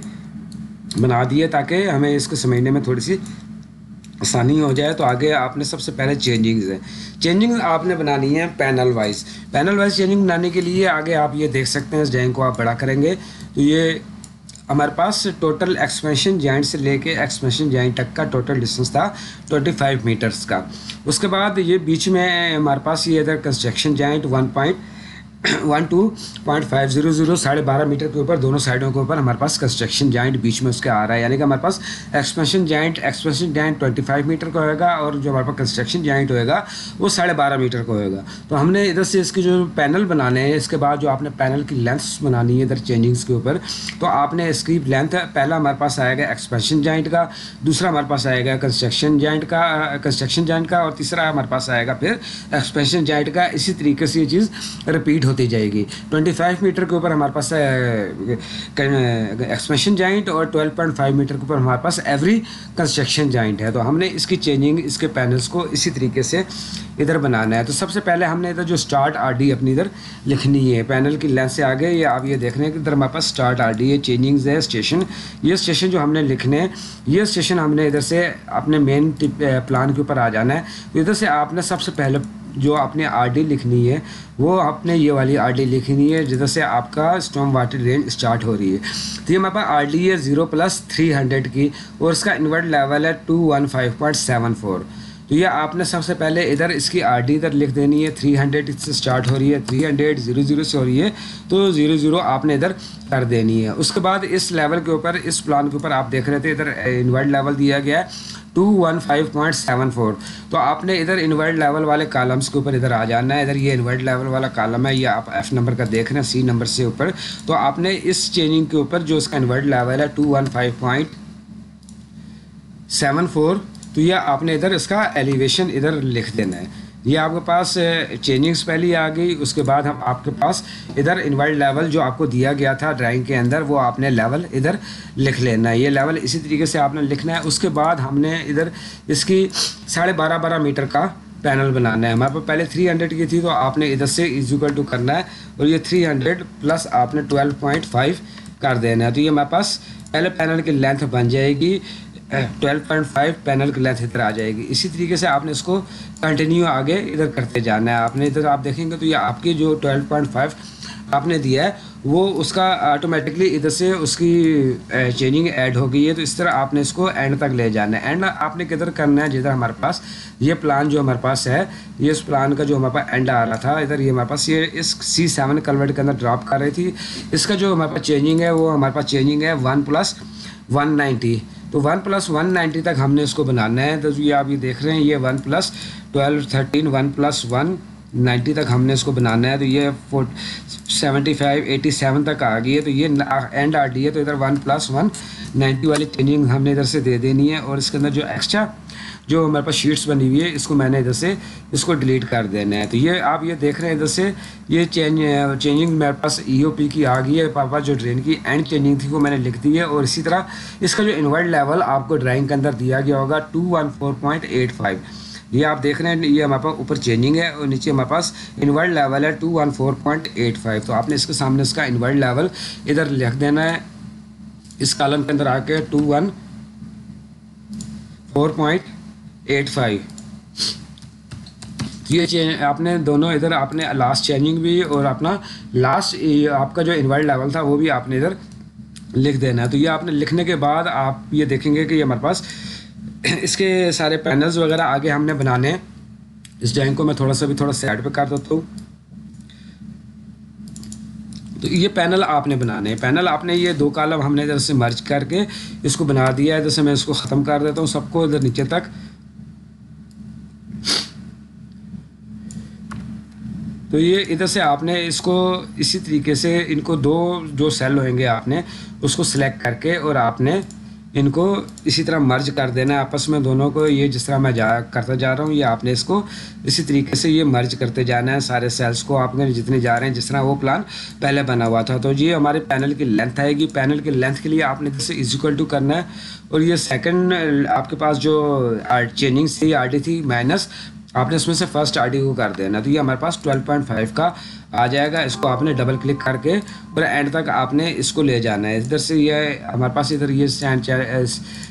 बना दी है ताकि हमें इसको समझने में थोड़ी सी आसानी हो जाए। तो आगे आपने सबसे पहले चेंजिंग्स है, चेंजिंग आपने बनानी है panel wise. Panel wise changing बनाने के लिए आगे आप ये देख सकते हैं, इस ड्राइंग को आप बड़ा करेंगे तो ये हमारे पास टोटल एक्सपेंशन जॉइंट से लेके एक्सपेंशन जॉइंट तक का टोटल डिस्टेंस था पच्चीस मीटर्स का। उसके बाद ये बीच में हमारे पास ये इधर construction joint one point one two point five zero zero साढ़े बारह मीटर के ऊपर दोनों साइडों के ऊपर हमारे पास कंस्ट्रक्शन जॉइंट बीच में उसके आ रहा है, यानी कि हमारे पास एक्सपेंशन जॉइंट एक्सपेंशन जॉइंट पच्चीस मीटर का होएगा और जो हमारे पास कंस्ट्रक्शन जॉइंट होएगा वो साढ़े बारह मीटर का होएगा। तो हमने इधर से इसके जो पैनल बनाने हैं, इसके बाद जो आपने पैनल की लेंथ्स बनानी है इधर चेंजिंग्स के ऊपर, तो आपने इसकी लेंथ पहला हमारे पास आएगा एक्सपेंशन जॉइंट का, दूसरा हमारे पास आएगा कंस्ट्रक्शन जॉइंट का कंस्ट्रक्शन जॉइंट का और तीसरा हमारे पास आएगा फिर एक्सपेंशन जॉइंट का। इसी तरीके से ये चीज़ रिपीट होती जाएगी। पच्चीस मीटर के ऊपर हमारे पास एक्सपेंशन जॉइंट और बारह पॉइंट पाँच मीटर के ऊपर हमारे पास एवरी कंस्ट्रक्शन जॉइंट है। तो हमने इसकी चेंजिंग इसके पैनल्स को इसी तरीके से इधर बनाना है। तो सबसे पहले हमने इधर जो स्टार्ट आरडी अपनी इधर लिखनी है, पैनल की लेंथ से आगे ये आप ये देख रहे हैं कि इधर हमारे पास स्टार्ट आरडी है, चेंजिंग्स है, स्टेशन, ये स्टेशन जो हमने लिखने हैं ये स्टेशन हमने इधर से अपने मेन प्लान के ऊपर आ जाना है। तो इधर से आपने सबसे पहले जो आपने आरडी लिखनी है वो आपने ये वाली आरडी लिखनी है जिधर से आपका स्टॉर्म वाटर रेंज स्टार्ट हो रही है। तो ये हमारे पास आरडी है जीरो प्लस थ्री हंड्रेड की और इसका इन्वर्ट लेवल है two one five point seven four. तो ये आपने सबसे पहले इधर इसकी आरडी इधर लिख देनी है, थ्री हंड्रेड से स्टार्ट हो रही है, थ्री हंड्रेड जीरो जीरो से हो रही है तो जीरो जीरो आपने इधर कर देनी है। उसके बाद इस लेवल के ऊपर इस प्लान के ऊपर आप देख रहे थे इधर इन्वर्ट लेवल दिया गया है two one five point seven four. तो आपने इधर इन्वर्ट लेवल वाले कॉलम्स के ऊपर इधर आ जाना है। इधर ये इन्वर्ट लेवल वाला कॉलम है, ये आप एफ नंबर का देख रहे हैं, सी नंबर से ऊपर। तो आपने इस चेंजिंग के ऊपर जो इसका इन्वर्ट लेवल है two one five point seven four, तो यह आपने इधर इसका एलिवेशन इधर लिख देना है। ये आपके पास चेंजिंग्स पहले आ गई, उसके बाद हम आपके पास इधर इन्वर्ट लेवल जो आपको दिया गया था ड्राइंग के अंदर वो आपने लेवल इधर लिख लेना है। ये लेवल इसी तरीके से आपने लिखना है। उसके बाद हमने इधर इसकी साढ़े बारह बारह मीटर का पैनल बनाना है। हमारे पास पहले थ्री हंड्रेड की थी तो आपने इधर से इज इक्वल टू करना है और ये थ्री हंड्रेड प्लस आपने ट्वेल्व पॉइंट फाइव कर देना है। तो ये हमारे पास पहले पैनल की लेंथ बन जाएगी ट्वेल्व पॉइंट फाइव, पैनल की लेंथ इधर आ जाएगी। इसी तरीके से आपने इसको कंटिन्यू आगे इधर करते जाना है। आपने इधर आप देखेंगे तो ये आपकी जो ट्वेल्व पॉइंट फाइव آپ نے دیا ہے وہ اس کا آٹومیٹکلی ادھر سے اس کی چینجنگ ایڈ ہو گئی ہے. تو اس طرح آپ نے اس کو اینڈ تک لے جانا ہے. اینڈ آپ نے کدھر کرنا ہے جدھر ہمارے پاس یہ پلان جو ہمارے پاس ہے, یہ اس پلان کا جو ہمارے پاس اینڈ آ رہا تھا ادھر, یہ ہمارے پاس یہ اس سی سیون کلوٹ کے اندر ڈراپ کر رہی تھی. اس کا جو ہمارے پاس چینجنگ ہے وہ ہمارے پاس چینجنگ ہے ون پلس ون نائنٹی. تو ون پلس ون نائنٹی تک ہم نے اس کو بنانا ہے. تو یہ آپ یہ دیکھ رہے ہیں یہ one plus twelve thirteen one plus one ninety تک ہم نے اس کو بنانا ہے. تو یہ four seventy five eighty seven تک آ گئی ہے. تو یہ اینڈ آ گئی ہے. تو ادھر ون پلس ون نائنٹی والی چینجنگ ہم نے ادھر سے دے دینی ہے. اور اس کے اندر جو ایکسٹرا جو ہمارے پاس شیٹس بنی ہوئی ہے اس کو میں نے ادھر سے اس کو ڈیلیٹ کر دینا ہے. تو یہ آپ یہ دیکھ رہے ہیں ادھر سے یہ چینج چینجنگ میرے پاس ای او پی کی آ گئی ہے. پاپا جو ڈرین کی اینڈ چینجنگ تھی وہ میں نے لکھ دی ہے. اور اسی طرح اس کا جو انورٹ لیول آپ کو ڈرائنگ کے اندر دیا گیا ہوگا two one four point eight five. یہ آپ دیکھ رہے ہیں یہ ہمارے پاس اوپر چینجنگ ہے اور نیچے ہمارے پاس انورٹ لیول ہے two one four point eight five. تو آپ نے اس کے سامنے اس کا انورٹ لیول ادھر لکھ دینا ہے اس کالم کے اندر آ کے two one four point eight five. یہ آپ نے دونوں ادھر آپ نے لاسٹ چینجنگ بھی اور اپنا لاسٹ آپ کا جو انورٹ لیول تھا وہ بھی آپ نے ادھر لکھ دینا ہے. تو یہ آپ نے لکھنے کے بعد آپ یہ دیکھیں گے کہ یہ ہمارے پاس اس کے سارے پینلز وغیرہ آگے ہم نے بنانے ہیں. اس ڈرائنگ کو میں تھوڑا سا بھی تھوڑا سائڈ پہ کر دیتا ہوں. تو یہ پینل آپ نے بنانے ہیں. پینل آپ نے یہ دو کالم ہم نے ادھر سے مرج کر کے اس کو بنا دیا ہے. ادھر سے میں اس کو ختم کر دیتا ہوں سب کو ادھر نیچے تک. تو یہ ادھر سے آپ نے اس کو اسی طریقے سے ان کو دو جو سیل ہوئیں گے آپ نے اس کو سلیکٹ کر کے اور آپ نے ان کو اسی طرح مرج کر دینا ہے آپس میں دونوں کو. یہ جس طرح میں جا کرتا جا رہا ہوں یہ آپ نے اس کو اسی طریقے سے یہ مرج کرتے جانا ہے سارے سیلز کو آپ نے جتنے جا رہے ہیں جس طرح وہ پلان پہلے بنا ہوا تھا. تو یہ ہمارے پینل کی لینتھ آئے گی. پینل کی لینتھ کے لیے آپ نے جیسے از اکول ٹو کرنا ہے. اور یہ سیکنڈ آپ کے پاس جو چینجنگ تھی آر ڈی تھی مائنس آپ نے اس میں سے فرسٹ آر ڈی کو کر دینا. تو یہ ہمارے پاس ٹویلو پوائنٹ فائیو کا آ جائے گا. اس کو آپ نے ڈبل کلک کر کے اور اینڈ تک آپ نے اس کو لے جانا ہے. ادھر سے یہ ہمارے پاس ادھر یہ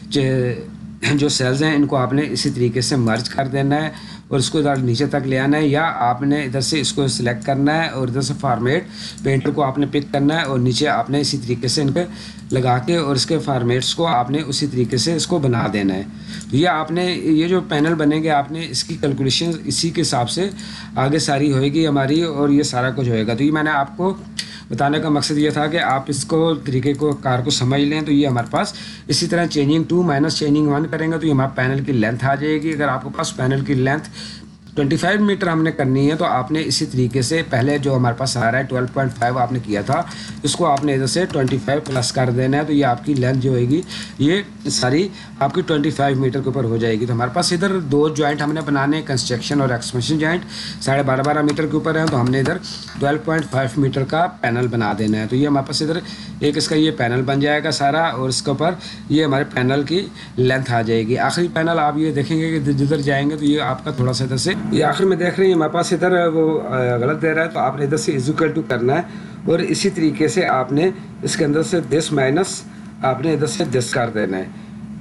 جو سیلز ہیں ان کو آپ نے اسی طریقے سے مرج کر دینا ہے اور اس کو ادھر نیچے تک لے آنا ہے. یا آپ نے ادھر سے اس کو سلیکٹ کرنا ہے اور ادھر سے فارمیٹ پینٹر کو آپ نے پک کرنا ہے اور نیچے آپ نے اسی طریقے سے ان پہ لگا کے اور اس کے فارمیٹس کو آپ نے اسی طریقے سے اس کو بنا دینا ہے. تو یہ آپ نے یہ جو پینل بنے گے آپ نے اس کی کیلکولیشن اسی کے حساب سے آگے ساری ہوئے گی ہماری اور یہ سارا کچھ ہوئے گا. تو یہ میں نے آپ کو بتانے کا مقصد یہ تھا کہ آپ اس کو طریقے کو کار کو سمجھ لیں. تو یہ ہمارے پاس اسی طرح changing two minus changing one کریں گے تو یہ ہمارا پینل کی لینتھ آ جائے گی. اگر آپ کے پاس پینل کی لینتھ ٹوئنٹی فائیو میٹر ہم نے کرنی ہے تو آپ نے اسی طریقے سے پہلے جو ہمارے پاس آ رہا ہے ٹویلو پوائنٹ فائیو آپ نے کیا تھا اس کو آپ نے ادھر سے ٹوئنٹی فائیو پلس کر دینا ہے. تو یہ آپ کی لینتھ جو ہوئے گی یہ ساری آپ کی ٹوئنٹی فائیو میٹر کے اوپر ہو جائے گی. تو ہمارے پاس ادھر دو جوائنٹ ہم نے بنانے ہیں کنسٹرکشن اور ایکسپینشن جوائنٹ ساڑھے بارہ بارہ میٹر کے اوپر ہیں. تو ہم نے ادھر ٹویلو پوائنٹ فائیو میٹر کا پینل بنا دینا ہے. تو یہ ہمارے پاس ادھر ایک اس کا یہ پینل بن جائے گا سارا اور اس کے اوپر یہ ہمارے پینل کی لینتھ آ جائے گی. آخری پینل آپ یہ دیکھیں گے کہ جدھر جائیں گے تو یہ آپ کا تھوڑا سا ادھر سے یہ آخر میں دیکھ رہے ہیں ہمارے پاس ادھر وہ غلط دے رہا ہے. تو آپ نے ادھر سے از اکول ٹو کرنا ہے اور اسی طریقے سے آپ نے اس کے اندر سے دس مائنس آپ نے ادھر سے دس کر دینا ہے.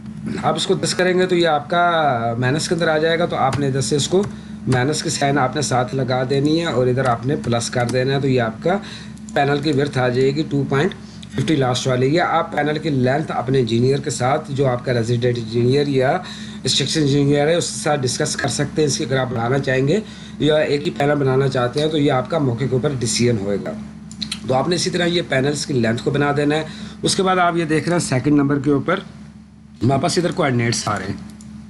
آپ اس کو دس کریں گے تو یہ آپ کا مائنس کے اندر آ جائے گا. تو آپ نے ادھر سے اس کو مائنس کی سائن آپ نے ساتھ لگا دینی ہے اور ادھر آپ نے پلس کر دینا ہے. تو یہ آپ کا پینل کی ورتھ آ جائے گی ٹو پوائنٹ ففٹی لاسٹ والی. یا آپ پینل کی لینتھ اپنے انجینئر کے ساتھ جو آپ کا ریزیڈنٹ انجینئر یا اسٹرکچر انجینئر ہے اس کے ساتھ ڈسکس کر سکتے ہیں. اس کی اگر آپ بنانا چاہیں گے یا ایک ہی پینل بنانا چاہتے ہیں تو یہ آپ کا موقع کے اوپر ڈیسیژن ہوئے گا. تو آپ نے اسی طرح یہ پینلس کی لینتھ کو بنا دینا ہے. اس کے بعد آپ یہ دیکھ رہے ہیں سیکنڈ نمبر کے اوپر ہمارے پاس ادھر کوآرڈینیٹس آ رہے ہیں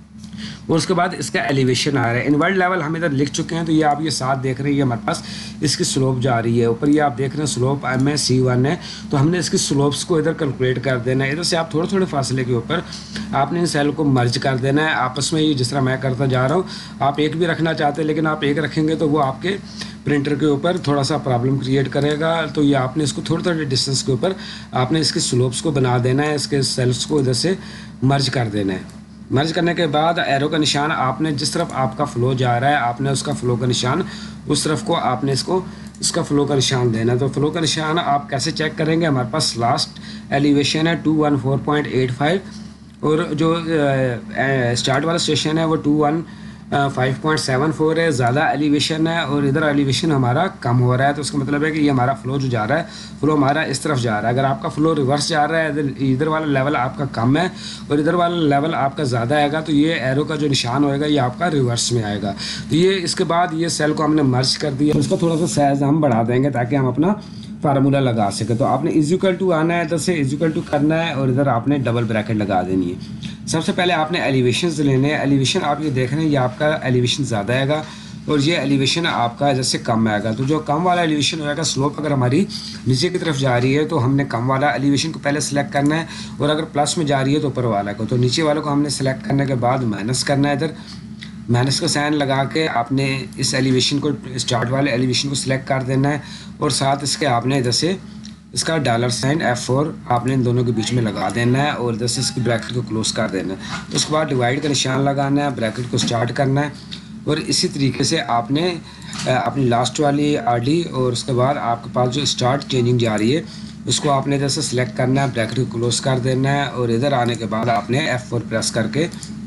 اور اس کے بعد اس کا ایلیویشن آ رہا ہے. انورٹ لیول ہم ادھر لکھ چکے ہیں. تو یہ آپ یہ ساتھ دیکھ رہے ہیں یہ ہمارے پاس اس کی سلوپ جا رہی ہے اوپر. یہ آپ دیکھ رہے ہیں سلوپ ایم ہے سی ون ہے. تو ہم نے اس کی سلوپس کو ادھر کیلکولیٹ کر دینا ہے. ادھر سے آپ تھوڑے تھوڑے فاصلے کے اوپر آپ نے ان سیل کو مرج کر دینا ہے آپس میں. یہ جس طرح میں کرتا جا رہا ہوں آپ ایک بھی رکھنا چاہتے ہیں لیکن آپ ایک رکھیں گے تو وہ آپ کے پرنٹر کے اوپر تھوڑا سا پرابلم کریٹ کرے گا. تو یہ آپ نے اس کو تھوڑے تھوڑے ڈسٹینس کے اوپر آپ نے اس کی سلوپس کو بنا دینا ہے. اس کے سیلس کو ادھر سے مرج کر دینا ہے. مرج کرنے کے بعد ایرو کا نشان آپ نے جس طرف آپ کا فلو جا رہا ہے آپ نے اس کا فلو کا نشان اس طرف کو آپ نے اس کو اس کا فلو کا نشان دینا ہے. تو فلو کا نشان آپ کیسے چیک کریں گے؟ ہمارے پاس لاسٹ ایلیویشن ہے two one four point eight five اور جو اسٹارٹ والا اسٹیشن ہے وہ two one five point seven four है, ज़्यादा एलिवेशन है और इधर एलिवेशन हमारा कम हो रहा है। तो इसका मतलब है कि ये हमारा फ्लो जो जा रहा है, फ्लो हमारा इस तरफ जा रहा है। अगर आपका फ्लो रिवर्स जा रहा है, इधर इधर वाला लेवल आपका कम है और इधर वाला लेवल आपका ज़्यादा आएगा, तो ये एरो का जो निशान होएगा ये आपका रिवर्स में आएगा। तो ये इसके बाद ये सेल को हमने मर्ज कर दिया, इसका थोड़ा सा साइज हम बढ़ा देंगे ताकि हम अपना फार्मूला लगा सके। तो आपने इक्वल टू आना है, इधर से इक्वल टू करना है और इधर आपने डबल ब्रैकेट लगा देनी है। सबसे पहले आपने एलिवेशंस लेने हैं। एलिवेशन आप ये देख रहे हैं, ये आपका एलिवेशन ज़्यादा आएगा और ये एलिवेशन आपका जैसे कम आएगा। तो जो कम वाला एलिवेशन होएगा, स्लोप अगर हमारी नीचे की तरफ जा रही है तो हमने कम वाला एलिवेशन को पहले सेलेक्ट करना है, और अगर प्लस में जा रही है तो ऊपर वाला को। तो नीचे वाले को हमने सेलेक्ट करने के बाद माइनस करना है, इधर माइनस का साइन लगा के आपने इस एलिवेशन को, स्टार्ट वाले एलिवेशन को सिलेक्ट कर देना है, और साथ इसके आपने इधर से इसका डॉलर साइन एफ फोर आपने इन दोनों के बीच में लगा देना है और इधर से इसकी ब्रैकेट को क्लोज कर देना है। उसके बाद डिवाइड का निशान लगाना है, ब्रैकेट को स्टार्ट करना है, और इसी तरीके से आपने अपनी लास्ट वाली आर डी और उसके बाद आपके पास जो स्टार्ट चेंजिंग जा रही है उसको आपने इधर से सिलेक्ट करना है, ब्रैकेट को क्लोज कर देना है, और इधर आने के बाद आपने एफ फोर प्रेस करके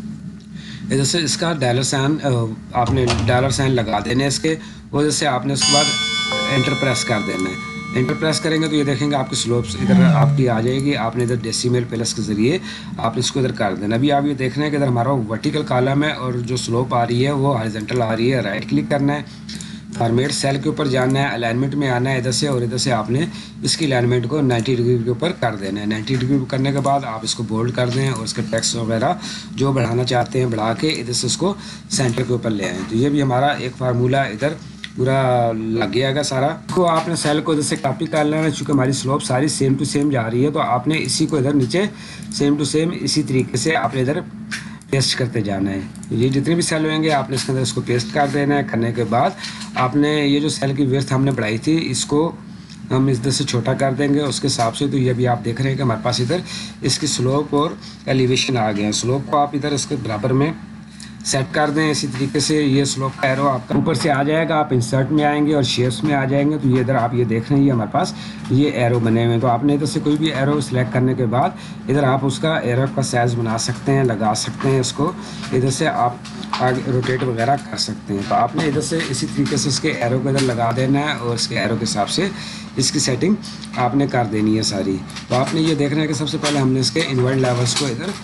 इधर से इसका डॉलर साइन आपने डॉलर साइन लगा देने इसके, और जैसे आपने उसके बाद एंटर प्रेस कर देना है। एंटर प्रेस करेंगे तो ये देखेंगे आपकी स्लोप्स इधर आपकी आ जाएगी। आपने इधर डेसिमल प्लस के ज़रिए आप इसको इधर कर देना। अभी आप ये देख रहे हैं कि इधर हमारा वर्टिकल कॉलम है और जो स्लोप आ रही है वो हॉरिजॉन्टल आ रही है। राइट क्लिक करना है, फॉर्मेट सेल के ऊपर जाना है, अलाइनमेंट में आना है इधर से, और इधर से आपने इसकी अलाइनमेंट को नाइन्टी डिग्री के ऊपर कर देना है। नाइन्टी डिग्री करने के बाद आप इसको बोल्ड कर दें और इसके टेक्स्ट वगैरह जो बढ़ाना चाहते हैं बढ़ा के इधर से इसको सेंटर के ऊपर ले आएँ। तो ये भी हमारा एक फार्मूला इधर पूरा लग गया सारा। तो आपने सेल को इधर से कॉपी कर लेना है, चूँकि हमारी स्लोप सारी सेम टू सेम जा रही है, तो आपने इसी को इधर नीचे सेम टू सेम इसी तरीके से आपने इधर पेस्ट करते जाना है। ये जितने भी सेल होंगे आपने इसके अंदर इसको पेस्ट कर देना है। करने के बाद आपने ये जो सेल की विड्थ हमने बढ़ाई थी इसको हम इधर से छोटा कर देंगे उसके हिसाब से। तो ये भी आप देख रहे हैं कि हमारे पास इधर इसकी स्लोप और एलिवेशन आ गए हैं। स्लोप को आप इधर इसके बराबर में सेट कर दें। इसी तरीके से ये स्लोप का एरो आपका ऊपर से आ जाएगा। आप इंसर्ट में आएंगे और शेप्स में आ जाएंगे, तो ये इधर आप ये देख रहे हैं ये हमारे पास ये एरो बने हुए हैं। तो आपने इधर से कोई भी एरो सिलेक्ट करने के बाद इधर आप उसका एरो का साइज़ बना सकते हैं, लगा सकते हैं इसको। इधर से आप आगे रोटेट वगैरह कर सकते हैं। तो आपने इधर से इसी तरीके से इसके एरो को इधर लगा देना है और इसके एरो के हिसाब से इसकी सेटिंग आपने कर देनी है सारी। तो आपने ये देखना है कि सबसे पहले हमने इसके इनवर्ड लेवल्स को इधर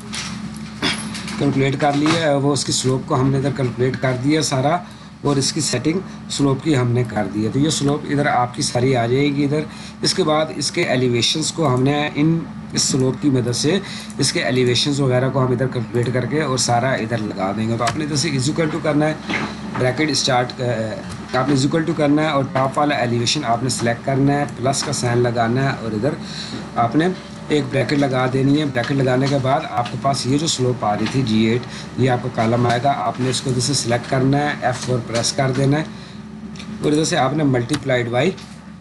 कैलकुलेट कर लिया है, वो उसकी स्लोप को हमने इधर कैलकुलेट कर दिया सारा, और इसकी सेटिंग स्लोप की हमने कर दी है। तो ये स्लोप इधर आपकी सारी आ जाएगी इधर। इसके बाद इसके एलिवेशंस को हमने इन इस स्लोप की मदद से इसके एलिवेशंस वगैरह को हम इधर कैलकुलेट करके और सारा इधर लगा देंगे। तो आपने इधर से इक्वल टू करना है, ब्रैकेट स्टार्ट आपने इक्वल टू करना है, और टॉप वाला एलिवेशन आपने सेलेक्ट करना है, प्लस का साइन लगाना है, और इधर आपने एक ब्रैकेट लगा देनी है। ब्रैकेट लगाने के बाद आपके पास ये जो स्लोप आ रही थी जी एट, ये आपका कॉलम आएगा। आपने इसको इधर से सिलेक्ट करना है, एफ फोर प्रेस कर देना है, और इधर से आपने मल्टीप्लाइड बाई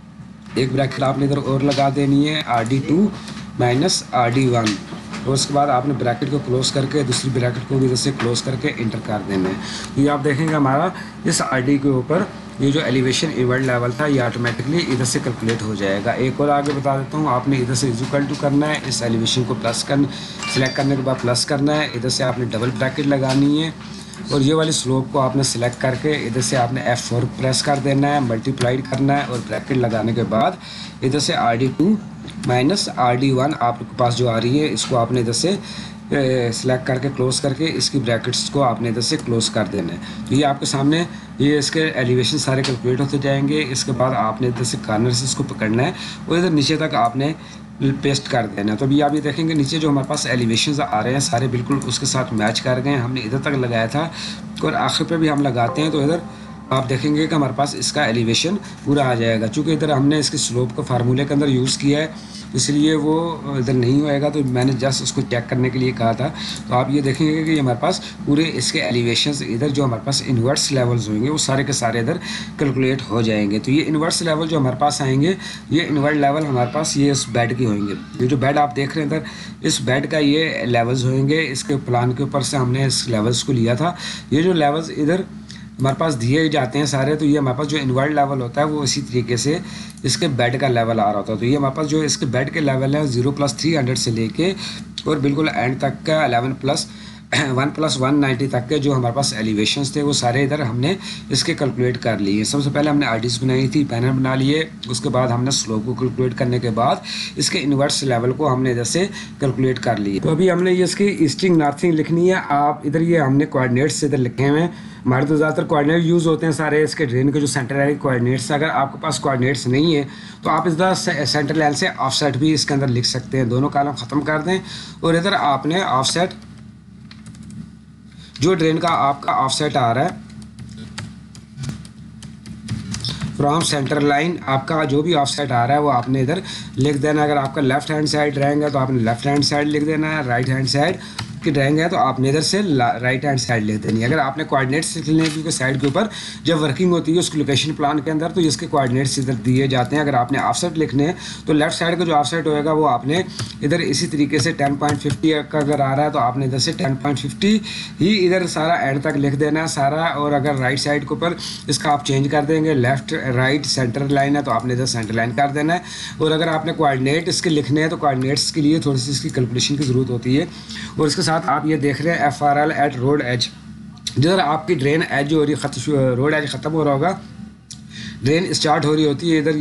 एक ब्रैकेट आपने इधर और लगा देनी है, R D two minus R D one, और उसके बाद आपने ब्रैकेट को क्लोज करके दूसरी ब्रैकेट को भी इधर से क्लोज करके इंटर कर देना है। ये आप देखेंगे हमारा इस आर डी के ऊपर ये जो एलिवेशन इनवर्ड लेवल था ये ऑटोमेटिकली इधर से कैलकुलेट हो जाएगा। एक और आगे बता देता हूँ, आपने इधर से इक्वल टू करना है, इस एलिवेशन को प्लस कर सिलेक्ट करने के बाद प्लस करना है, इधर से आपने डबल ब्रैकेट लगानी है, और ये वाली स्लोप को आपने सिलेक्ट करके इधर से आपने एफ फोर प्रेस कर देना है, मल्टीप्लाइड करना है, और ब्रैकेट लगाने के बाद इधर से R D two minus R D one आपके पास जो आ रही है इसको आपने इधर से सिलेक्ट करके क्लोज करके इसकी ब्रैकेट्स को आपने इधर से क्लोज कर देना है। तो ये आपके सामने ये इसके एलिवेशन सारे कैलकुलेट होते जाएंगे। इसके बाद आपने इधर से कॉर्नर से इसको पकड़ना है और इधर नीचे तक आपने पेस्ट कर देना है। तो अभी आप ये देखेंगे नीचे जो हमारे पास एलिवेशन आ रहे हैं सारे बिल्कुल उसके साथ मैच कर गए हैं। हमने इधर तक लगाया था और आखिर पे भी हम लगाते हैं तो इधर आप देखेंगे कि हमारे पास इसका एलिवेशन पूरा आ जाएगा। चूँकि इधर हमने इसके स्लोप को फार्मूले के अंदर यूज़ किया है इसलिए वो इधर नहीं होएगा, तो मैंने जस्ट उसको चेक करने के लिए कहा था। तो आप ये देखेंगे कि हमारे पास पूरे इसके एलिवेशंस इधर जो हमारे पास इन्वर्स लेवल्स होंगे वो सारे के सारे इधर कैलकुलेट हो जाएंगे। तो ये इन्वर्स लेवल जो हमारे पास आएंगे ये इन्वर्ट लेवल हमारे पास ये इस बेड के होंगे। ये जो बेड आप देख रहे हैं इधर इस बेड का ये लेवल्स होंगे। इसके प्लान के ऊपर से हमने इस लेवल्स को लिया था। ये जो लेवल्स इधर हमारे पास दिए जाते हैं सारे, तो ये हमारे पास जो इन्वर्ट लेवल होता है वो इसी तरीके से इसके बेड का लेवल आ रहा होता है। तो ये हमारे पास जो इसके बेड के लेवल है जीरो प्लस थ्री हंड्रेड से लेके और बिल्कुल एंड तक का eleven plus one plus one ninety تک کے جو ہمارے پاس ایلیویشنس تھے وہ سارے ادھر ہم نے اس کے کیلکولیٹ کر لیے. سب سے پہلے ہم نے آرٹیز بنائی تھی, پینل بنا لیے, اس کے بعد ہم نے سلوپ کو کیلکولیٹ کرنے کے بعد اس کے انورس لیول کو ہم نے ادھر سے کیلکولیٹ کر لیے. تو ابھی ہم نے یہ اس کی ایسٹنگ نارتھنگ لکھنی ہے. آپ ادھر یہ ہم نے کوآرڈینیٹس ادھر لکھے ہوئے ہیں. ہمارے تو زیادہ تر کوآرڈینیٹ یوز ہوتے ہیں سارے اس کے ڈرین کے جو سینٹر لائن کوآرڈینیٹس. اگر آپ کے پاس کوآرڈینیٹس نہیں ہے تو آپ ادھر سینٹر لائن سے آف سیٹ بھی اس کے اندر لکھ سکتے ہیں. دونوں کالم ختم کر دیں اور ادھر آپ نے آف سیٹ جو ڈرین کا آپ کا آف سیٹ آ رہا ہے فرام سینٹر لائن, آپ کا جو بھی آف سیٹ آ رہا ہے وہ آپ نے ادھر لکھ دینا. اگر آپ کا لیفٹ ہینڈ سائڈ ڈرائنگ ہے تو آپ نے لیفٹ ہینڈ سائڈ لکھ دینا ہے, رائٹ ہینڈ سائڈ کی ڈرائنگ ہے تو آپ نے ادھر سے رائٹ ہینڈ سائڈ لکھ دینی ہے. اگر آپ نے کوآرڈینیٹس لکھنے ہیں کیونکہ سائڈ کے اوپر جب ورکنگ ہوتی ہے اس کی لوکیشن پلان کے اندر تو اس کے کوآرڈینیٹس ادھر دیے جاتے ہیں. اگر آپ نے آف سیٹ لکھنے ہیں تو لیفٹ سائڈ کا جو آف سیٹ ہوئے گا وہ آپ نے ادھر اسی طریقے سے ٹین پوائنٹ ففٹی کا اگر آ رہا ہے تو آپ نے ادھر سے ٹین پوائنٹ ففٹی ہی ادھر سارا اینڈ تک لکھ دینا ہے سارا. اور اگر رائٹ سائڈ کے اوپر اس کا آپ چینج کر دیں گے, لیفٹ رائٹ سینٹر لائن ہے تو آپ نے ادھر سینٹر لائن کر دینا ہے. اور اگر آپ نے کوآرڈینیٹ اس کے لکھنے ہیں تو کوآرڈینیٹس کے لیے تھوڑی سی اس کی کیلکولیشن کی ضرورت ہوتی ہے. اور اس کے ساتھ آپ یہ دیکھ رہے ہیں F R L at road edge, جدھر آپ کی ڈرین ایج جو ہو رہی ہے روڈ ایج ختم ہو رہا ہوگا, ڈرین اسٹارٹ ہو رہی ہوتی ہے ادھر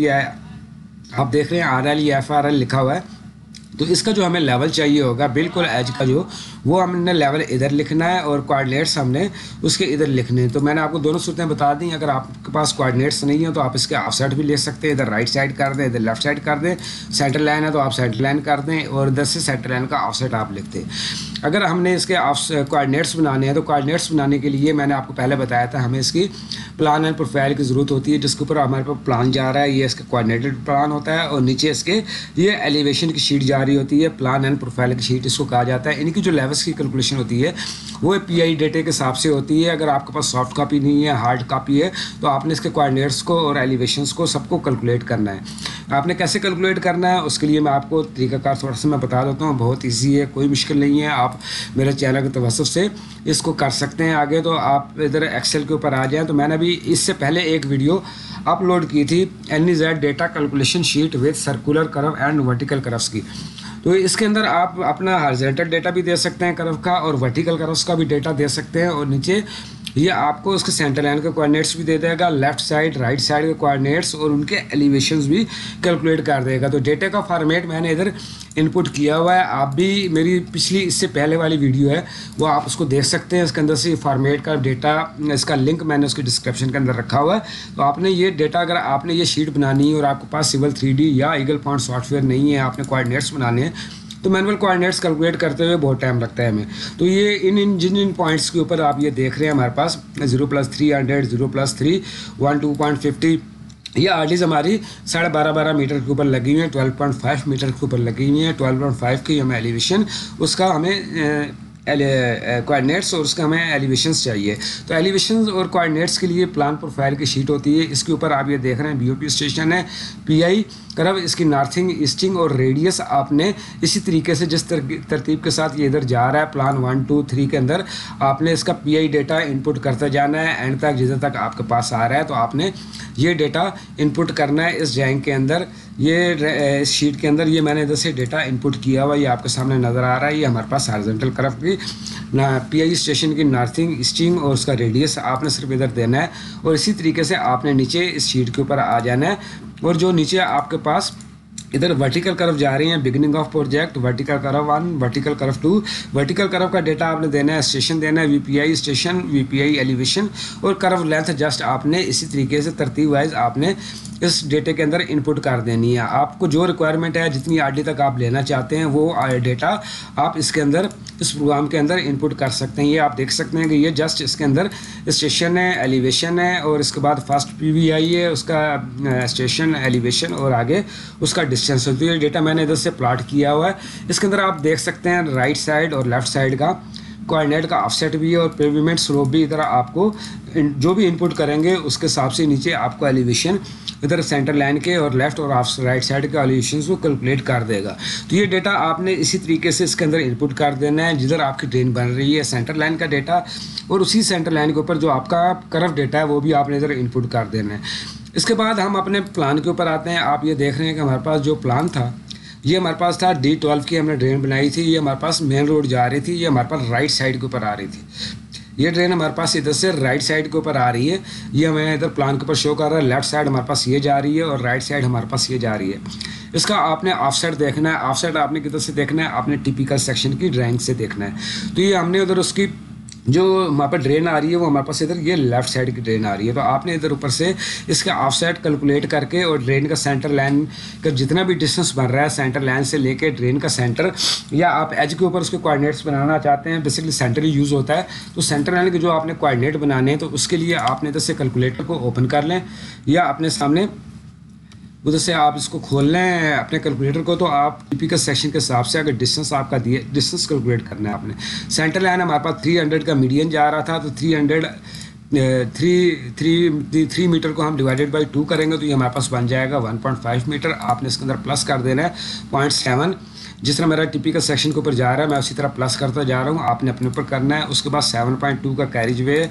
یہ آپ دیکھ رہے ہیں آر ایل یہ ایف آر ایل لکھا ہوا ہے. تو اس کا جو ہمیں لیول چاہیے ہوگا بالکل ایج کا جو وہ ہم نے لیول ادھر لکھنا ہے اور کوآرڈینیٹس ہم نے اس کے ادھر لکھنے ہیں. تو میں نے آپ کو دونوں صورتیں بتا دیں. اگر آپ کے پاس کوآرڈینیٹس نہیں ہیں تو آپ اس کے آف سائڈ بھی لے سکتے ہیں, ادھر رائٹ سائڈ کر دیں, ادھر لیفٹ سائڈ کر دیں. سینٹر لائن ہے تو آپ سینٹر لائن کر دیں اور ادھر سے سینٹر لائن کا آف سائڈ آپ لکھتے ہیں. اگر ہم نے اس کے آف کوآرڈینیٹس بنانے ہیں تو کوآرڈینیٹس بنانے کے لیے میں نے آپ کو پہلے بتایا تھا ہمیں اس کی پلان اینڈ پروفائل کی ضرورت ہوتی ہے جس کے اوپر ہمارے پاس پلان جا رہا ہے. یہ اس کا کوآرڈینیٹڈ پلان ہوتا ہے اور نیچے اس کے یہ ایلیویشن کی شیٹ جاری ہوتی ہے, پلان اینڈ پروفائل کی شیٹ اس کو کہا جاتا ہے. ان کی جو لیولس کی کیلکولیشن ہوتی ہے وہ پی آئی ڈیٹے کے حساب سے ہوتی ہے. اگر آپ کے پاس سافٹ کاپی نہیں ہے, ہارڈ کاپی ہے, تو آپ نے اس کے کوآرڈینیٹس کو اور ایلیویشنس کو سب کو کیلکولیٹ کرنا ہے. آپ نے کیسے کیلکولیٹ کرنا ہے اس کے لیے میں آپ کو طریقہ کار تھوڑا سا میں بتا دیتا ہوں. بہت ایزی ہے, کوئی مشکل نہیں ہے. آپ میرے چینل کے توسط سے اس کو کر سکتے ہیں آگے. تو آپ ادھر ایکسل کے اوپر آ جائیں. تو میں نے ابھی اس سے پہلے ایک ویڈیو اپلوڈ کی تھی N E Z data calculation sheet with circular curve and vertical curves کی. تو اس کے اندر آپ اپنا ہارزنٹل ڈیٹا بھی دے سکتے ہیں کرو کا اور ورٹیکل کروس کا بھی ڈیٹا دے سکتے ہیں. اور نیچے یہ آپ کو اس کے سینٹر لائن کے کوآرڈینیٹس بھی دے دے گا, لیفٹ سائڈ رائٹ سائڈ کے کوآرڈینیٹس اور ان کے ایلیویشنز بھی کیلکولیٹ کر دے گا. تو ڈیٹا کا فارمیٹ میں نے ادھر انپٹ کیا ہوا ہے. آپ بھی میری پچھلی اس سے پہلے والی ویڈیو ہے وہ آپ اس کو دیکھ سکتے ہیں. اس کے اندر سے فارمیٹ کا ڈیٹا اس کا لنک میں نے اس کی ڈسکرپشن کے اندر رکھا ہوا ہے. تو آپ نے یہ ڈیٹا اگر آپ نے یہ شیٹ بنانی ہے اور آپ کے پاس سول تھری ڈی یا ایگل فونٹ سافٹ ویئر نہیں ہے, آپ نے کوآرڈینیٹس بنانے ہیں تو مینول کوآرڈینیٹس کیلکولیٹ کرتے ہوئے بہت ٹائم لگتا ہے ہمیں. تو یہ ان ان جن ان پوائنٹس کے اوپر آپ یہ دیکھ رہے ہیں ہمارے پاس zero plus three hundred zero plus three one two point fifty یہ آرٹیز ہماری ساڑھے بارہ بارہ میٹر کے اوپر لگی ہوئی ہیں, ٹویلو پوائنٹ فائیو میٹر کے اوپر لگی ہوئی ہیں. ٹویلو پوائنٹ فائیو کی ہمیں ایلیویشن اس کا ہمیں کوآرڈینیٹس اور اس کا ہمیں ایلیویشنس چاہیے. تو ایلیویشنز اور کوآرڈینیٹس کے لیے پلان پروفائل کی شیٹ ہوتی ہے. اس کے اوپر آپ یہ دیکھ رہے ہیں بی او پی اسٹیشن ہے, پی آئی کرو, اس کی نارتھنگ ایسٹنگ اور ریڈیس آپ نے اسی طریقے سے جس ترتیب کے ساتھ یہ ادھر جا رہا ہے پلان ون ٹو تھری کے اندر آپ نے اس کا پی آئی ڈیٹا انپٹ کرتے جانا ہے اینڈ تک جدھر تک آپ کے پاس آ رہا ہے. تو آپ نے یہ ڈیٹا انپٹ کرنا ہے اس ڈرائنگ کے اندر. یہ اس شیٹ کے اندر یہ میں نے ادھر سے ڈیٹا انپٹ کیا ہوا, یہ آپ کے سامنے نظر آ رہا ہے. یہ ہمارے پاس ہارزنٹل کرو کی پی آئی اسٹیشن کی نارتھنگ ایسٹنگ اور اس کا ریڈیس آپ نے صرف ادھر دینا ہے. اور اسی طریقے سے آپ نے نیچے اس شیٹ کے اوپر آ جانا ہے. اور جو نیچے آپ کے پاس ادھر ورٹیکل کرو جا رہی ہیں beginning of project, vertical curve one, vertical curve two, vertical curve کا ڈیٹا آپ نے دینا ہے, اسٹیشن دینا ہے وی پی آئی اسٹیشن, وی پی آئی ایلیویشن اور کرو لینتھ جسٹ آپ نے اسی طریقے سے ترتیب وائز آپ نے اس ڈیٹے کے اندر انپٹ کر دینی ہے. آپ کو جو ریکوائرمنٹ ہے جتنی آر ڈی تک آپ لینا چاہتے ہیں وہ ڈیٹا آپ اس کے اندر اس پروگرام کے اندر انپٹ کر سکتے ہیں. یہ آپ دیکھ سکتے ہیں کہ یہ جسٹ اس کے اندر اسٹیشن ہے, ایلیویشن ہے اور اس کے بعد فرسٹ پی وی آئی ہے, اس کا اسٹیشن ایلیویشن اور آگے اس کا ڈسٹینس. تو یہ ڈیٹا میں نے ادھر سے پلاٹ کیا ہوا ہے. اس کے اندر آپ دیکھ سکتے ہیں رائٹ سائڈ اور لیفٹ سائڈ کا کوآرڈینیٹ کا آف سیٹ بھی ہے اور پیویمنٹ سلوپ بھی. ادھر آپ کو جو بھی انپٹ کریں گے اس کے حساب سے نیچے آپ کو ایلیویشن ادھر سینٹر لائن کے اور لیفٹ اور آف رائٹ سائڈ کے ایلیویشنز کو کیلکولیٹ کر دے گا. تو یہ ڈیٹا آپ نے اسی طریقے سے اس کے اندر انپٹ کر دینا ہے جدھر آپ کی ٹرین بن رہی ہے سینٹر لائن کا ڈیٹا, اور اسی سینٹر لائن کے اوپر جو آپ کا کرو ڈیٹا ہے وہ بھی آپ نے ادھر انپٹ کر دینا ہے. اس کے بعد ہم اپنے پلان کے اوپر آتے ہیں. آپ یہ دیکھ رہے ہیں کہ ہمارے پاس جو پلان تھا یہ ہمارے پاس تھا ڈی ٹویلو کی ہم نے ڈرین بنائی تھی, یہ ہمارے پاس مین روڈ جا رہی تھی, یہ ہمارے پاس رائٹ سائڈ کے اوپر آ رہی تھی. یہ ڈرین ہمارے پاس ادھر سے رائٹ سائڈ کے اوپر آ رہی ہے, یہ ہمیں ادھر پلان کے اوپر شو کر رہا ہے. لیفٹ سائڈ ہمارے پاس یہ جا رہی ہے اور رائٹ سائڈ ہمارے پاس یہ جا رہی ہے. اس کا آپ نے آف سائڈ دیکھنا ہے, آف سائڈ آپ نے کدھر سے دیکھنا ہے, آپ نے ٹیپیکل سیکشن کی ڈرائنگ سے دیکھنا ہے. تو یہ ہم نے ادھر اس کی جو ہمارے پاس ڈرین آ رہی ہے وہ ہمارے پاس ادھر یہ لیفٹ سائڈ کی ڈرین آ رہی ہے. تو آپ نے ادھر اوپر سے اس کا آف سائڈ کیلکولیٹ کر کے اور ڈرین کا سینٹر لائن کا جتنا بھی ڈسٹینس بن رہا ہے سینٹر لائن سے لے کے ڈرین کا سینٹر, یا آپ ایج کے اوپر اس کے کوآرڈینیٹس بنانا چاہتے ہیں, بیسکلی سینٹر ہی یوز ہوتا ہے. تو سینٹر لائن کے جو آپ نے کوآرڈینیٹ بنانے ہیں تو اس کے لیے آپ نے ادھر سے کیلکولیٹر کو اوپن کر لیں یا اپنے سامنے ادھر سے آپ اس کو کھول لیں اپنے کیلکولیٹر کو. تو آپ ٹیپیکل سیکشن کے حساب سے اگر ڈسٹینس آپ کا دیے ڈسٹینس کیلکولیٹ کرنا ہے آپ نے. سینٹر لائن ہمارے پاس تھری ہنڈریڈ کا میڈین جا رہا تھا, تو three hundred three three three metre کو ہم ڈیوائڈیڈ بائی ٹو کریں گے تو یہ ہمارے پاس بن جائے گا ون پوائنٹ فائیو میٹر. آپ نے اس کے اندر پلس کر دینا ہے پوائنٹ سیون. جس طرح میرا ٹیپیکل سیکشن کے اوپر جا رہا ہے میں اسی طرح پلس کرتا جا رہا ہوں, آپ نے اپنے اوپر کرنا ہے. اس کے بعد سیون پوائنٹ ٹو کا carriageway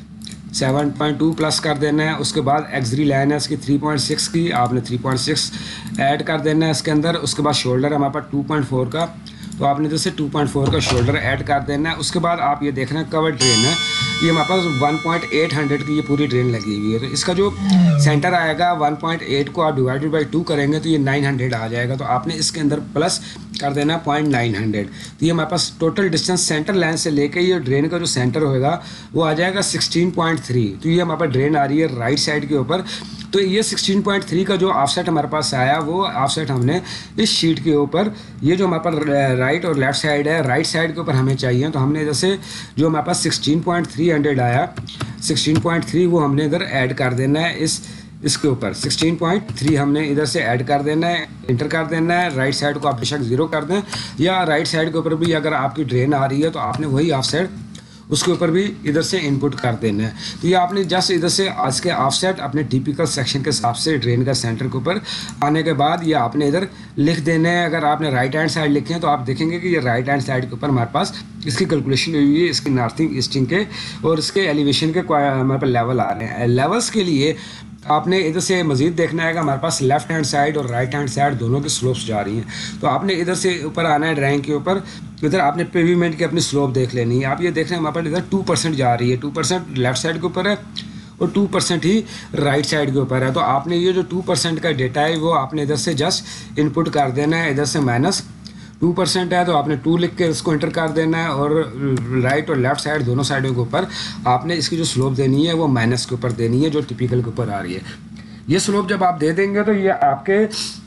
seven point two plus کر دینا ہے. اس کے بعد ایکسری لائن ہے اس کی تھری پوائنٹ سکس کی, آپ نے تھری پوائنٹ سکس ایڈ کر دینا ہے اس کے اندر. اس کے بعد شولڈر ہمارے پاس ٹو پوائنٹ فور کا, تو آپ نے جیسے ٹو پوائنٹ فور کا شولڈر ایڈ کر دینا ہے. اس کے بعد آپ یہ دیکھنا ہے کور ڈرین ہے, یہ ہمارے پاس ون پوائنٹ ایٹ ہنڈریڈ کی یہ پوری ڈرین لگی ہوئی ہے. تو اس کا جو سینٹر آئے گا ون پوائنٹ ایٹ کو آپ ڈیوائڈیڈ بائی ٹو کریں گے تو یہ نائن ہنڈریڈ آ جائے گا. تو آپ نے اس کے اندر پلس کر دینا پوائنٹ نائن ہنڈریڈ. تو یہ ہمارے پاس ٹوٹل ڈسٹینس سینٹر لائن سے لے کے یہ ڈرین کا جو سینٹر ہوگا وہ آ جائے گا سکسٹین پوائنٹ تھری. تو یہ ہمارے پاس ڈرین آ رہی ہے رائٹ سائڈ کے اوپر. تو یہ سکسٹین پوائنٹ تھری کا جو آف سیٹ ہمارے پاس آیا وہ آف سیٹ ہم نے اس شیٹ کے اوپر, یہ جو ہمارے پاس رائٹ اور لیفٹ سائڈ ہے رائٹ سائڈ کے اوپر ہمیں چاہیے. تو ہم نے جیسے جو ہمارے پاس سکسٹین پوائنٹ تھری ہنڈریڈ آیا سکسٹین پوائنٹ تھری وہ ہم نے ادھر ایڈ کر دینا ہے اس اس کے اوپر. سکسٹین پوائنٹ تھری ہم نے ادھر سے ایڈ کر دینا ہے, انٹر کر دینا ہے. رائٹ سائڈ کو آپ بے شک زیرو کر دیں, یا رائٹ سائڈ کے اوپر بھی اگر آپ کی ڈرین آ رہی ہے تو آپ نے وہی آف سائڈ اس کے اوپر بھی ادھر سے ان پٹ کر دینا ہے. تو یہ آپ نے جسٹ ادھر سے اس کے آف سیٹ اپنے ٹیپیکل سیکشن کے حساب سے ڈرین کا سینٹر کے اوپر آنے کے بعد یہ آپ نے ادھر لکھ دینا ہے. اگر آپ نے رائٹ ہینڈ سائڈ لکھے ہیں تو آپ دیکھیں گے کہ یہ رائٹ ہینڈ سائڈ کے اوپر ہمارے پاس اس کی کیلکولیشن ہوئی ہے, اس کی نارتھنگ ایسٹنگ کے اور اس کے ایلیویشن کے ہمارے پاس لیول آ رہے ہیں. لیولس کے لیے آپ نے ادھر سے مزید دیکھنا ہے کہ ہمارے پاس لیفٹ ہینڈ سائڈ اور رائٹ ہینڈ سائڈ دونوں کی سلوپس جا رہی ہیں. تو آپ نے ادھر سے اوپر آنا ہے ڈرائنگ کے اوپر, ادھر آپ نے پیویمنٹ کی اپنی سلوپ دیکھ لینی ہے. آپ یہ دیکھ رہے ہیں ہمارے پاس ادھر ٹو پرسینٹ جا رہی ہے, ٹو پرسینٹ لیفٹ سائڈ کے اوپر ہے اور ٹو پرسینٹ ہی رائٹ سائڈ کے اوپر ہے. تو آپ نے یہ جو ٹو پرسینٹ کا ڈیٹا ہے وہ آپ نے ادھر سے جسٹ ان پٹ کر دینا ہے. ادھر سے مائنس ٹو پرسینٹ ہے تو آپ نے ٹو لکھ کے اس کو انٹر کر دینا ہے, اور رائٹ اور لیفٹ سائڈ دونوں سائڈوں کے اوپر آپ نے اس کی جو سلوپ دینی ہے وہ مائنس کے اوپر دینی ہے جو ٹیپیکل کے اوپر آ رہی ہے. یہ سلوپ جب آپ دے دیں گے تو یہ آپ کے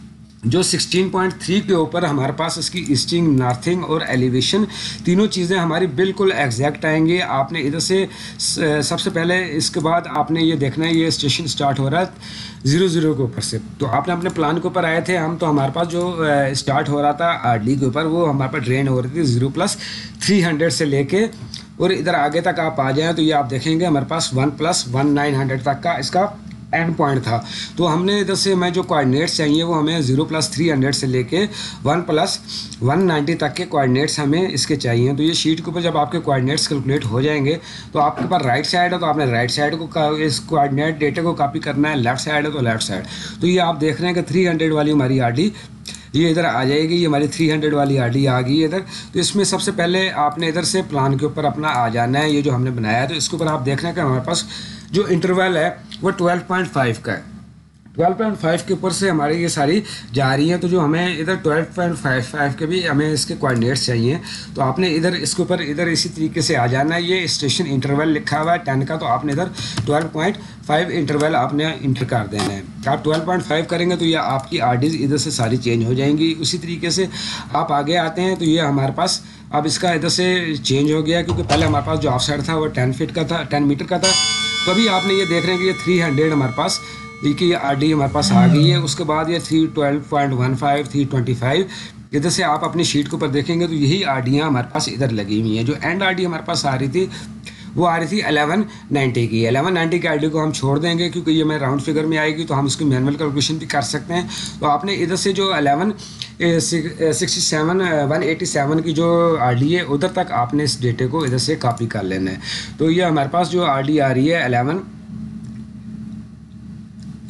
جو سکسٹین پوائنٹ تھری کے اوپر ہمارے پاس اس کی ایسٹنگ نارتھنگ اور ایلیویشن تینوں چیزیں ہماری بالکل ایگزیکٹ آئیں گی. آپ نے ادھر سے سب سے پہلے اس کے بعد آپ نے یہ دیکھنا ہے یہ اسٹیشن سٹارٹ ہو رہا ہے زیرو زیرو کے اوپر سے. تو آپ نے اپنے پلان کے اوپر آئے تھے ہم, تو ہمارے پاس جو اسٹارٹ ہو رہا تھا آر ڈی کے اوپر وہ ہمارے پاس ڈرین ہو رہی تھی زیرو پلس تھری ہنڈریڈ سے لے کے اور ادھر آگے تک آپ آ جائیں تو یہ آپ دیکھیں گے ہمارے پاس one plus one nine hundred تک کا اس کا اینڈ پوائنٹ تھا. تو ہم نے ادھر سے میں جو کوآرڈینیٹس چاہیے وہ ہمیں زیرو پلس تھری ہنڈریڈ سے لے کے ون پلس ون نائنٹی تک کے کوآرڈینیٹس ہمیں اس کے چاہیے. تو یہ شیٹ کے اوپر جب آپ کے کوآرڈینیٹس کیلکولیٹ ہو جائیں گے تو آپ کے پاس رائٹ سائڈ ہے تو آپ نے رائٹ سائڈ کو اس کوآرڈینیٹ ڈیٹا کو کاپی کرنا ہے, لیفٹ سائڈ ہے تو لیفٹ سائڈ. تو یہ آپ دیکھ رہے ہیں کہ تھری ہنڈریڈ والی ہماری آر ڈی یہ ادھر آ جائے گی, یہ ہماری تھری ہنڈریڈ والی آر ڈی آ گئی ہے ادھر. تو اس میں سب سے پہلے آپ نے ادھر سے پلان کے اوپر اپنا آ جانا ہے, یہ جو ہم نے بنایا ہے تو اس کے اوپر آپ دیکھ رہے ہیں کہ ہمارے پاس جو انٹرول ہے وہ ٹویلو پوائنٹ فائیو کا ہے. ٹویلو پوائنٹ فائیو کے اوپر سے ہماری یہ ساری جا رہی ہیں. تو جو ہمیں ادھر ٹویلو پوائنٹ فائیو فائیو کے بھی ہمیں اس کے کوآرڈینیٹس چاہیے. تو آپ نے ادھر اس کے اوپر ادھر اسی طریقے سے آ جانا ہے. یہ اسٹیشن انٹرول لکھا ہوا ہے ٹین کا, تو آپ نے ادھر ٹویلو پوائنٹ فائیو انٹرول آپ نے انٹر کر دینا ہے. آپ ٹویلو پوائنٹ فائیو کریں گے تو یہ آپ کی آر ڈیز ادھر سے ساری چینج ہو جائیں گی. اسی طریقے سے آپ آگے آتے ہیں تو یہ ہمارے پاس اب اس کا ادھر سے چینج ہو گیا کیونکہ پہلے ہمارے پاس جو آف سائڈ تھا وہ ٹین فٹ کا تھا, ٹین میٹر کا تھا. تو ابھی آپ نے یہ دیکھ رہے ہیں کہ یہ تھری ہنڈریڈ ہمارے پاس دیکھیے یہ آر ڈی ہمارے پاس آ گئی ہے. اس کے بعد یہ three twelve point one five three twenty five ادھر سے آپ اپنی شیٹ کے اوپر دیکھیں گے تو یہی آر ڈیاں ہمارے پاس ادھر لگی ہوئی ہیں. جو اینڈ آر ڈی ہمارے پاس آ رہی تھی وہ آ رہی تھی الیون نائنٹی کی. الیون نائنٹی کی آر ڈی کو ہم چھوڑ دیں گے کیونکہ یہ میں راؤنڈ فگر میں آئے گی تو ہم اس کی مینول کیلکولیشن بھی کر سکتے ہیں. تو آپ نے ادھر سے جو eleven sixty seven one eighty seven کی جو آر ڈی ہے ادھر تک آپ نے اس ڈیٹے کو ادھر سے کاپی کر لینا ہے. تو یہ ہمارے پاس جو آر ڈی آ رہی ہے الیون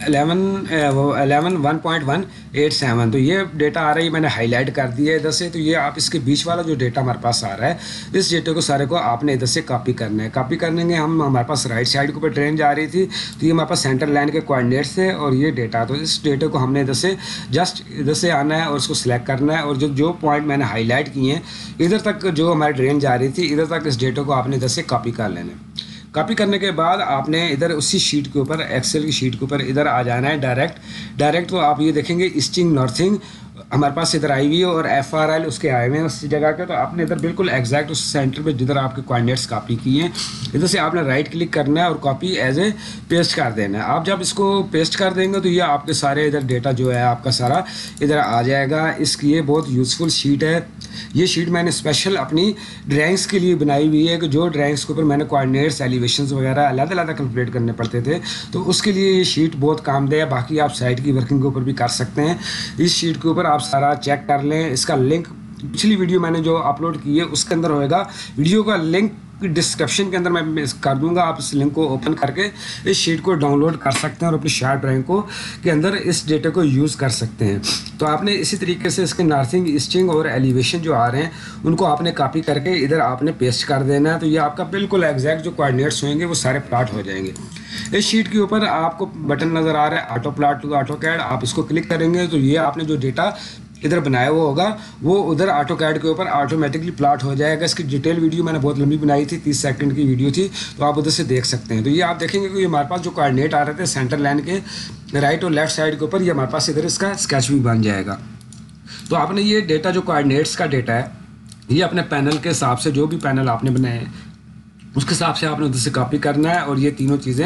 الیون وہ eleven one point one eight seven. تو یہ ڈیٹا آ رہا ہے, میں نے ہائی لائٹ کر دیا ہے ادھر سے. تو یہ آپ اس کے بیچ والا جو ڈیٹا ہمارے پاس آ رہا ہے, اس ڈیٹا کو سارے کو آپ نے ادھر سے کاپی کرنا ہے. کاپی کرنے کے ہم ہمارے پاس رائٹ سائڈ کے اوپر ٹرین جا رہی تھی, تو یہ ہمارے پاس سینٹر لائن کے کوآرڈینیٹس تھے اور یہ ڈیٹا. تو اس ڈیٹا کو ہم نے ادھر سے جسٹ ادھر سے آنا ہے اور اس کو سلیکٹ کرنا ہے, اور جو جو پوائنٹ میں نے ہائی لائٹ کیے ہیں ادھر تک جو ہماری ٹرین جا رہی تھی ادھر تک اس ڈیٹا کو آپ نے ادھر سے کاپی کر لینا ہے. کاپی کرنے کے بعد آپ نے ادھر اسی شیٹ کے اوپر, ایکسل کی شیٹ کے اوپر ادھر آ جانا ہے ڈائریکٹ ڈائریکٹ تو آپ یہ دیکھیں گے ایسٹنگ نارتھنگ ہمارے پاس ادھر آئی ہوئی ہے اور ایف آر ایل اس کے آئے ہوئے ہیں اس جگہ کے. تو آپ نے ادھر بالکل ایگزیکٹ اس سینٹر پہ جدھر آپ کے کوآرڈینیٹس کاپی کیے ہیں ادھر سے آپ نے رائٹ کلک کرنا ہے اور کاپی ایز اے پیسٹ کر دینا ہے. آپ جب اس کو پیسٹ کر دیں گے تو یہ آپ کے سارے ادھر ڈیٹا جو ہے آپ کا سارا ادھر آ جائے گا. اس کی یہ بہت یوزفل شیٹ ہے. یہ شیٹ میں نے اسپیشل اپنی ڈرائنگس کے لیے بنائی ہوئی ہے کہ جو ڈرائنگس کے اوپر میں نے کوآرڈینیٹس ایلیویشنز وغیرہ علیحدہ علیحدہ کیلکولیٹ کرنے پڑتے تھے, تو اس کے لیے یہ شیٹ بہت کام دہ ہے. باقی آپ سائٹ کی ورکنگ کے اوپر بھی کر سکتے ہیں. اس شیٹ کے اوپر آپ سارا چیک کر لیں. اس کا لنک پچھلی ویڈیو میں نے جو اپلوڈ کی ہے اس کے اندر ہوئے گا. ویڈیو کا لنک ڈسکرپشن کے اندر میں کر دوں گا. آپ اس لنک کو اوپن کر کے اس شیٹ کو ڈاؤن لوڈ کر سکتے ہیں اور اپنی شارٹ ڈرائنگ کو کے اندر اس ڈیٹا کو یوز کر سکتے ہیں. تو آپ نے اسی طریقے سے اس کے نارتھنگ, ایسٹنگ اور ایلیویشن جو آ رہے ہیں ان کو آپ نے کاپی کر کے ادھر آپ نے پیسٹ کر دینا ہے. تو یہ آپ کا بالکل ایگزیکٹ جو کوآرڈینیٹس ہوئیں گے وہ سارے پلاٹ ہو جائیں گے. اس شیٹ کے اوپر آپ کو بٹن نظر آ رہا ہے auto plot to AutoCAD. آپ اس کو کلک کریں گے تو یہ آپ نے جو ڈیٹا ادھر بنایا ہوا ہوگا وہ ادھر آٹو کیڈ کے اوپر آٹومیٹکلی پلاٹ ہو جائے گا. اس کی ڈیٹیل ویڈیو میں نے بہت لمبی بنائی تھی, تیس سیکنڈ کی ویڈیو تھی, تو آپ ادھر سے دیکھ سکتے ہیں. تو یہ آپ دیکھیں گے کہ یہ ہمارے پاس جو کوآرڈینیٹ آ رہے تھے سینٹر لائن کے رائٹ اور لیفٹ سائڈ کے اوپر, یہ ہمارے پاس ادھر اس کا اسکیچ بھی بن جائے گا. تو آپ نے یہ ڈیٹا جو کوآرڈینیٹس کا ڈیٹا ہے یہ اپنے پینل کے حساب سے, جو بھی پینل آپ نے بنائے ہیں اس کے حساب سے آپ نے ادھر سے کاپی کرنا ہے اور یہ تینوں چیزیں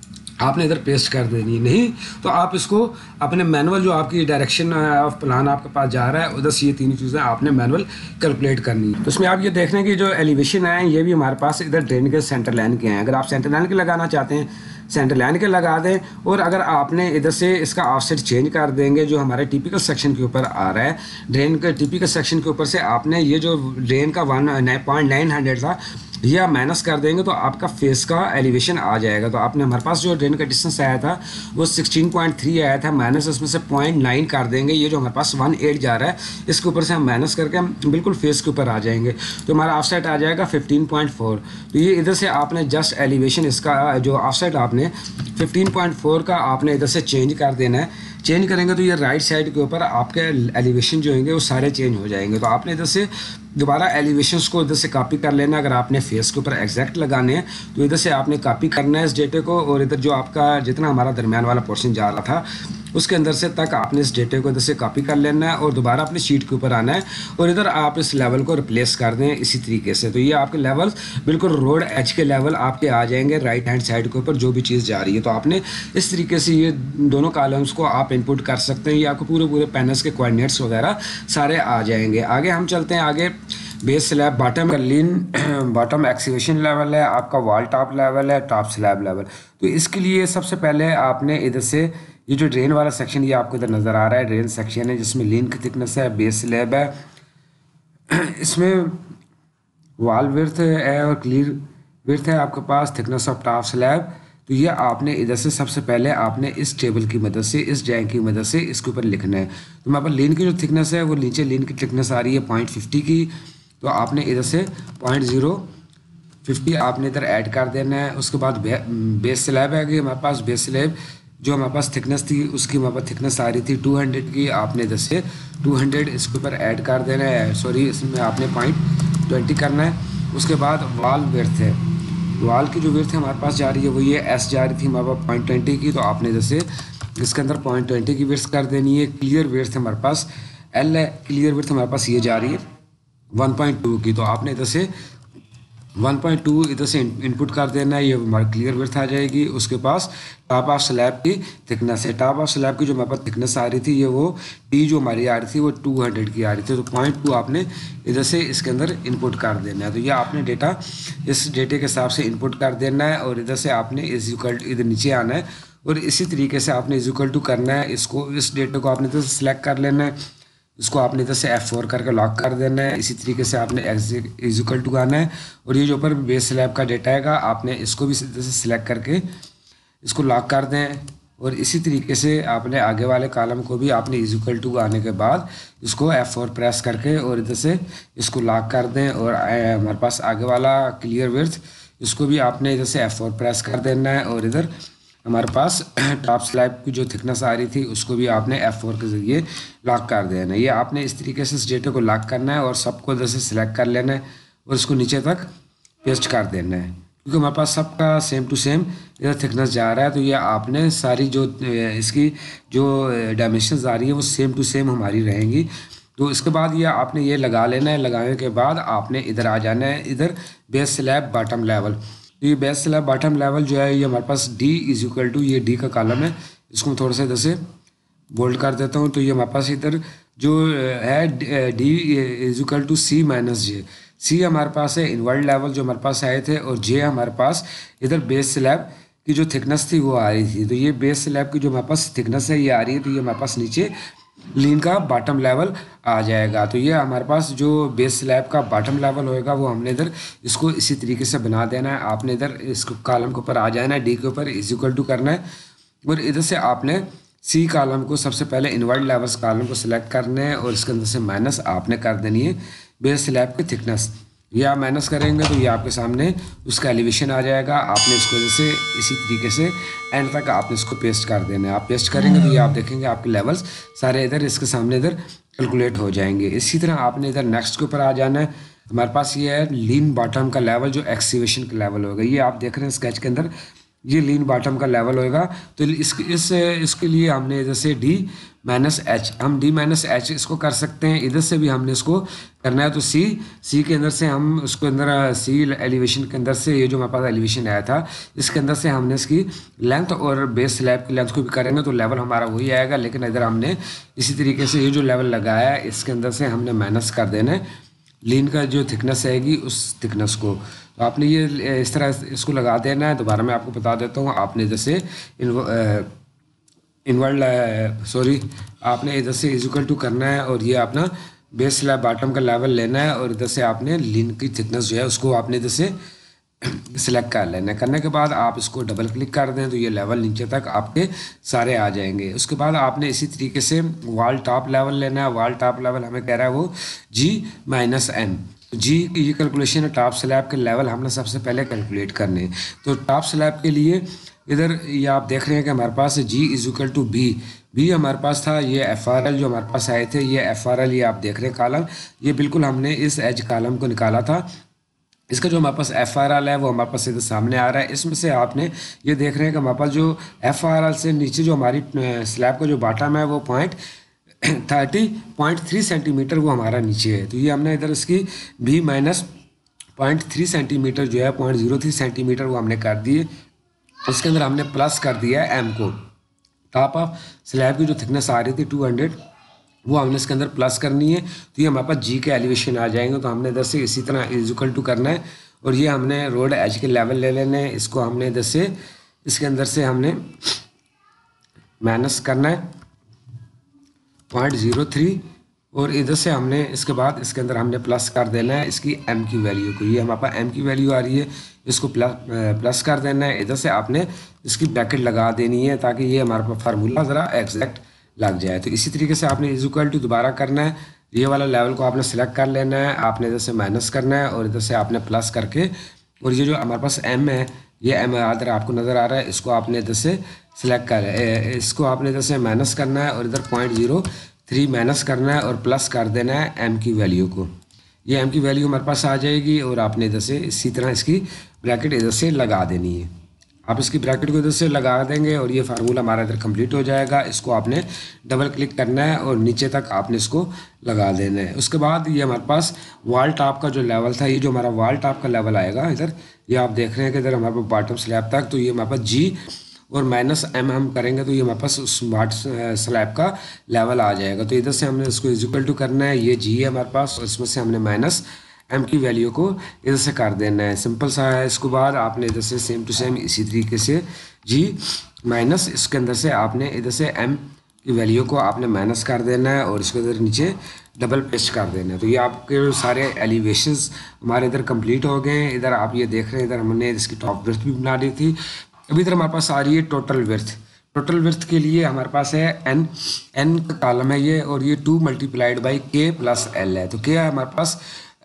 آپ نے ادھر پیسٹ کر دینی. نہیں تو آپ اس کو اپنے مینول جو آپ کی ڈائریکشن آف پلان آپ کے پاس جا رہا ہے ادھر سے یہ تینوں چیزیں آپ نے مینول کیلکولیٹ کرنی ہے. تو اس میں آپ یہ دیکھ رہے ہیں کہ جو ایلیویشن ہیں یہ بھی ہمارے پاس ادھر ڈرین کے سینٹر لائن کے ہیں. اگر آپ سینٹر لائن کے لگانا چاہتے ہیں سینٹر لائن کے لگا دیں, اور اگر آپ نے ادھر سے اس کا آف سیٹ چینج کر دیں گے جو ہمارے ٹیپیکل سیکشن کے اوپر آ رہا ہے ڈرین کے ٹیپیکل سیکشن کے اوپر سے آپ نے یہ جو ڈرین کا ون پوائنٹ نائن ہنڈریڈ تھا یہ آپ مائنس کر دیں گے تو آپ کا فیس کا ایلیویشن آ جائے گا. تو آپ نے ہمارے پاس جو ڈرین کا ڈسٹینس آیا تھا وہ سکسٹین پوائنٹ تھری آیا تھا, مائنس اس میں سے پوائنٹ نائن کر دیں گے. یہ جو ہمارے پاس ون ایٹ جا رہا ہے اس کے اوپر سے ہم مائنس کر کے ہم بالکل فیس کے اوپر آ جائیں گے. تو ہمارا آف سائٹ آ جائے گا ففٹین پوائنٹ فور. تو یہ ادھر سے آپ نے جسٹ ایلیویشن اس کا جو آف سائٹ آپ نے ففٹین پوائنٹ فور کا آپ نے ادھر سے چینج کر دینا ہے. چینج کریں گے تو یہ رائٹ سائڈ کے اوپر آپ کے ایلیویشن جو ہیں گے وہ سارے چینج ہو جائیں گے. تو آپ نے ادھر سے دوبارہ ایلیویشنس کو ادھر سے کاپی کر لینا. اگر آپ نے فیس کے اوپر ایگزیکٹ لگانے ہیں تو ادھر سے آپ نے کاپی کرنا ہے اس ڈیٹے کو, اور ادھر جو آپ کا جتنا ہمارا درمیان والا پورشن جا رہا تھا اس کے اندر سے تک آپ نے اس ڈیٹے کو ادھر سے کاپی کر لینا ہے اور دوبارہ اپنی شیٹ کے اوپر آنا ہے اور ادھر آپ اس لیول کو ریپلیس کر دیں اسی طریقے سے. تو یہ آپ کے لیول بالکل روڈ ایج کے لیول آپ کے آ جائیں گے رائٹ ہینڈ سائڈ کے اوپر جو بھی چیز جا رہی ہے. تو آپ نے اس طریقے سے یہ دونوں کالمس کو آپ ان پٹ کر سکتے ہیں. یہ آپ کو پورے پورے پینلس کے کوآرڈینیٹس وغیرہ سارے آ جائیں گے. آگے ہم چلتے ہیں. آگے base slab bottom lean bottom excavation level ہے آپ کا, وال ٹاپ لیول ہے, ٹاپ سلیب لیول. تو اس کے لیے سب سے پہلے آپ نے ادھر سے یہ جو ڈرین والا سیکشن یہ آپ کو ادھر نظر آ رہا ہے ڈرین سیکشن ہے جس میں لین کی تھکنس ہے, بیس سلیب ہے, اس میں وال ورتھ ہے اور کلیئر ورتھ ہے آپ کے پاس, تھکنس آف ٹاپ سلیب. تو یہ آپ نے ادھر سے سب سے پہلے آپ نے اس ٹیبل کی مدد سے اس ڈرائنگ کی مدد سے اس کے اوپر لکھنا ہے. تو ہمارے پاس لین کی جو تھکنس ہے وہ نیچے لین کی تھکنس آ رہی ہے پوائنٹ ففٹی کی, تو آپ نے ادھر سے پوائنٹ زیرو ففٹی آپ نے ادھر ایڈ کر دینا ہے. اس کے بعد بیس سلیب ہے کہ ہمارے پاس بیس سلیب جو ہمارے پاس تھکنس تھی اس کی ہمارے پاس تھکنس آ رہی تھی ٹو ہنڈریڈ کی, آپ نے ادھر سے ٹو ہنڈریڈ اس کے اوپر ایڈ کر دینا ہے, سوری اس میں آپ نے پوائنٹ ٹوینٹی کرنا ہے. اس کے بعد وال ورتھ ہے, وال کی جو ورتھ ہمارے پاس جا رہی ہے وہ یہ ایس جا رہی تھی ہمارے پاس پوائنٹ ٹوینٹی کی, تو آپ نے ادھر سے اس کے اندر پوائنٹ ٹوینٹی کی ورتھ کر دینی ہے. کلیئر ورتھ ہمارے پاس ایل ہے, کلیئر ورتھ ہمارے پاس یہ جا رہی ہے ون پوائنٹ ٹو کی, تو آپ نے ادھر سے ون پوائنٹ ٹو ادھر سے ان پٹ کر دینا ہے. یہ ہماری کلیئر ورتھ آ جائے گی. اس کے پاس ٹاپ آف سلیب کی تھکنس ہے, ٹاپ آف سلیب کی جو ہمارے پاس تھکنس آ رہی تھی یہ وہ ٹی جو ہماری آ رہی تھی وہ ٹو ہنڈریڈ کی آ رہی تھی, تو پوائنٹ ٹو آپ نے ادھر سے اس کے اندر ان پٹ کر دینا ہے. تو یہ آپ نے ڈیٹا اس ڈیٹے کے حساب سے ان پٹ کر دینا ہے اور ادھر سے آپ نے از اکول ادھر نیچے آنا ہے اور اسی طریقے سے آپ نے از اکول ٹو کرنا ہے. اس کو اس ڈیٹے کو آپ نے ادھر سے سلیکٹ کر لینا ہے, اس کو آپ نے ادھر سے ایف فور کر کے لاک کر دینا ہے. اسی طریقے سے آپ نے از اکول ٹو آنا ہے اور یہ جو اوپر بیس سلیب کا ڈیٹا ہے گا آپ نے اس کو بھی ادھر سے سلیکٹ کر کے اس کو لاک کر دیں اور اسی طریقے سے آپ نے آگے والے کالم کو بھی آپ نے از اکول ٹو آنے کے بعد اس کو ایف فور پریس کر کے اور ادھر سے اس کو لاک کر دیں، اور ہمارے پاس آگے والا کلیئر ورتھ اس کو بھی آپ نے ادھر سے ایف فور پریس کر دینا ہے، اور ادھر ہمارے پاس ٹاپ سلیب کی جو تھکنس آ رہی تھی اس کو بھی آپ نے ایف فور کے ذریعے لاک کر دینا ہے۔ یہ آپ نے اس طریقے سے اس ڈیٹا کو لاک کرنا ہے اور سب کو ادھر سے سلیکٹ کر لینا ہے اور اس کو نیچے تک پیسٹ کر دینا ہے، کیونکہ ہمارے پاس سب کا سیم ٹو سیم ادھر تھکنس جا رہا ہے، تو یہ آپ نے ساری جو اس کی جو ڈائمینشنز آ رہی ہے وہ سیم ٹو سیم ہماری رہیں گی۔ تو اس کے بعد یہ آپ نے یہ لگا لینا ہے، لگانے کے بعد آپ نے ادھر آ جانا ہے، ادھر بیس سلیب باٹم لیول۔ تو یہ بیس سلیب باٹم لیول جو ہے یہ ہمارے پاس ڈی از اکول ٹو، یہ ڈی کا کالم ہے، اس کو میں تھوڑا سا ادھر سے بولڈ کر دیتا ہوں۔ تو یہ ہمارے پاس ادھر جو ہے D is equal to C minus J, C ہمارے پاس ہے انورڈ لیول جو ہمارے پاس آئے تھے، اور جے ہمارے پاس ادھر بیس سلیب کی جو تھکنس تھی وہ آ رہی تھی۔ تو یہ بیس سلیب کی جو ہمارے پاس تھکنس ہے یہ آ رہی ہے، تو یہ ہمارے پاس نیچے لین کا باٹم لیول آ جائے گا۔ تو یہ ہمارے پاس جو بیس سلیب کا باٹم لیول ہوئے گا وہ ہم نے ادھر اس کو اسی طریقے سے بنا دینا ہے۔ آپ نے ادھر اس کو کالم کے اوپر آ جانا ہے، ڈی کے اوپر از اکول ٹو کرنا ہے، اور ادھر سے آپ نے سی کالم کو سب سے پہلے انورڈ لیولس کالم کو سلیکٹ کرنا ہے، اور اس کے اندر سے مائنس آپ نے کر دینی ہے بیس سلیب کی تھکنس۔ یہ آپ مائنس کریں گے تو یہ آپ کے سامنے اس کا ایلیویشن آ جائے گا۔ آپ نے اس کو جیسے اسی طریقے سے اینڈ تک آپ نے اس کو پیسٹ کر دینا ہے۔ آپ پیسٹ کریں گے تو یہ آپ دیکھیں گے آپ کے لیولس سارے ادھر اس کے سامنے ادھر کیلکولیٹ ہو جائیں گے۔ اسی طرح آپ نے ادھر نیکسٹ کے اوپر آ جانا ہے۔ ہمارے پاس یہ ہے لین باٹم کا لیول جو ایکسیویشن کا لیول ہوگا، یہ آپ دیکھ رہے ہیں اسکیچ کے اندر، یہ لین باٹم کا لیول ہوگا۔ تو اس اس اس کے لیے ہم نے ادھر سے ڈی مائنس ایچ، ہم ڈی مائنس ایچ اس کو کر سکتے ہیں، ادھر سے بھی ہم نے اس کو کرنا ہے۔ تو سی سی کے اندر سے ہم اس کو اندر سی ایلیویشن کے اندر سے یہ جو ہمارے پاس ایلیویشن آیا تھا اس کے اندر سے ہم نے اس کی لینتھ اور بیس سلیب کی لینتھ کو بھی کریں گے تو لیول ہمارا وہی آئے گا، لیکن ادھر ہم نے اسی طریقے سے یہ جو لیول لگایا ہے اس کے اندر سے ہم نے مائنس کر دینا ہے لین کا جو تھکنس آئے گی اس تھکنس کو۔ تو آپ نے یہ اس طرح اس کو لگا دینا ہے۔ دوبارہ میں آپ کو بتا دیتا ہوں، آپ نے جیسے انورڈ سوری آپ نے ادھر سے از اکول ٹو کرنا ہے، اور یہ اپنا بیس سلیب باٹم کا لیول لینا ہے، اور ادھر سے آپ نے لین کی تھکنس جو ہے اس کو آپ نے ادھر سے سلیکٹ کر لینا ہے۔ کرنے کے بعد آپ اس کو ڈبل کلک کر دیں تو یہ لیول نیچے تک آپ کے سارے آ جائیں گے۔ اس کے بعد آپ نے اسی طریقے سے وال ٹاپ لیول لینا ہے۔ وال ٹاپ لیول ہمیں کہہ رہا ہے وہ جی مائنس ایم، جی یہ کیلکولیشن ہے ٹاپ سلیب کے لیول ہم نے سب سے پہلے کیلکولیٹ کرنے ہیں۔ تو ٹاپ سلیب کے لیے ادھر یہ آپ دیکھ رہے ہیں کہ ہمارے پاس G is equal to B, B ہمارے پاس تھا، یہ ایف آر ایل جو ہمارے پاس آئے تھے، یہ ایف آر ایل یہ آپ دیکھ رہے ہیں کالم، یہ بالکل ہم نے اس ایج کالم کو نکالا تھا۔ اس کا جو ہمارے پاس ایف آر ایل ہے وہ ہمارے پاس ادھر سامنے آ رہا ہے۔ اس میں سے آپ نے یہ دیکھ رہے ہیں کہ ہمارے پاس جو ایف آر ایل سے نیچے جو ہماری سلیب کا جو باٹم ہے وہ point thirty point three centimetre وہ ہمارا نیچے ہے۔ تو یہ ہم نے ادھر اس کی B minus point three centimetre جو ہے point zero three centimetre وہ ہم نے کر دیے۔ اس کے اندر ہم نے پلس کر دیا ہے ایم کو، ٹاپ آف سلیب کی جو تھکنس آ رہی تھی ٹو ہنڈریڈ وہ ہم نے اس کے اندر پلس کرنی ہے، تو یہ ہمارے پاس جی کے ایلیویشن آ جائیں گے۔ تو ہم نے ادھر سے اسی طرح از اکول ٹو کرنا ہے، اور یہ ہم نے روڈ ایج کے لیول لے لینے ہیں، اس کو ہم نے ادھر سے اس کے اندر سے ہم نے مائنس کرنا ہے پوائنٹ زیرو تھری، اور ادھر سے ہم نے اس کے بعد اس کے اندر ہم نے پلس کر دینا ہے اس کی ایم کی ویلیو کو۔ یہ ہمارے پاس ایم کی ویلیو آ رہی ہے، اس کو پلس پلس کر دینا ہے۔ ادھر سے آپ نے اس کی بریکٹ لگا دینی ہے تاکہ یہ ہمارے پاس فارمولہ ذرا ایگزیکٹ لگ جائے۔ تو اسی طریقے سے آپ نے از اکول ٹو دوبارہ کرنا ہے، یہ والا لیول کو آپ نے سلیکٹ کر لینا ہے، آپ نے ادھر سے مائنس کرنا ہے اور ادھر سے آپ نے پلس کر کے، اور یہ جو ہمارے پاس ایم ہے یہ ایم ادھر آپ کو نظر آ رہا ہے، اس کو آپ نے ادھر سے سلیکٹ کر اس کو آپ نے ادھر سے مائنس کرنا ہے اور ادھر پوائنٹ زیرو تھری مائنس کرنا ہے اور پلس کر دینا ہے ایم کی ویلیو کو۔ یہ ایم کی ویلیو ہمارے پاس آ جائے گی، اور آپ نے ادھر سے اسی طرح اس کی بریکٹ ادھر سے لگا دینی ہے۔ آپ اس کی بریکٹ کو ادھر سے لگا دیں گے اور یہ فارمولہ ہمارا ادھر کمپلیٹ ہو جائے گا۔ اس کو آپ نے ڈبل کلک کرنا ہے اور نیچے تک آپ نے اس کو لگا دینا ہے۔ اس کے بعد یہ ہمارے پاس وال ٹاپ کا جو لیول تھا، یہ جو ہمارا وال ٹاپ کا لیول آئے گا ادھر، یہ آپ دیکھ رہے ہیں کہ ادھر ہمارے پاس باٹم سلیب تک، تو یہ ہمارے پاس جی اور مائنس ایم ہم کریں گے تو یہ ہمارے پاس اس باٹ سلیب کا لیول آ جائے گا۔ تو ادھر سے ہم نے اس کو از اکول ٹو کرنا ہے، یہ جی ہے ہمارے پاس، اور اس میں سے ہم نے مائنس ایم کی ویلیو کو ادھر سے کر دینا ہے، سمپل سا ہے۔ اس کے بعد آپ نے ادھر سے سیم ٹو سیم اسی طریقے سے جی مائنس اس کے اندر سے آپ نے ادھر سے ایم کی ویلیو کو آپ نے مائنس کر دینا ہے اور اس کو ادھر نیچے ڈبل پیسٹ کر دینا ہے۔ تو یہ آپ کے سارے ایلیویشنز ہمارے ادھر کمپلیٹ ہو گئے ہیں۔ ادھر آپ یہ دیکھ رہے ہیں ادھر ہم نے اس کی ٹاپ ورتھ بھی بنا دی تھی۔ ابھی ادھر ہمارے پاس آ رہی ہے ٹوٹل ورتھ۔ ٹوٹل ورتھ کے لیے ہمارے پاس ہے این این کا کالم ہے یہ، اور یہ two multiplied by K plus L ہے. تو کیا ہے ہمارے پاس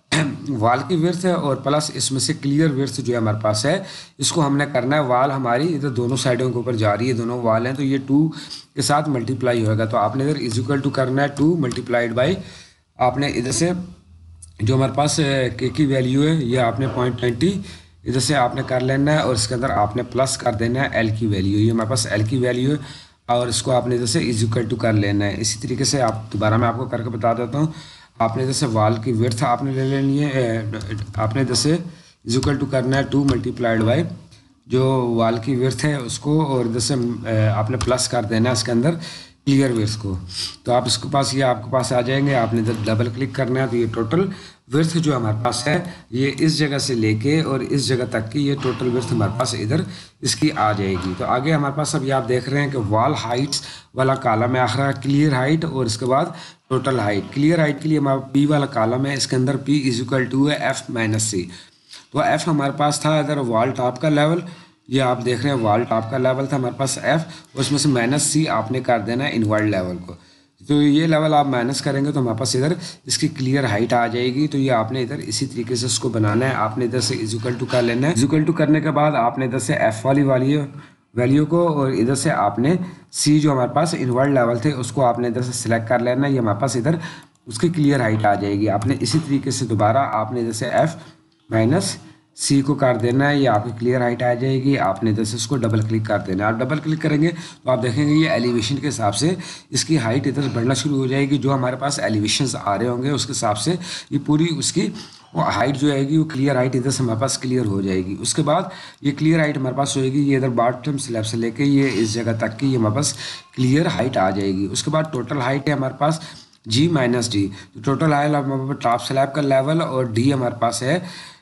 وال کی ورتھ ہے اور پلس اس میں سے کلیئر ورتھ جو ہے ہمارے پاس ہے اس کو ہم نے کرنا ہے. وال ہماری ادھر دونوں سائڈوں کے اوپر جا رہی ہے، دونوں وال ہیں، تو یہ ٹو کے ساتھ ملٹیپلائی ہوگا. تو آپ نے ادھر از اکول ٹو کرنا ہے ٹو ملٹیپلائڈ بائی، آپ نے ادھر سے جو ہمارے پاس کے کی ویلیو ہے یہ آپ نے پوائنٹ ٹوینٹی ادھر سے آپ نے کر لینا ہے، اور اس کے اندر آپ نے پلس کر دینا ہے ایل کی ویلیو. یہ ہمارے پاس ایل کی ویلیو ہے اور اس کو آپ نے ادھر سے از اکول ٹو کر لینا ہے. اسی طریقے سے آپ دوبارہ میں آپ کو کر کے بتا دیتا ہوں. آپ نے ادھر سے وال کی ورتھ آپ نے لے لینی ہے، آپ نے ادھر سے از اکول ٹو کرنا ہے ٹو ملٹیپلائڈ بائی جو وال کی ورتھ ہے اس کو، اور ادھر سے آپ نے پلس کر دینا ہے اس کے اندر کلیئر ورتھ کو. تو آپ اس کے پاس یہ آپ کے پاس آ جائیں گے. آپ نے ادھر ڈبل کلک کرنا ہے تو یہ ٹوٹل ورتھ جو ہمارے پاس ہے یہ اس جگہ سے لے کے اور اس جگہ تک کی یہ ٹوٹل ورتھ ہمارے پاس ادھر اس کی آ جائے گی. تو آگے ہمارے پاس اب یہ آپ دیکھ رہے ہیں کہ وال ہائٹس والا کالم ہے آخرا کلیئر ہائٹ، اور اس کے بعد ٹوٹل ہائٹ. کلیئر ہائٹ کے لیے ہمارا پی والا کالم ہے، اس کے اندر پی از اکول ٹو ہے ایف مائنس سی. تو ایف ہمارے پاس تھا ادھر وال ٹاپ کا لیول، یہ آپ دیکھ رہے ہیں وال ٹاپ کا لیول تھا ہمارے پاس ایف، اور اس میں سے مائنس سی آپ نے کر دینا ہے انورڈ لیول کو. تو یہ لیول آپ مائنس کریں گے تو ہمارے پاس ادھر اس کی کلیئر ہائٹ آ جائے گی. تو یہ آپ نے ادھر اسی طریقے سے اس کو بنانا ہے. آپ نے ادھر سے از اکول ٹو کر لینا ہے. از اکول ٹو کرنے کے بعد آپ نے ادھر سے ایف والی والی ویلیو کو اور ادھر سے آپ نے سی جو ہمارے پاس انورڈ لیول تھے اس کو آپ نے ادھر سے سلیکٹ کر لینا ہے. یہ ہمارے پاس ادھر اس کی کلیئر ہائٹ آ جائے گی. آپ نے اسی طریقے سے دوبارہ آپ نے ادھر سے ایف مائنس سی کو کر دینا ہے، یہ آپ کی کلیئر ہائٹ آ جائے گی. آپ نے ادھر سے اس کو ڈبل کلک کر دینا ہے. آپ ڈبل کلک کریں گے تو آپ دیکھیں گے یہ ایلیویشن کے حساب سے اس کی ہائٹ ادھر بڑھنا شروع ہو جائے گی. جو ہمارے پاس ایلیویشنز آ رہے ہوں گے اس کے حساب سے یہ پوری اس کی وہ ہائٹ جو آئے گی وہ کلیئر ہائٹ ادھر سے ہمارے پاس کلیئر ہو جائے گی. اس کے بعد یہ کلیئر ہائٹ ہمارے پاس ہوئے گی، یہ ادھر باٹم سلیب سے لے کے یہ اس جگہ تک کی یہ ہمارے پاس کلیئر ہائٹ آ جائے گی. اس کے بعد ٹوٹل ہائٹ ہے ہمارے پاس جی مائنس ڈی. تو ٹوٹل ہائٹ ہمارے پاس ٹاپ سلیب کا لیول، اور ڈی ہمارے پاس ہے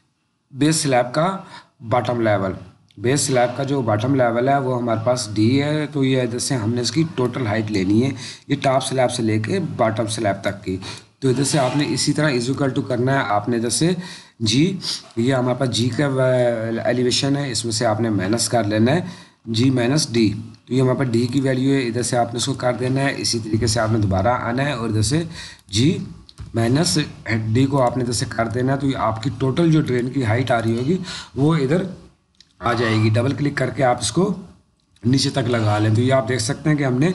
بیس سلیب کا باٹم لیول. بیس سلیب کا جو باٹم لیول ہے وہ ہمارے پاس ڈی ہے. تو یہ ادھر سے ہم نے اس کی ٹوٹل ہائٹ لینی ہے، یہ ٹاپ سلیب سے لے کے باٹم سلیب تک کی. تو ادھر سے آپ نے اسی طرح از اکول ٹو کرنا ہے. آپ نے ادھر سے جی، یہ ہمارے پاس جی کا ایلیویشن ہے، اس میں سے آپ نے مائنس کر لینا ہے جی مائنس ڈی. تو یہ ہمارے پاس ڈی کی ویلیو ہے، ادھر سے آپ نے اس کو کر دینا ہے. اسی طریقے سے آپ نے دوبارہ آنا ہے اور ادھر سے جی مائنس ڈی کو آپ نے ادھر سے کر دینا ہے. تو یہ آپ کی ٹوٹل جو ڈرین کی ہائٹ آ رہی ہوگی وہ ادھر آ جائے گی. ڈبل کلک کر کے آپ اس کو نیچے تک لگا لیں. تو یہ آپ دیکھ سکتے ہیں کہ ہم نے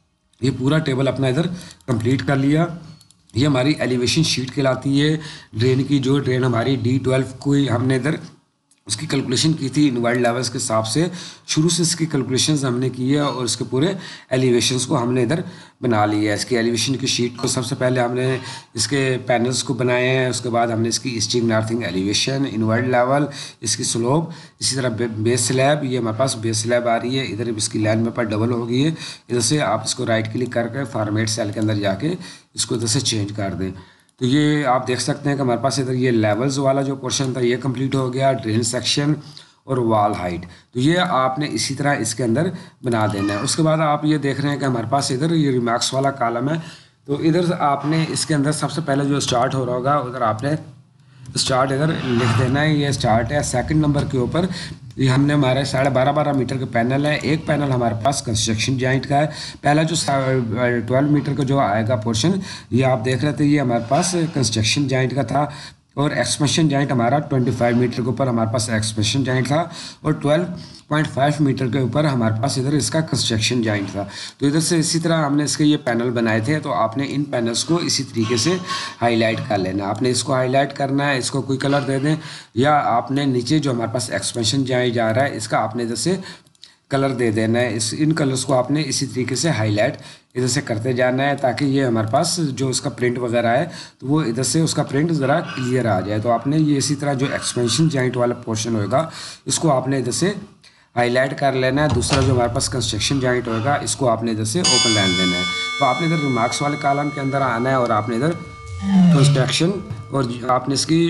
یہ پورا ٹیبل اپنا ادھر کمپلیٹ کر لیا. یہ ہماری ایلیویشن شیٹ کہلاتی ہے ڈرین کی. جو ڈرین ہماری ڈی ٹویلو کو ہم نے ادھر اس کی کیلکولیشن کی تھی انورڈ لیولس کے حساب سے، شروع سے اس کی کیلکولیشنز ہم نے کی ہے اور اس کے پورے ایلیویشنز کو ہم نے ادھر بنا لیا ہے. اس کی ایلیویشن کی شیٹ کو سب سے پہلے ہم نے اس کے پینلز کو بنائے ہیں. اس کے بعد ہم نے اس کی easting northing elevation, inward level, اس کی سلوپ، اسی طرح بیس سلیب. یہ ہمارے پاس بیس سلیب آ رہی ہے، ادھر اس کی لائن میں پر ڈبل ہو گئی ہے. ادھر سے آپ اس کو رائٹ کلک کر کے فارمیٹ سیل کے اندر جا کے اس کو ادھر سے چینج کر دیں. تو یہ آپ دیکھ سکتے ہیں کہ ہمارے پاس ادھر یہ لیولز والا جو پورشن تھا یہ کمپلیٹ ہو گیا، ڈرین سیکشن اور وال ہائٹ. تو یہ آپ نے اسی طرح اس کے اندر بنا دینا ہے. اس کے بعد آپ یہ دیکھ رہے ہیں کہ ہمارے پاس ادھر یہ ریمارکس والا کالم ہے. تو ادھر آپ نے اس کے اندر سب سے پہلے جو اسٹارٹ ہو رہا ہوگا ادھر آپ نے اسٹارٹ ادھر لکھ دینا ہے. یہ اسٹارٹ ہے سیکنڈ نمبر کے اوپر. یہ ہم نے ہمارے ساڑھے بارہ بارہ میٹر کے پینل ہے. ایک پینل ہمارے پاس کنسٹرکشن جوائنٹ کا ہے. پہلا جو ٹویلو میٹر کا جو آئے گا پورشن یہ آپ دیکھ رہے تھے یہ ہمارے پاس کنسٹرکشن جوائنٹ کا تھا، اور ایکسپینشن جوائنٹ ہمارا پچیس میٹر کے اوپر ہمارے پاس ایکسپینشن جوائنٹ تھا، اور بارہ پوائنٹ پانچ میٹر کے اوپر ہمارے پاس ادھر اس کا کنسٹرکشن جوائنٹ تھا. تو ادھر سے اسی طرح ہم نے اس کے یہ پینل بنائے تھے. تو آپ نے ان پینلز کو اسی طریقے سے ہائی لائٹ کر لینا. آپ نے اس کو ہائی لائٹ کرنا ہے، اس کو کوئی کلر دے دیں، یا آپ نے نیچے جو ہمارے پاس ایکسپینشن جوائنٹ جا رہا ہے اس کا آپ نے ادھر سے کلر دے دینا ہے. اس ان کلرز کو آپ نے اسی طریقے سے ہائی لائٹ ادھر سے کرتے جانا ہے تاکہ یہ ہمارے پاس جو اس کا پرنٹ وغیرہ ہے تو وہ ادھر سے اس کا پرنٹ ذرا کلیئر آ جائے. تو آپ نے یہ اسی طرح جو ایکسپینشن جوائنٹ والا پورشن ہوگا اس کو آپ نے ادھر سے ہائی لائٹ کر لینا ہے. دوسرا جو ہمارے پاس کنسٹرکشن جوائنٹ ہوگا اس کو آپ نے ادھر سے اوپن لائن دینا ہے. تو آپ نے ادھر ریمارکس والے کالم کے اندر آنا ہے اور آپ نے ادھر کنسٹرکشن اور آپ نے اس کی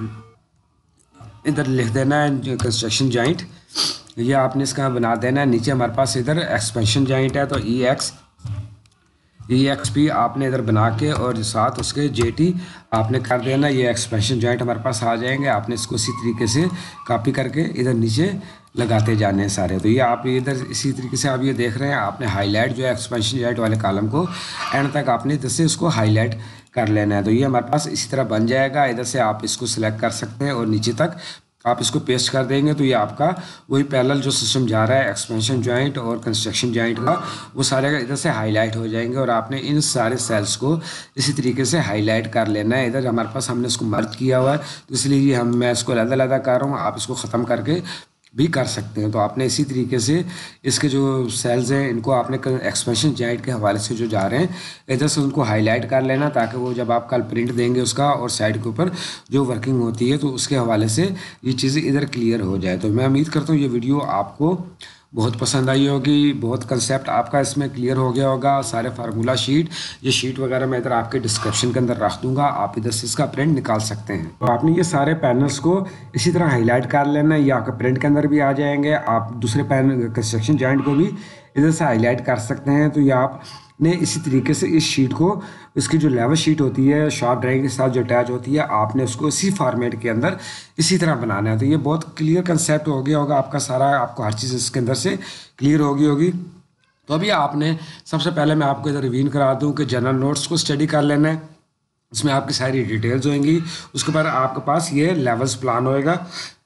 ادھر لکھ دینا ہے کنسٹرکشن جوائنٹ. یہ آپ نے اس کا بنا دینا ہے. نیچے ہمارے پاس ادھر ایکسپینشن جوائنٹ ہے تو ای ایکس ای ایکس پی آپ نے ادھر بنا کے اور ساتھ اس کے جے ٹی آپ نے کر دینا. یہ ایکسپینشن جوائنٹ ہمارے پاس آ جائیں گے. آپ نے اس کو اسی طریقے سے کاپی کر کے ادھر نیچے लगाते जाने हैं सारे। तो ये आप इधर इसी तरीके से आप ये देख रहे हैं, आपने हाईलाइट जो है एक्सपेंशन जॉइंट वाले कॉलम को एंड तक आपने इधर से इसको हाईलाइट कर लेना है। तो ये हमारे पास इसी तरह बन जाएगा। इधर से आप इसको सिलेक्ट कर सकते हैं और नीचे तक आप इसको पेस्ट कर देंगे तो ये आपका वही पैरेलल जो सिस्टम जा रहा है एक्सपेंशन जॉइंट और कंस्ट्रक्शन जॉइंट का, वो सारे इधर से हाईलाइट हो जाएंगे। और आपने इन सारे सेल्स को इसी तरीके से हाईलाइट कर लेना है। इधर हमारे पास हमने इसको मर्ज किया हुआ है तो इसलिए हम मैं इसको अलग अलग कर रहा हूँ, आप इसको ख़त्म करके भी कर सकते हैं। तो आपने इसी तरीके से इसके जो सेल्स हैं इनको आपने एक्सपेंशन जॉइंट के हवाले से जो जा रहे हैं इधर से उनको हाईलाइट कर लेना, ताकि वो जब आप कल प्रिंट देंगे उसका और साइड के ऊपर जो वर्किंग होती है तो उसके हवाले से ये चीज़ें इधर क्लियर हो जाए। तो मैं उम्मीद करता हूँ ये वीडियो आपको बहुत पसंद आई होगी, बहुत कंसेप्ट आपका इसमें क्लियर हो गया होगा। सारे फार्मूला शीट, ये शीट वगैरह मैं इधर आपके डिस्क्रिप्शन के अंदर रख दूंगा, आप इधर से इसका प्रिंट निकाल सकते हैं। तो आपने ये सारे पैनल्स को इसी तरह हाईलाइट कर लेना है, ये आपके प्रिंट के अंदर भी आ जाएंगे। आप दूसरे पैनल कंस्ट्रक्शन जॉइंट को भी इधर से हाईलाइट कर सकते हैं। तो ये आपने इसी तरीके से इस शीट को, इसकी जो लेवल शीट होती है शार्प ड्राइंग के साथ जो अटैच होती है, आपने उसको इसी फॉर्मेट के अंदर इसी तरह बनाना है। तो ये बहुत क्लियर कंसेप्ट हो गया होगा आपका सारा, आपको हर चीज़ इसके अंदर से क्लियर हो गई होगी। तो अभी आपने सबसे पहले मैं आपको इधर रिवीन करा दूं कि जनरल नोट्स को स्टडी कर लेना है, उसमें आपकी सारी डिटेल्स होंगी। उसके बाद आपके पास ये लेवल्स प्लान होएगा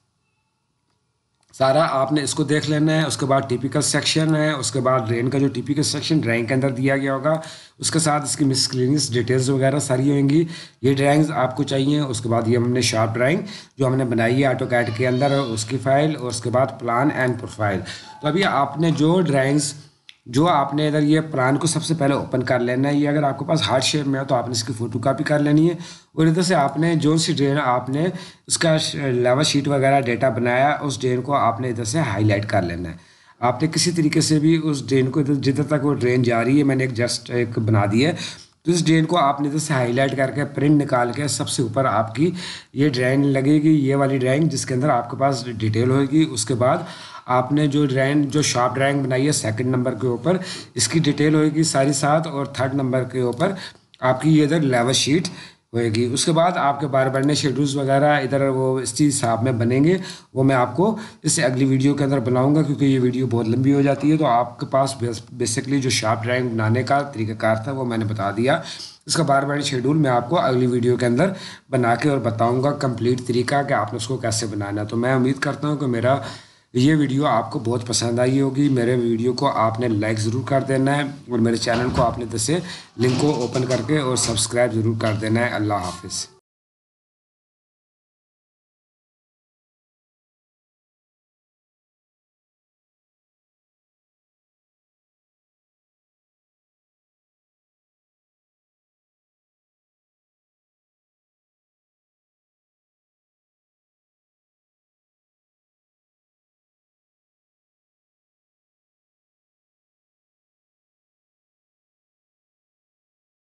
सारा, आपने इसको देख लेना है। उसके बाद टिपिकल सेक्शन है, उसके बाद ड्रेन का जो टिपिकल सेक्शन ड्राइंग के अंदर दिया गया होगा, उसके साथ इसकी मिसक्लिनियस डिटेल्स वगैरह सारी होंगी, ये ड्राइंग्स आपको चाहिए। उसके बाद ये हमने शार्प ड्राइंग जो हमने बनाई है ऑटो कैड के अंदर उसकी फ़ाइल, और उसके बाद प्लान एंड प्रोफाइल। तो अभी आपने जो ड्राइंग्स जो आपने इधर ये प्लान को सबसे पहले ओपन कर लेना है। ये अगर आपके पास हार्ड शेप में है तो आपने इसकी फ़ोटो कॉपी कर लेनी है, और इधर से आपने जो सी ड्रेन आपने उसका लेवल शीट वगैरह डेटा बनाया उस ड्रेन को आपने इधर से हाईलाइट कर लेना है। आपने किसी तरीके से भी उस ड्रेन को इधर जिधर तक वो ड्रेन जा रही है, मैंने एक जस्ट एक बना दी है, तो इस ड्रेन को आपने इधर से हाईलाइट करके प्रिंट निकाल के सबसे ऊपर आपकी ये ड्राइंग लगेगी, ये वाली ड्राइंग जिसके अंदर आपके पास डिटेल होगी। उसके बाद आपने जो ड्राइंग जो शार्प ड्राइंग बनाई है सेकंड नंबर के ऊपर इसकी डिटेल होगी सारी साथ, और थर्ड नंबर के ऊपर आपकी ये इधर लेवल शीट होएगी। उसके बाद आपके बार बढ़ने शेड्यूल्स वगैरह इधर वो इस चीज़ हिसाब में बनेंगे, वो मैं आपको इससे अगली वीडियो के अंदर बनाऊंगा, क्योंकि ये वीडियो बहुत लंबी हो जाती है। तो आपके पास बेसिकली जो शार्प ड्राइंग बनाने का तरीक़ाकार था वो मैंने बता दिया। इसका बार बार शेड्यूल मैं आपको अगली वीडियो के अंदर बना के और बताऊँगा कंप्लीट तरीका कि आपने उसको कैसे बनाना। तो मैं उम्मीद करता हूँ कि मेरा ये वीडियो आपको बहुत पसंद आई होगी। मेरे वीडियो को आपने लाइक ज़रूर कर देना है, और मेरे चैनल को आपने जैसे लिंक को ओपन करके और सब्सक्राइब ज़रूर कर देना है। अल्लाह हाफिज़।